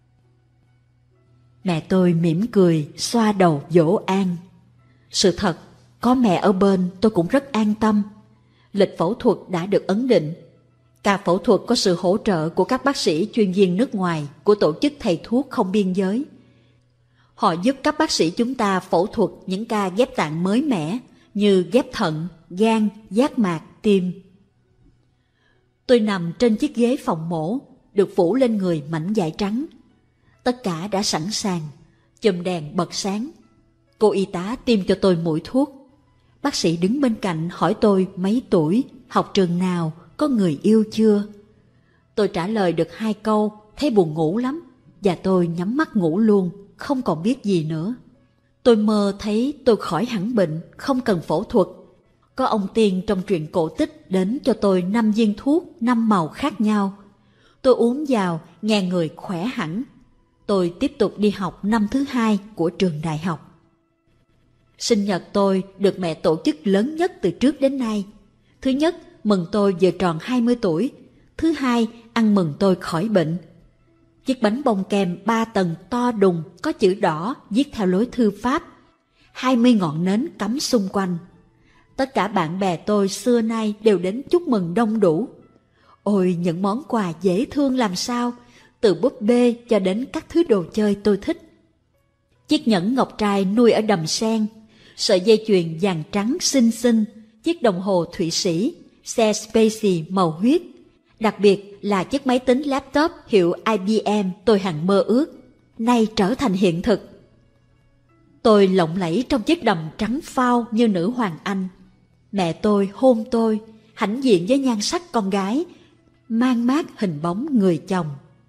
Mẹ tôi mỉm cười, xoa đầu dỗ an. Sự thật, có mẹ ở bên tôi cũng rất an tâm. Lịch phẫu thuật đã được ấn định. Ca phẫu thuật có sự hỗ trợ của các bác sĩ chuyên viên nước ngoài của tổ chức thầy thuốc không biên giới. Họ giúp các bác sĩ chúng ta phẫu thuật những ca ghép tạng mới mẻ như ghép thận, gan, giác mạc, tim. Tôi nằm trên chiếc ghế phòng mổ, được phủ lên người mảnh vải trắng. Tất cả đã sẵn sàng, chùm đèn bật sáng. Cô y tá tiêm cho tôi mũi thuốc. Bác sĩ đứng bên cạnh hỏi tôi mấy tuổi, học trường nào, có người yêu chưa. Tôi trả lời được 2 câu, thấy buồn ngủ lắm, và tôi nhắm mắt ngủ luôn, không còn biết gì nữa. Tôi mơ thấy tôi khỏi hẳn bệnh, không cần phẫu thuật. Có ông tiên trong truyện cổ tích đến cho tôi 5 viên thuốc 5 màu khác nhau. Tôi uống vào, nghe người khỏe hẳn. Tôi tiếp tục đi học năm thứ 2 của trường đại học. Sinh nhật tôi được mẹ tổ chức lớn nhất từ trước đến nay. Thứ nhất, mừng tôi vừa tròn 20 tuổi. Thứ hai, ăn mừng tôi khỏi bệnh. Chiếc bánh bông kem 3 tầng to đùng, có chữ đỏ viết theo lối thư pháp. 20 ngọn nến cắm xung quanh. Tất cả bạn bè tôi xưa nay đều đến chúc mừng đông đủ. Ôi, những món quà dễ thương làm sao, từ búp bê cho đến các thứ đồ chơi tôi thích. Chiếc nhẫn ngọc trai nuôi ở đầm sen, sợi dây chuyền vàng trắng xinh xinh, chiếc đồng hồ Thụy Sĩ, xe Spacey màu huyết. Đặc biệt là chiếc máy tính laptop hiệu IBM tôi hằng mơ ước, nay trở thành hiện thực. Tôi lộng lẫy trong chiếc đầm trắng phao như nữ hoàng Anh. Mẹ tôi hôn tôi, hãnh diện với nhan sắc con gái, mang mát hình bóng người chồng.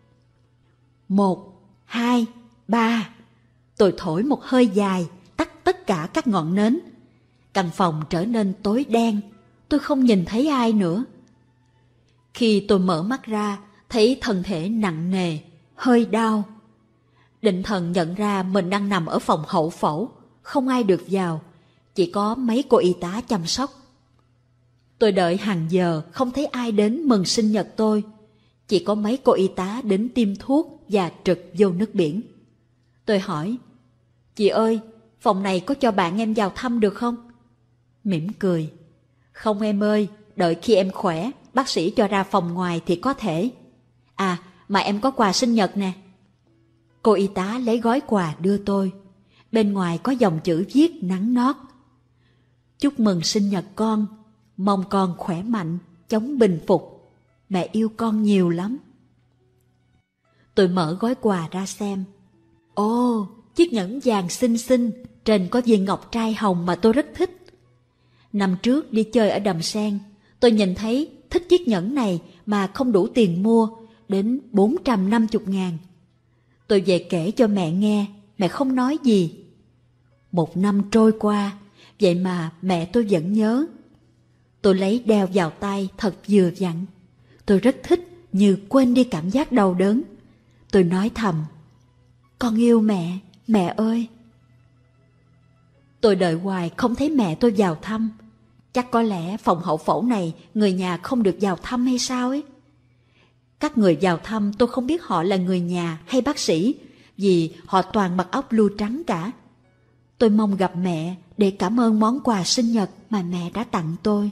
1, 2, 3. Tôi thổi một hơi dài, tắt tất cả các ngọn nến. Căn phòng trở nên tối đen, tôi không nhìn thấy ai nữa. Khi tôi mở mắt ra, thấy thân thể nặng nề, hơi đau. Định thần nhận ra mình đang nằm ở phòng hậu phẫu, không ai được vào, chỉ có mấy cô y tá chăm sóc. Tôi đợi hàng giờ, không thấy ai đến mừng sinh nhật tôi. Chỉ có mấy cô y tá đến tiêm thuốc và trực vô nước biển. Tôi hỏi, chị ơi, phòng này có cho bạn em vào thăm được không? Mỉm cười, không em ơi, đợi khi em khỏe, bác sĩ cho ra phòng ngoài thì có thể. À, mà em có quà sinh nhật nè. Cô y tá lấy gói quà đưa tôi. Bên ngoài có dòng chữ viết nắn nót. Chúc mừng sinh nhật con, mong con khỏe mạnh, chống bình phục. Mẹ yêu con nhiều lắm. Tôi mở gói quà ra xem. Ồ, chiếc nhẫn vàng xinh xinh, trên có viên ngọc trai hồng mà tôi rất thích. Năm trước đi chơi ở đầm sen, tôi nhìn thấy thích chiếc nhẫn này mà không đủ tiền mua, đến 450.000. Tôi về kể cho mẹ nghe, mẹ không nói gì. 1 năm trôi qua, vậy mà mẹ tôi vẫn nhớ. Tôi lấy đeo vào tay thật vừa vặn. Tôi rất thích, như quên đi cảm giác đau đớn. Tôi nói thầm, con yêu mẹ, mẹ ơi. Tôi đợi hoài không thấy mẹ tôi vào thăm. Chắc có lẽ phòng hậu phẫu này người nhà không được vào thăm hay sao ấy. Các người vào thăm tôi không biết họ là người nhà hay bác sĩ, vì họ toàn mặc áo blue trắng cả. Tôi mong gặp mẹ để cảm ơn món quà sinh nhật mà mẹ đã tặng tôi.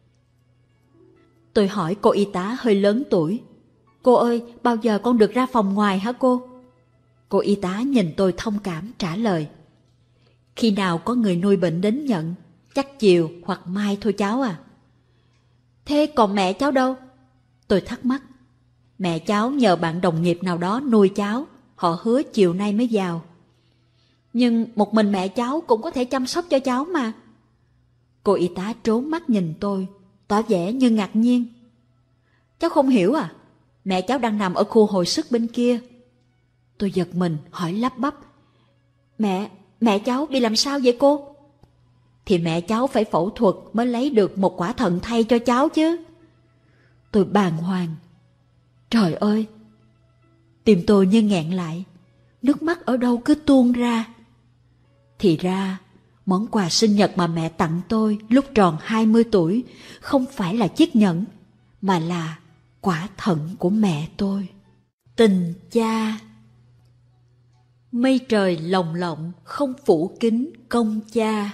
Tôi hỏi cô y tá hơi lớn tuổi, cô ơi, bao giờ con được ra phòng ngoài hả cô? Cô y tá nhìn tôi thông cảm trả lời, khi nào có người nuôi bệnh đến nhận, chắc chiều hoặc mai thôi cháu à. Thế còn mẹ cháu đâu? Tôi thắc mắc. Mẹ cháu nhờ bạn đồng nghiệp nào đó nuôi cháu, họ hứa chiều nay mới vào. Nhưng một mình mẹ cháu cũng có thể chăm sóc cho cháu mà. Cô y tá trốn mắt nhìn tôi, tỏ vẻ như ngạc nhiên. Cháu không hiểu à? Mẹ cháu đang nằm ở khu hồi sức bên kia. Tôi giật mình hỏi lắp bắp, Mẹ cháu bị làm sao vậy cô? Thì mẹ cháu phải phẫu thuật mới lấy được một quả thận thay cho cháu chứ. Tôi bàng hoàng. Trời ơi! Tim tôi như nghẹn lại, nước mắt ở đâu cứ tuôn ra. Thì ra, món quà sinh nhật mà mẹ tặng tôi lúc tròn 20 tuổi không phải là chiếc nhẫn, mà là quả thận của mẹ tôi. Tình cha. Mây trời lồng lộng không phủ kín công cha.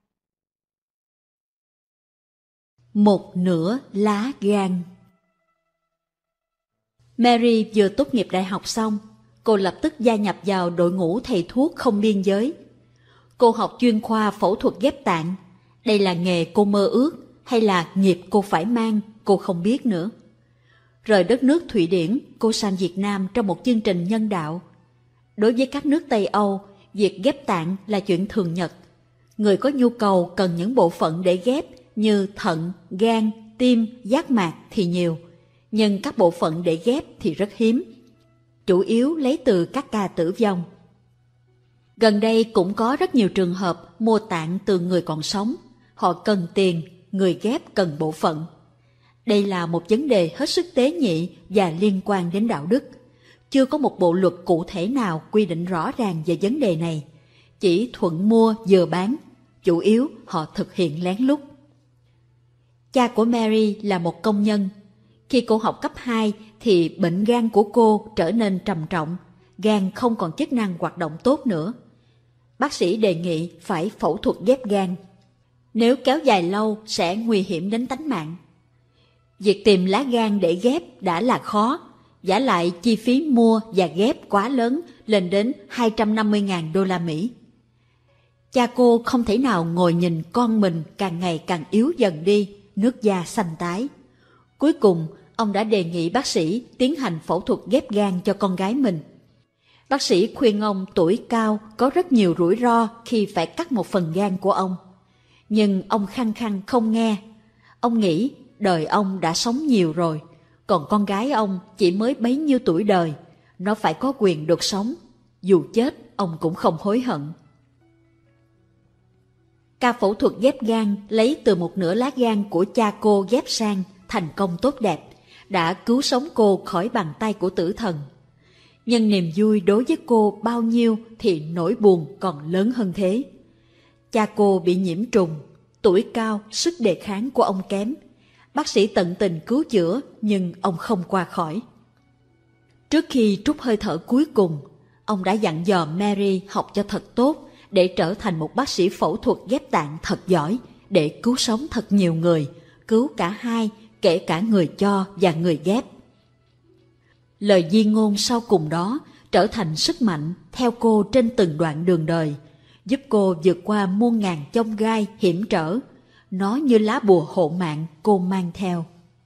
Một nửa lá gan. Mary vừa tốt nghiệp đại học xong, cô lập tức gia nhập vào đội ngũ thầy thuốc không biên giới. Cô học chuyên khoa phẫu thuật ghép tạng. Đây là nghề cô mơ ước hay là nghiệp cô phải mang, cô không biết nữa. Rời đất nước Thụy Điển, cô sang Việt Nam trong một chương trình nhân đạo. Đối với các nước Tây Âu, việc ghép tạng là chuyện thường nhật. Người có nhu cầu cần những bộ phận để ghép như thận, gan, tim, giác mạc thì nhiều, nhưng các bộ phận để ghép thì rất hiếm, chủ yếu lấy từ các ca tử vong. Gần đây cũng có rất nhiều trường hợp mua tạng từ người còn sống, họ cần tiền, người ghép cần bộ phận. Đây là một vấn đề hết sức tế nhị và liên quan đến đạo đức. Chưa có một bộ luật cụ thể nào quy định rõ ràng về vấn đề này, chỉ thuận mua vừa bán, chủ yếu họ thực hiện lén lút. Cha của Mary là một công nhân. Khi cô học cấp 2 thì bệnh gan của cô trở nên trầm trọng, gan không còn chức năng hoạt động tốt nữa. Bác sĩ đề nghị phải phẫu thuật ghép gan. Nếu kéo dài lâu sẽ nguy hiểm đến tánh mạng. Việc tìm lá gan để ghép đã là khó, vả lại chi phí mua và ghép quá lớn, lên đến 250.000 đô la Mỹ. Cha cô không thể nào ngồi nhìn con mình càng ngày càng yếu dần đi, nước da xanh tái. Cuối cùng, ông đã đề nghị bác sĩ tiến hành phẫu thuật ghép gan cho con gái mình. Bác sĩ khuyên ông tuổi cao có rất nhiều rủi ro khi phải cắt một phần gan của ông. Nhưng ông khăng khăng không nghe. Ông nghĩ đời ông đã sống nhiều rồi, còn con gái ông chỉ mới bấy nhiêu tuổi đời, nó phải có quyền được sống. Dù chết, ông cũng không hối hận. Ca phẫu thuật ghép gan lấy từ một nửa lá gan của cha cô ghép sang thành công tốt đẹp, đã cứu sống cô khỏi bàn tay của tử thần. Nhưng niềm vui đối với cô bao nhiêu thì nỗi buồn còn lớn hơn thế. Cha cô bị nhiễm trùng, tuổi cao, sức đề kháng của ông kém. Bác sĩ tận tình cứu chữa nhưng ông không qua khỏi. Trước khi trút hơi thở cuối cùng, ông đã dặn dò Mary học cho thật tốt để trở thành một bác sĩ phẫu thuật ghép tạng thật giỏi, để cứu sống thật nhiều người, cứu cả hai, kể cả người cho và người ghép. Lời di ngôn sau cùng đó trở thành sức mạnh theo cô trên từng đoạn đường đời, giúp cô vượt qua muôn ngàn chông gai hiểm trở. Nó như lá bùa hộ mạng cô mang theo.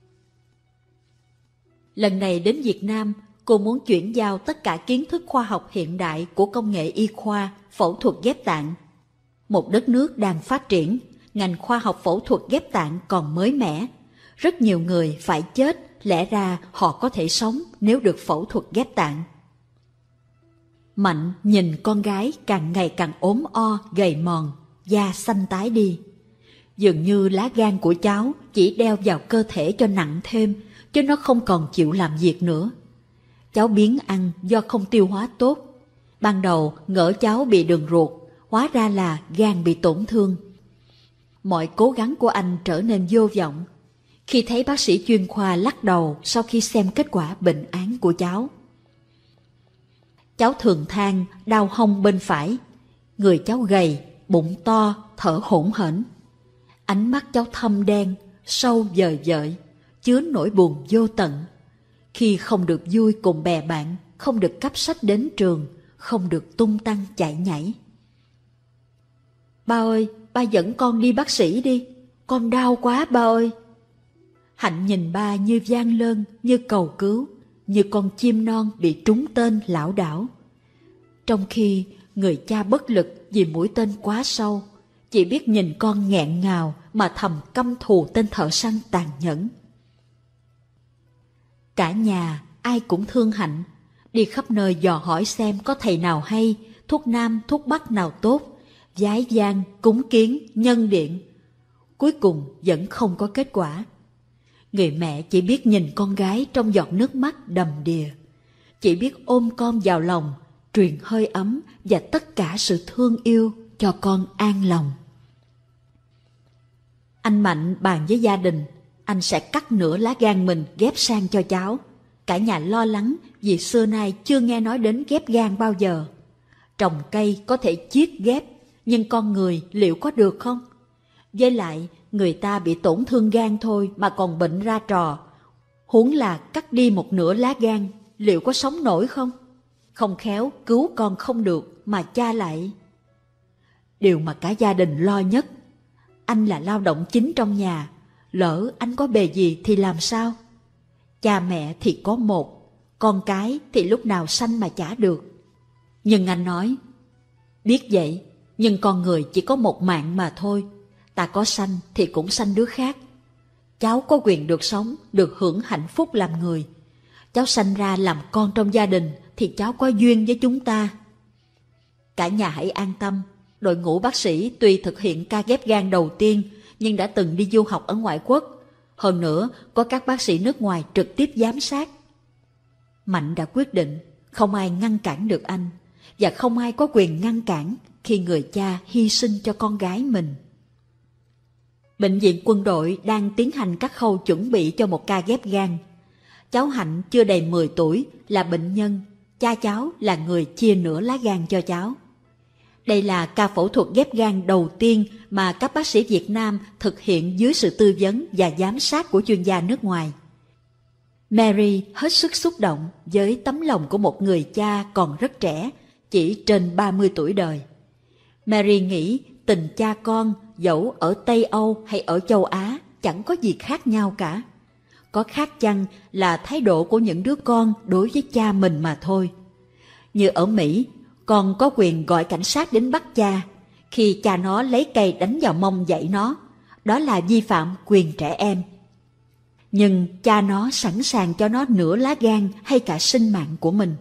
Lần này đến Việt Nam, cô muốn chuyển giao tất cả kiến thức khoa học hiện đại của công nghệ y khoa, phẫu thuật ghép tạng. Một đất nước đang phát triển, ngành khoa học phẫu thuật ghép tạng còn mới mẻ. Rất nhiều người phải chết, lẽ ra họ có thể sống nếu được phẫu thuật ghép tạng. Mạnh nhìn con gái càng ngày càng ốm o, gầy mòn, da xanh tái đi. Dường như lá gan của cháu chỉ đeo vào cơ thể cho nặng thêm, chứ nó không còn chịu làm việc nữa. Cháu biếng ăn do không tiêu hóa tốt. Ban đầu ngỡ cháu bị đường ruột, hóa ra là gan bị tổn thương. Mọi cố gắng của anh trở nên vô vọng khi thấy bác sĩ chuyên khoa lắc đầu sau khi xem kết quả bệnh án của cháu. Cháu thường than đau hông bên phải, người cháu gầy, bụng to, thở hổn hển. Ánh mắt cháu thâm đen, sâu vời vợi, chứa nỗi buồn vô tận. Khi không được vui cùng bè bạn, không được cắp sách đến trường, không được tung tăng chạy nhảy. Ba ơi, ba dẫn con đi bác sĩ đi, con đau quá ba ơi. Hạnh nhìn ba như van lơn, như cầu cứu, như con chim non bị trúng tên lảo đảo. Trong khi người cha bất lực vì mũi tên quá sâu, chỉ biết nhìn con nghẹn ngào mà thầm căm thù tên thợ săn tàn nhẫn. Cả nhà ai cũng thương Hạnh, đi khắp nơi dò hỏi xem có thầy nào hay, thuốc nam thuốc bắc nào tốt, vái vang, cúng kiến, nhân điện. Cuối cùng vẫn không có kết quả. Người mẹ chỉ biết nhìn con gái trong giọt nước mắt đầm đìa, chỉ biết ôm con vào lòng, truyền hơi ấm và tất cả sự thương yêu cho con an lòng. Anh Mạnh bàn với gia đình, anh sẽ cắt nửa lá gan mình ghép sang cho cháu. Cả nhà lo lắng vì xưa nay chưa nghe nói đến ghép gan bao giờ. Trồng cây có thể chiết ghép, nhưng con người liệu có được không? Với lại, người ta bị tổn thương gan thôi mà còn bệnh ra trò. Huống là cắt đi một nửa lá gan, liệu có sống nổi không? Không khéo cứu con không được mà cha lại. Điều mà cả gia đình lo nhất, anh là lao động chính trong nhà, lỡ anh có bề gì thì làm sao? Cha mẹ thì có một, con cái thì lúc nào sanh mà chả được. Nhưng anh nói, biết vậy, nhưng con người chỉ có một mạng mà thôi, ta có sanh thì cũng sanh đứa khác. cháu có quyền được sống, được hưởng hạnh phúc làm người. Cháu sanh ra làm con trong gia đình thì cháu có duyên với chúng ta. Cả nhà hãy an tâm, đội ngũ bác sĩ tuy thực hiện ca ghép gan đầu tiên nhưng đã từng đi du học ở ngoại quốc. Hơn nữa, có các bác sĩ nước ngoài trực tiếp giám sát. Mạnh đã quyết định, không ai ngăn cản được anh, và không ai có quyền ngăn cản khi người cha hy sinh cho con gái mình. Bệnh viện quân đội đang tiến hành các khâu chuẩn bị cho một ca ghép gan. Cháu Hạnh chưa đầy 10 tuổi là bệnh nhân, cha cháu là người chia nửa lá gan cho cháu. Đây là ca phẫu thuật ghép gan đầu tiên mà các bác sĩ Việt Nam thực hiện dưới sự tư vấn và giám sát của chuyên gia nước ngoài. Mary hết sức xúc động với tấm lòng của một người cha còn rất trẻ, chỉ trên 30 tuổi đời. Mary nghĩ tình cha con dẫu ở Tây Âu hay ở châu Á chẳng có gì khác nhau cả. Có khác chăng là thái độ của những đứa con đối với cha mình mà thôi. Như ở Mỹ, con có quyền gọi cảnh sát đến bắt cha khi cha nó lấy cây đánh vào mông dạy nó. Đó là vi phạm quyền trẻ em. Nhưng cha nó sẵn sàng cho nó nửa lá gan hay cả sinh mạng của mình.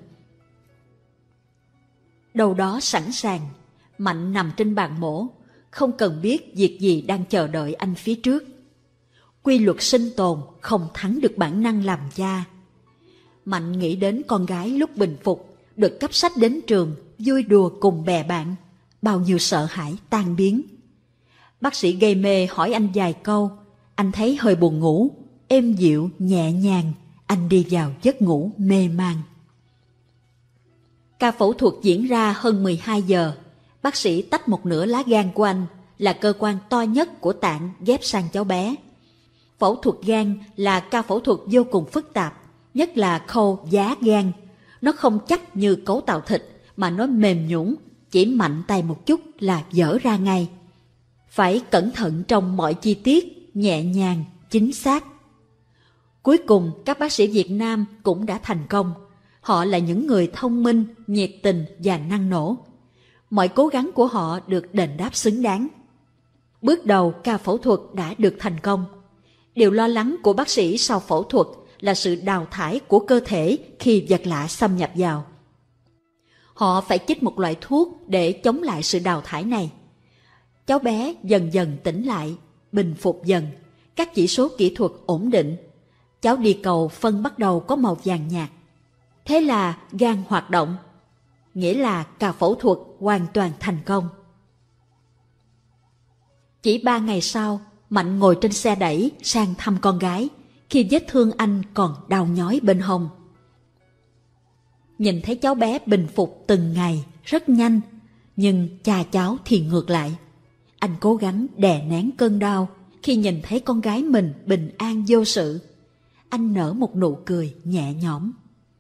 Đâu đó sẵn sàng, Mạnh nằm trên bàn mổ, không cần biết việc gì đang chờ đợi anh phía trước. Quy luật sinh tồn không thắng được bản năng làm cha. Mạnh nghĩ đến con gái lúc bình phục, được cấp sách đến trường, vui đùa cùng bè bạn, bao nhiêu sợ hãi tan biến. Bác sĩ gây mê hỏi anh vài câu, anh thấy hơi buồn ngủ, êm dịu, nhẹ nhàng, anh đi vào giấc ngủ mê man. Ca phẫu thuật diễn ra hơn 12 giờ, bác sĩ tách một nửa lá gan của anh, là cơ quan to nhất của tạng ghép sang cháu bé. Phẫu thuật gan là ca phẫu thuật vô cùng phức tạp, nhất là khâu giá gan. Nó không chắc như cấu tạo thịt, mà nó mềm nhũn, chỉ mạnh tay một chút là vỡ ra ngay. Phải cẩn thận trong mọi chi tiết, nhẹ nhàng, chính xác. Cuối cùng, các bác sĩ Việt Nam cũng đã thành công. Họ là những người thông minh, nhiệt tình và năng nổ. Mọi cố gắng của họ được đền đáp xứng đáng. Bước đầu ca phẫu thuật đã được thành công. Điều lo lắng của bác sĩ sau phẫu thuật là sự đào thải của cơ thể khi vật lạ xâm nhập vào. Họ phải chích một loại thuốc để chống lại sự đào thải này. Cháu bé dần dần tỉnh lại, bình phục dần, các chỉ số kỹ thuật ổn định. Cháu đi cầu phân bắt đầu có màu vàng nhạt. Thế là gan hoạt động, nghĩa là ca phẫu thuật hoàn toàn thành công. Chỉ 3 ngày sau, Mạnh ngồi trên xe đẩy sang thăm con gái, khi vết thương anh còn đau nhói bên hông. Nhìn thấy cháu bé bình phục từng ngày, rất nhanh, nhưng cha cháu thì ngược lại. Anh cố gắng đè nén cơn đau khi nhìn thấy con gái mình bình an vô sự. Anh nở một nụ cười nhẹ nhõm.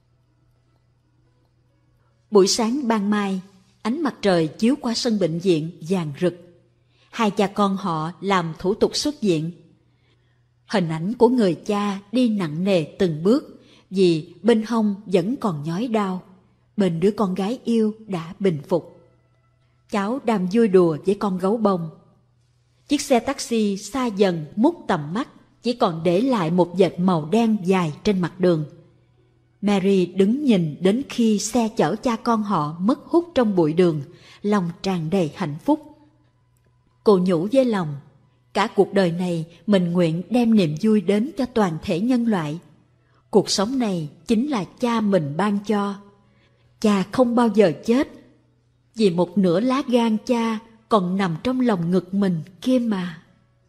Buổi sáng ban mai, ánh mặt trời chiếu qua sân bệnh viện vàng rực. Hai cha con họ làm thủ tục xuất viện. Hình ảnh của người cha đi nặng nề từng bước vì bên hông vẫn còn nhói đau. Bên đứa con gái yêu đã bình phục. Cháu đang vui đùa với con gấu bông. Chiếc xe taxi xa dần mút tầm mắt, chỉ còn để lại một vệt màu đen dài trên mặt đường. Mary đứng nhìn đến khi xe chở cha con họ mất hút trong bụi đường, lòng tràn đầy hạnh phúc. Cô nhủ với lòng, cả cuộc đời này mình nguyện đem niềm vui đến cho toàn thể nhân loại. Cuộc sống này chính là cha mình ban cho. Cha không bao giờ chết, vì một nửa lá gan cha còn nằm trong lòng ngực mình kia mà.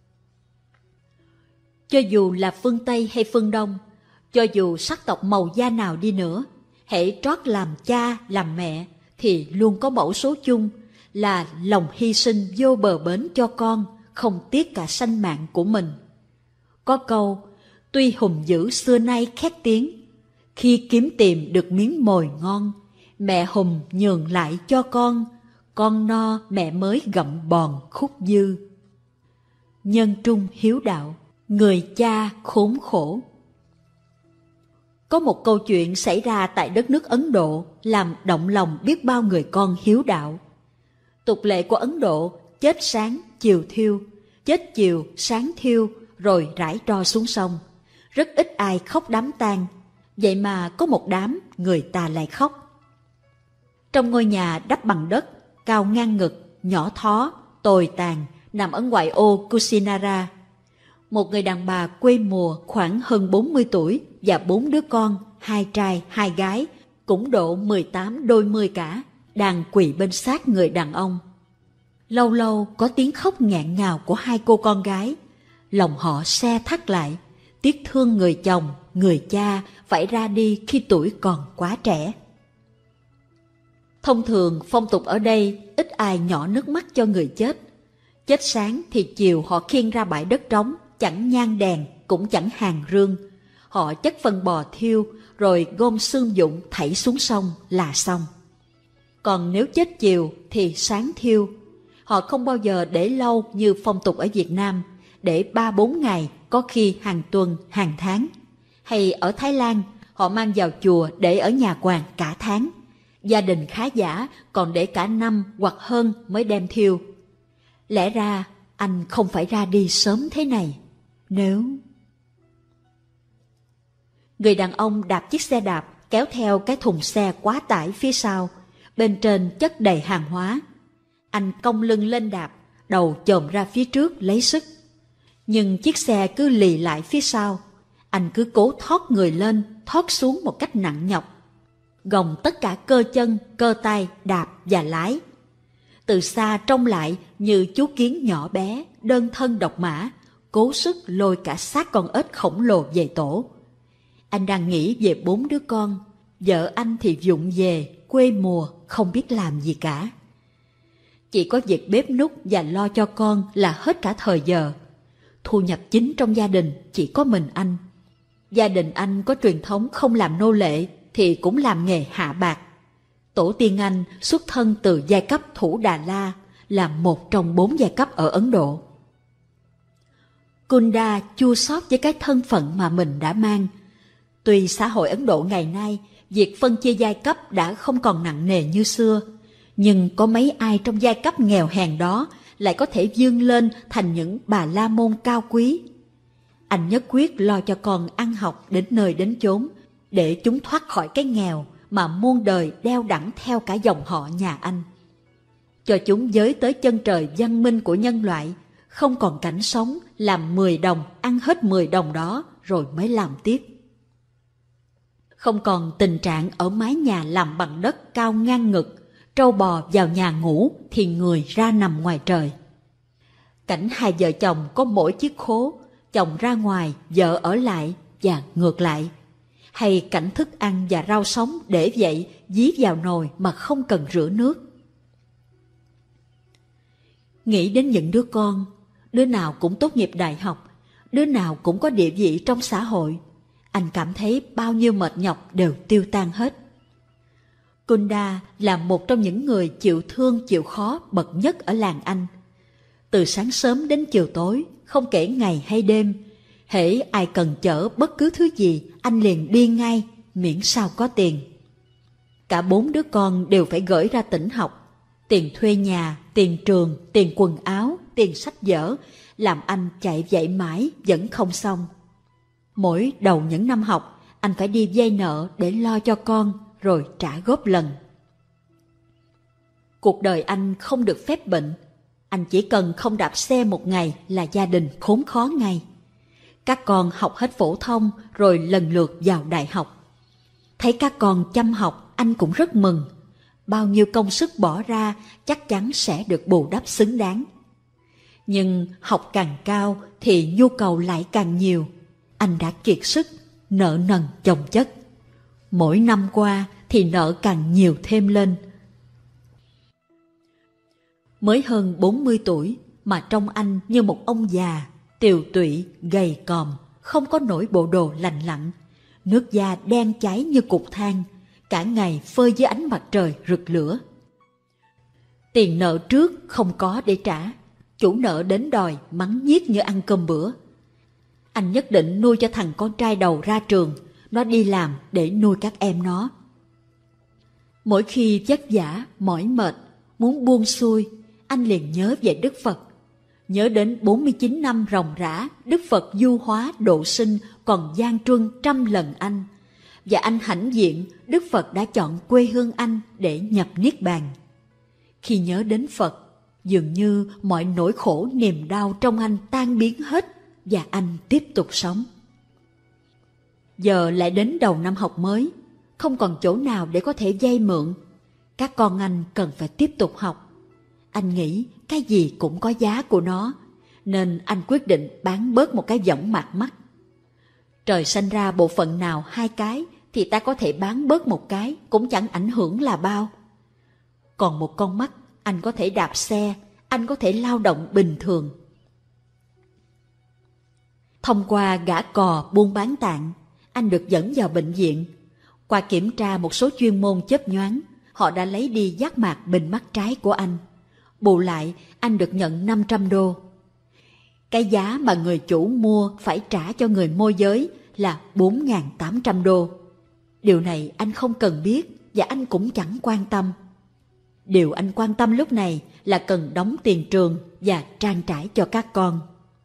Cho dù là phương Tây hay phương Đông, cho dù sắc tộc màu da nào đi nữa, hễ trót làm cha, làm mẹ, thì luôn có mẫu số chung là lòng hy sinh vô bờ bến cho con, không tiếc cả sanh mạng của mình. Có câu, tuy hùng dữ xưa nay khét tiếng, khi kiếm tìm được miếng mồi ngon, mẹ hùng nhường lại cho con no mẹ mới gặm bòn khúc dư. Nhân trung hiếu đạo, người cha khốn khổ. Có một câu chuyện xảy ra tại đất nước Ấn Độ làm động lòng biết bao người con hiếu đạo. Tục lệ của Ấn Độ, chết sáng chiều thiêu, chết chiều sáng thiêu, rồi rải tro xuống sông. Rất ít ai khóc đám tang, vậy mà có một đám người ta lại khóc. Trong ngôi nhà đắp bằng đất, cao ngang ngực, nhỏ thó, tồi tàn, nằm ở ngoại ô Kusinara, một người đàn bà quê mùa khoảng hơn 40 tuổi và 4 đứa con, 2 trai, 2 gái, cũng độ 18 đôi mươi cả, đang quỳ bên xác người đàn ông. Lâu lâu có tiếng khóc nghẹn ngào của 2 cô con gái, lòng họ se thắt lại, tiếc thương người chồng, người cha phải ra đi khi tuổi còn quá trẻ. Thông thường phong tục ở đây ít ai nhỏ nước mắt cho người chết. Chết sáng thì chiều họ khiêng ra bãi đất trống, chẳng nhang đèn, cũng chẳng hàng rương. Họ chất phân bò thiêu, rồi gom xương dụng thảy xuống sông là xong. Còn nếu chết chiều thì sáng thiêu. Họ không bao giờ để lâu như phong tục ở Việt Nam, để 3-4 ngày, có khi hàng tuần, hàng tháng. Hay ở Thái Lan, họ mang vào chùa để ở nhà quàng cả tháng. Gia đình khá giả còn để cả năm hoặc hơn mới đem thiêu. Lẽ ra anh không phải ra đi sớm thế này. Nếu... Người đàn ông đạp chiếc xe đạp kéo theo cái thùng xe quá tải phía sau, bên trên chất đầy hàng hóa. Anh cong lưng lên đạp, đầu chồm ra phía trước lấy sức. Nhưng chiếc xe cứ lì lại phía sau. Anh cứ cố thoát người lên, thoát xuống một cách nặng nhọc, gồng tất cả cơ chân, cơ tay, đạp và lái. Từ xa trông lại như chú kiến nhỏ bé, đơn thân độc mã, cố sức lôi cả xác con ếch khổng lồ về tổ. Anh đang nghĩ về 4 đứa con, vợ anh thì vụng về, quê mùa, không biết làm gì cả. Chỉ có việc bếp núc và lo cho con là hết cả thời giờ. Thu nhập chính trong gia đình chỉ có mình anh. Gia đình anh có truyền thống không làm nô lệ thì cũng làm nghề hạ bạc. Tổ tiên anh xuất thân từ giai cấp Thủ Đà La, là một trong 4 giai cấp ở Ấn Độ. Kunda chua xót với cái thân phận mà mình đã mang. Tuy xã hội Ấn Độ ngày nay, việc phân chia giai cấp đã không còn nặng nề như xưa, nhưng có mấy ai trong giai cấp nghèo hèn đó lại có thể vươn lên thành những bà la môn cao quý. Anh nhất quyết lo cho con ăn học đến nơi đến chốn, để chúng thoát khỏi cái nghèo mà muôn đời đeo đẳng theo cả dòng họ nhà anh. Cho chúng giới tới chân trời văn minh của nhân loại, không còn cảnh sống làm 10 đồng, ăn hết 10 đồng đó rồi mới làm tiếp. Không còn tình trạng ở mái nhà làm bằng đất cao ngang ngực, trâu bò vào nhà ngủ thì người ra nằm ngoài trời. Cảnh 2 vợ chồng có mỗi chiếc khố, chồng ra ngoài, vợ ở lại và ngược lại. Hay cảnh thức ăn và rau sống để vậy dí vào nồi mà không cần rửa nước. Nghĩ đến những đứa con, đứa nào cũng tốt nghiệp đại học, đứa nào cũng có địa vị trong xã hội, anh cảm thấy bao nhiêu mệt nhọc đều tiêu tan hết. Kunda là một trong những người chịu thương chịu khó bậc nhất ở làng anh. Từ sáng sớm đến chiều tối, không kể ngày hay đêm, hễ ai cần chở bất cứ thứ gì, anh liền đi ngay, miễn sao có tiền. Cả 4 đứa con đều phải gửi ra tỉnh học. Tiền thuê nhà, tiền trường, tiền quần áo, tiền sách vở, làm anh chạy vậy mãi vẫn không xong. Mỗi đầu những năm học, anh phải đi vay nợ để lo cho con, rồi trả góp lần. Cuộc đời anh không được phép bệnh. Anh chỉ cần không đạp xe một ngày là gia đình khốn khó ngay. Các con học hết phổ thông rồi lần lượt vào đại học. Thấy các con chăm học, anh cũng rất mừng. Bao nhiêu công sức bỏ ra chắc chắn sẽ được bù đắp xứng đáng. Nhưng học càng cao thì nhu cầu lại càng nhiều. Anh đã kiệt sức, nợ nần chồng chất. Mỗi năm qua thì nợ càng nhiều thêm lên. Mới hơn 40 tuổi mà trông anh như một ông già, tiều tụy, gầy còm, không có nổi bộ đồ lành lặn, nước da đen cháy như cục than, cả ngày phơi dưới ánh mặt trời rực lửa. Tiền nợ trước không có để trả, chủ nợ đến đòi mắng nhiếc như ăn cơm bữa. Anh nhất định nuôi cho thằng con trai đầu ra trường, nó đi làm để nuôi các em nó. Mỗi khi vất vả, mỏi mệt, muốn buông xuôi, anh liền nhớ về Đức Phật. Nhớ đến 49 năm ròng rã, Đức Phật du hóa độ sinh còn gian truân trăm lần anh. Và anh hãnh diện, Đức Phật đã chọn quê hương anh để nhập Niết Bàn. Khi nhớ đến Phật, dường như mọi nỗi khổ niềm đau trong anh tan biến hết và anh tiếp tục sống. Giờ lại đến đầu năm học mới, không còn chỗ nào để có thể vay mượn. Các con anh cần phải tiếp tục học. Anh nghĩ cái gì cũng có giá của nó, nên anh quyết định bán bớt một cái võng mạc mắt. Trời sanh ra bộ phận nào hai cái thì ta có thể bán bớt một cái, cũng chẳng ảnh hưởng là bao. Còn một con mắt, anh có thể đạp xe, anh có thể lao động bình thường. Thông qua gã cò buôn bán tạng, anh được dẫn vào bệnh viện. Qua kiểm tra một số chuyên môn chớp nhoáng, họ đã lấy đi giác mạc bên mắt trái của anh. Bù lại, anh được nhận 500 đô. Cái giá mà người chủ mua phải trả cho người môi giới là 4.800 đô. Điều này anh không cần biết và anh cũng chẳng quan tâm. Điều anh quan tâm lúc này là cần đóng tiền trường và trang trải cho các con.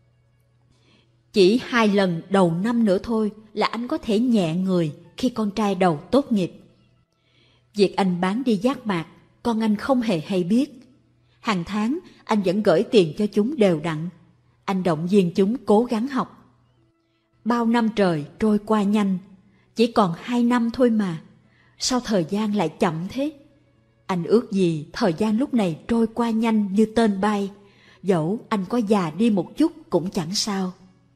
Chỉ 2 lần đầu năm nữa thôi là anh có thể nhẹ người khi con trai đầu tốt nghiệp. Việc anh bán đi giác mạc, con anh không hề hay biết. Hàng tháng anh vẫn gửi tiền cho chúng đều đặn. Anh động viên chúng cố gắng học. Bao năm trời trôi qua nhanh, chỉ còn 2 năm thôi mà. Sao thời gian lại chậm thế? Anh ước gì thời gian lúc này trôi qua nhanh như tên bay, dẫu anh có già đi một chút cũng chẳng sao.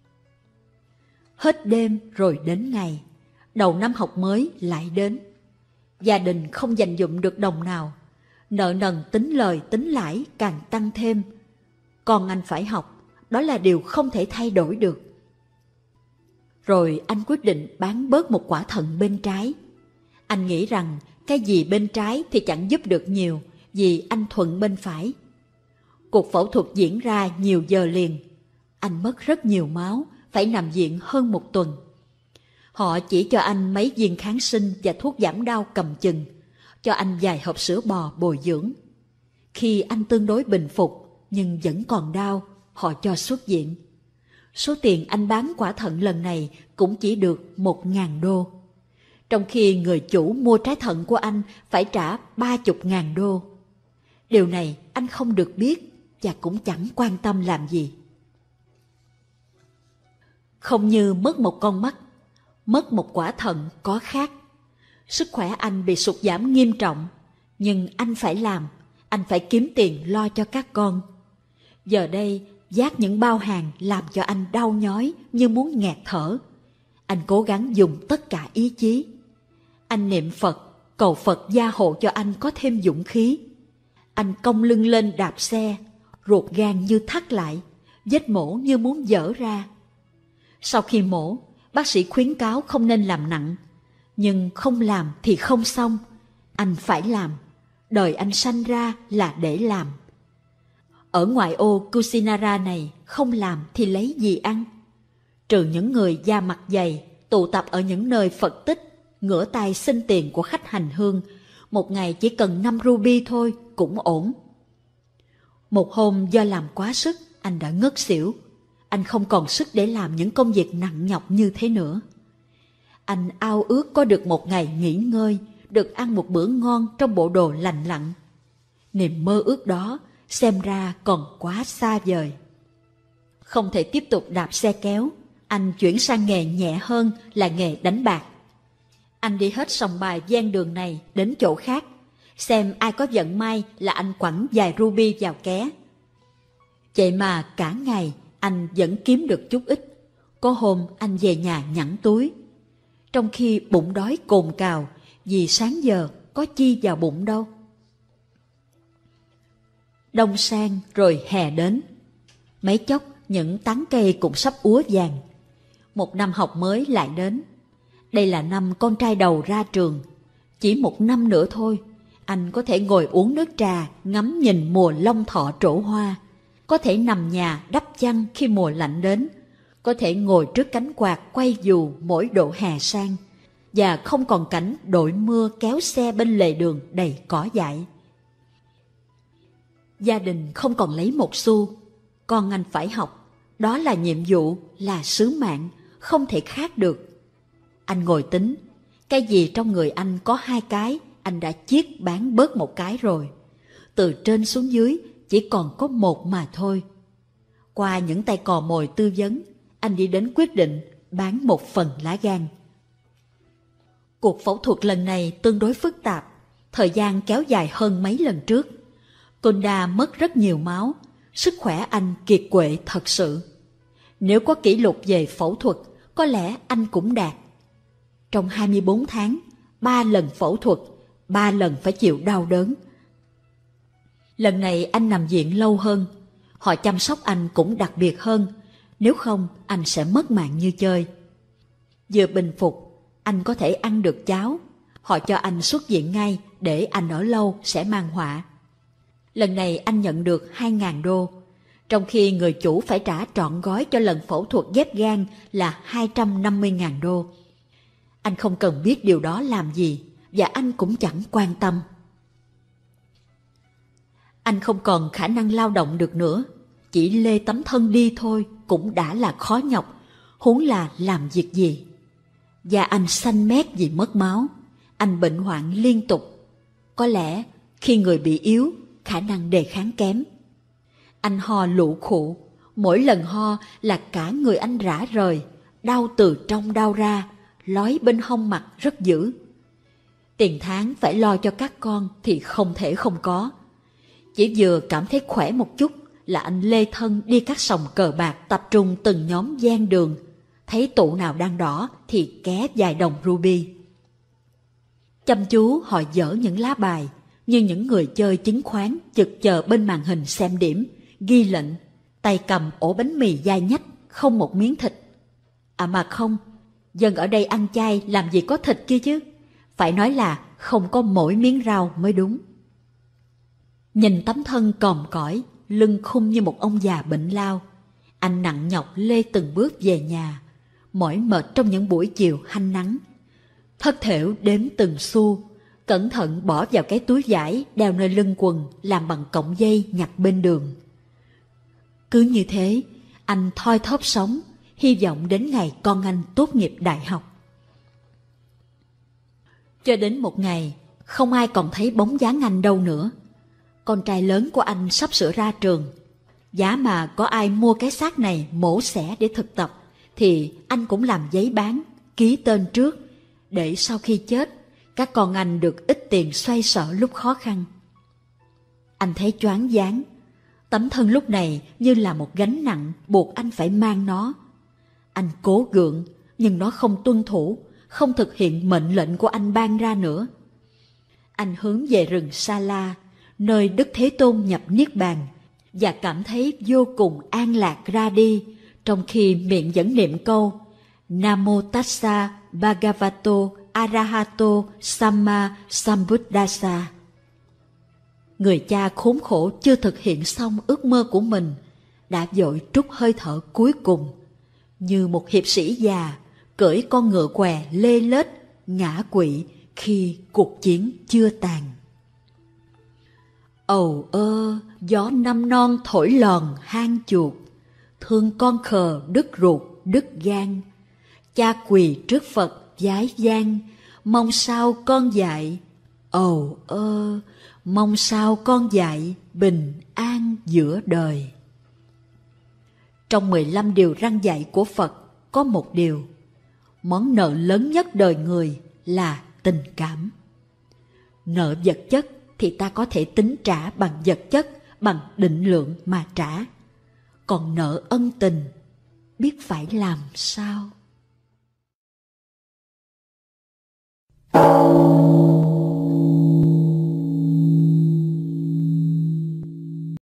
Hết đêm rồi đến ngày, đầu năm học mới lại đến. Gia đình không dành dụm được đồng nào, nợ nần tính lời tính lãi càng tăng thêm. Còn anh phải học, đó là điều không thể thay đổi được. Rồi anh quyết định bán bớt một quả thận bên trái. Anh nghĩ rằng cái gì bên trái thì chẳng giúp được nhiều, vì anh thuận bên phải. Cuộc phẫu thuật diễn ra nhiều giờ liền. Anh mất rất nhiều máu, phải nằm viện hơn 1 tuần. Họ chỉ cho anh mấy viên kháng sinh và thuốc giảm đau cầm chừng, cho anh vài hộp sữa bò bồi dưỡng. Khi anh tương đối bình phục nhưng vẫn còn đau, họ cho xuất viện. Số tiền anh bán quả thận lần này cũng chỉ được 1.000 đô. Trong khi người chủ mua trái thận của anh phải trả 30.000 đô. Điều này anh không được biết và cũng chẳng quan tâm làm gì. Không như mất một con mắt, mất một quả thận có khác. Sức khỏe anh bị sụt giảm nghiêm trọng, nhưng anh phải làm, anh phải kiếm tiền lo cho các con. Giờ đây, vác những bao hàng làm cho anh đau nhói như muốn nghẹt thở. Anh cố gắng dùng tất cả ý chí. Anh niệm Phật, cầu Phật gia hộ cho anh có thêm dũng khí. Anh cong lưng lên đạp xe, ruột gan như thắt lại, vết mổ như muốn vỡ ra. Sau khi mổ, bác sĩ khuyến cáo không nên làm nặng. Nhưng không làm thì không xong. Anh phải làm. Đời anh sanh ra là để làm. Ở ngoại ô Kusinara này, không làm thì lấy gì ăn? Trừ những người da mặt dày, tụ tập ở những nơi Phật tích, ngửa tay xin tiền của khách hành hương, một ngày chỉ cần 5 ruby thôi cũng ổn. Một hôm do làm quá sức, anh đã ngất xỉu. Anh không còn sức để làm những công việc nặng nhọc như thế nữa. Anh ao ước có được một ngày nghỉ ngơi, được ăn một bữa ngon trong bộ đồ lành lặn. Niềm mơ ước đó xem ra còn quá xa vời. Không thể tiếp tục đạp xe kéo, anh chuyển sang nghề nhẹ hơn là nghề đánh bạc. Anh đi hết sòng bài ven đường này đến chỗ khác, xem ai có vận may là anh quẳng vài ruby vào ké. Vậy mà cả ngày anh vẫn kiếm được chút ít. Có hôm anh về nhà nhẵn túi, trong khi bụng đói cồn cào vì sáng giờ có chi vào bụng đâu. Đông sang rồi hè đến, mấy chốc những tán cây cũng sắp úa vàng. Một năm học mới lại đến. Đây là năm con trai đầu ra trường. Chỉ 1 năm nữa thôi, anh có thể ngồi uống nước trà, ngắm nhìn mùa long thọ trổ hoa. Có thể nằm nhà đắp chăn khi mùa lạnh đến. Có thể ngồi trước cánh quạt quay dù mỗi độ hè sang. Và không còn cảnh đội mưa kéo xe bên lề đường đầy cỏ dại. Gia đình không còn lấy một xu. con anh phải học. Đó là nhiệm vụ, là sứ mạng, không thể khác được. Anh ngồi tính, cái gì trong người anh có 2 cái, anh đã chiết bán bớt 1 cái rồi. Từ trên xuống dưới chỉ còn có 1 mà thôi. Qua những tay cò mồi tư vấn, anh đi đến quyết định bán 1 phần lá gan. Cuộc phẫu thuật lần này tương đối phức tạp, thời gian kéo dài hơn mấy lần trước. Konda mất rất nhiều máu, sức khỏe anh kiệt quệ thật sự. Nếu có kỷ lục về phẫu thuật, có lẽ anh cũng đạt. Trong 24 tháng, 3 lần phẫu thuật, 3 lần phải chịu đau đớn. Lần này anh nằm viện lâu hơn, họ chăm sóc anh cũng đặc biệt hơn, nếu không anh sẽ mất mạng như chơi. Vừa bình phục, anh có thể ăn được cháo, họ cho anh xuất viện ngay để anh ở lâu sẽ mang họa. Lần này anh nhận được 2.000 đô, trong khi người chủ phải trả trọn gói cho lần phẫu thuật ghép gan là 250.000 đô. Anh không cần biết điều đó làm gì, và anh cũng chẳng quan tâm. Anh không còn khả năng lao động được nữa, chỉ lê tấm thân đi thôi cũng đã là khó nhọc, huống là làm việc gì. Da anh xanh mét vì mất máu, anh bệnh hoạn liên tục. Có lẽ khi người bị yếu, khả năng đề kháng kém. Anh ho lụ khụ, mỗi lần ho là cả người anh rã rời, đau từ trong đau ra, lói bên hông mặt rất dữ. Tiền tháng phải lo cho các con thì không thể không có. Chỉ vừa cảm thấy khỏe một chút là anh lê thân đi các sòng cờ bạc, tập trung từng nhóm gian đường. Thấy tụ nào đang đỏ thì ké vài đồng ruby. Chăm chú họ dở những lá bài, như những người chơi chứng khoán chực chờ bên màn hình xem điểm, ghi lệnh, tay cầm ổ bánh mì dai nhách, không một miếng thịt. À mà không, dân ở đây ăn chay làm gì có thịt kia chứ, phải nói là không có mỗi miếng rau mới đúng. Nhìn tấm thân còm cõi, lưng khum như một ông già bệnh lao, anh nặng nhọc lê từng bước về nhà, mỏi mệt trong những buổi chiều hanh nắng. Thất thểu đếm từng xu, cẩn thận bỏ vào cái túi vải đeo nơi lưng quần làm bằng cọng dây nhặt bên đường. Cứ như thế, anh thoi thóp sống, hy vọng đến ngày con anh tốt nghiệp đại học. Cho đến một ngày, không ai còn thấy bóng dáng anh đâu nữa. Con trai lớn của anh sắp sửa ra trường. Giá mà có ai mua cái xác này mổ xẻ để thực tập, thì anh cũng làm giấy bán, ký tên trước, để sau khi chết, các con anh được ít tiền xoay sở lúc khó khăn. Anh thấy choáng váng, tấm thân lúc này như là một gánh nặng buộc anh phải mang nó. Anh cố gượng, nhưng nó không tuân thủ, không thực hiện mệnh lệnh của anh ban ra nữa. Anh hướng về rừng Sa La, nơi Đức Thế Tôn nhập Niết Bàn, và cảm thấy vô cùng an lạc ra đi, trong khi miệng vẫn niệm câu Namo Tassa Bhagavato Arahato Samma Sambuddhassa. Người cha khốn khổ chưa thực hiện xong ước mơ của mình, đã vội trút hơi thở cuối cùng, như một hiệp sĩ già cưỡi con ngựa què lê lết ngã quỵ khi cuộc chiến chưa tàn. Ầu ơ, gió năm non thổi lòn hang chuột, thương con khờ đứt ruột đứt gan. Cha quỳ trước Phật vái vang, mong sao con dạy. Ầu ơ, mong sao con dạy bình an giữa đời. Trong 15 điều răn dạy của Phật có một điều: món nợ lớn nhất đời người là tình cảm. Nợ vật chất thì ta có thể tính trả bằng vật chất, bằng định lượng mà trả. Còn nợ ân tình, biết phải làm sao?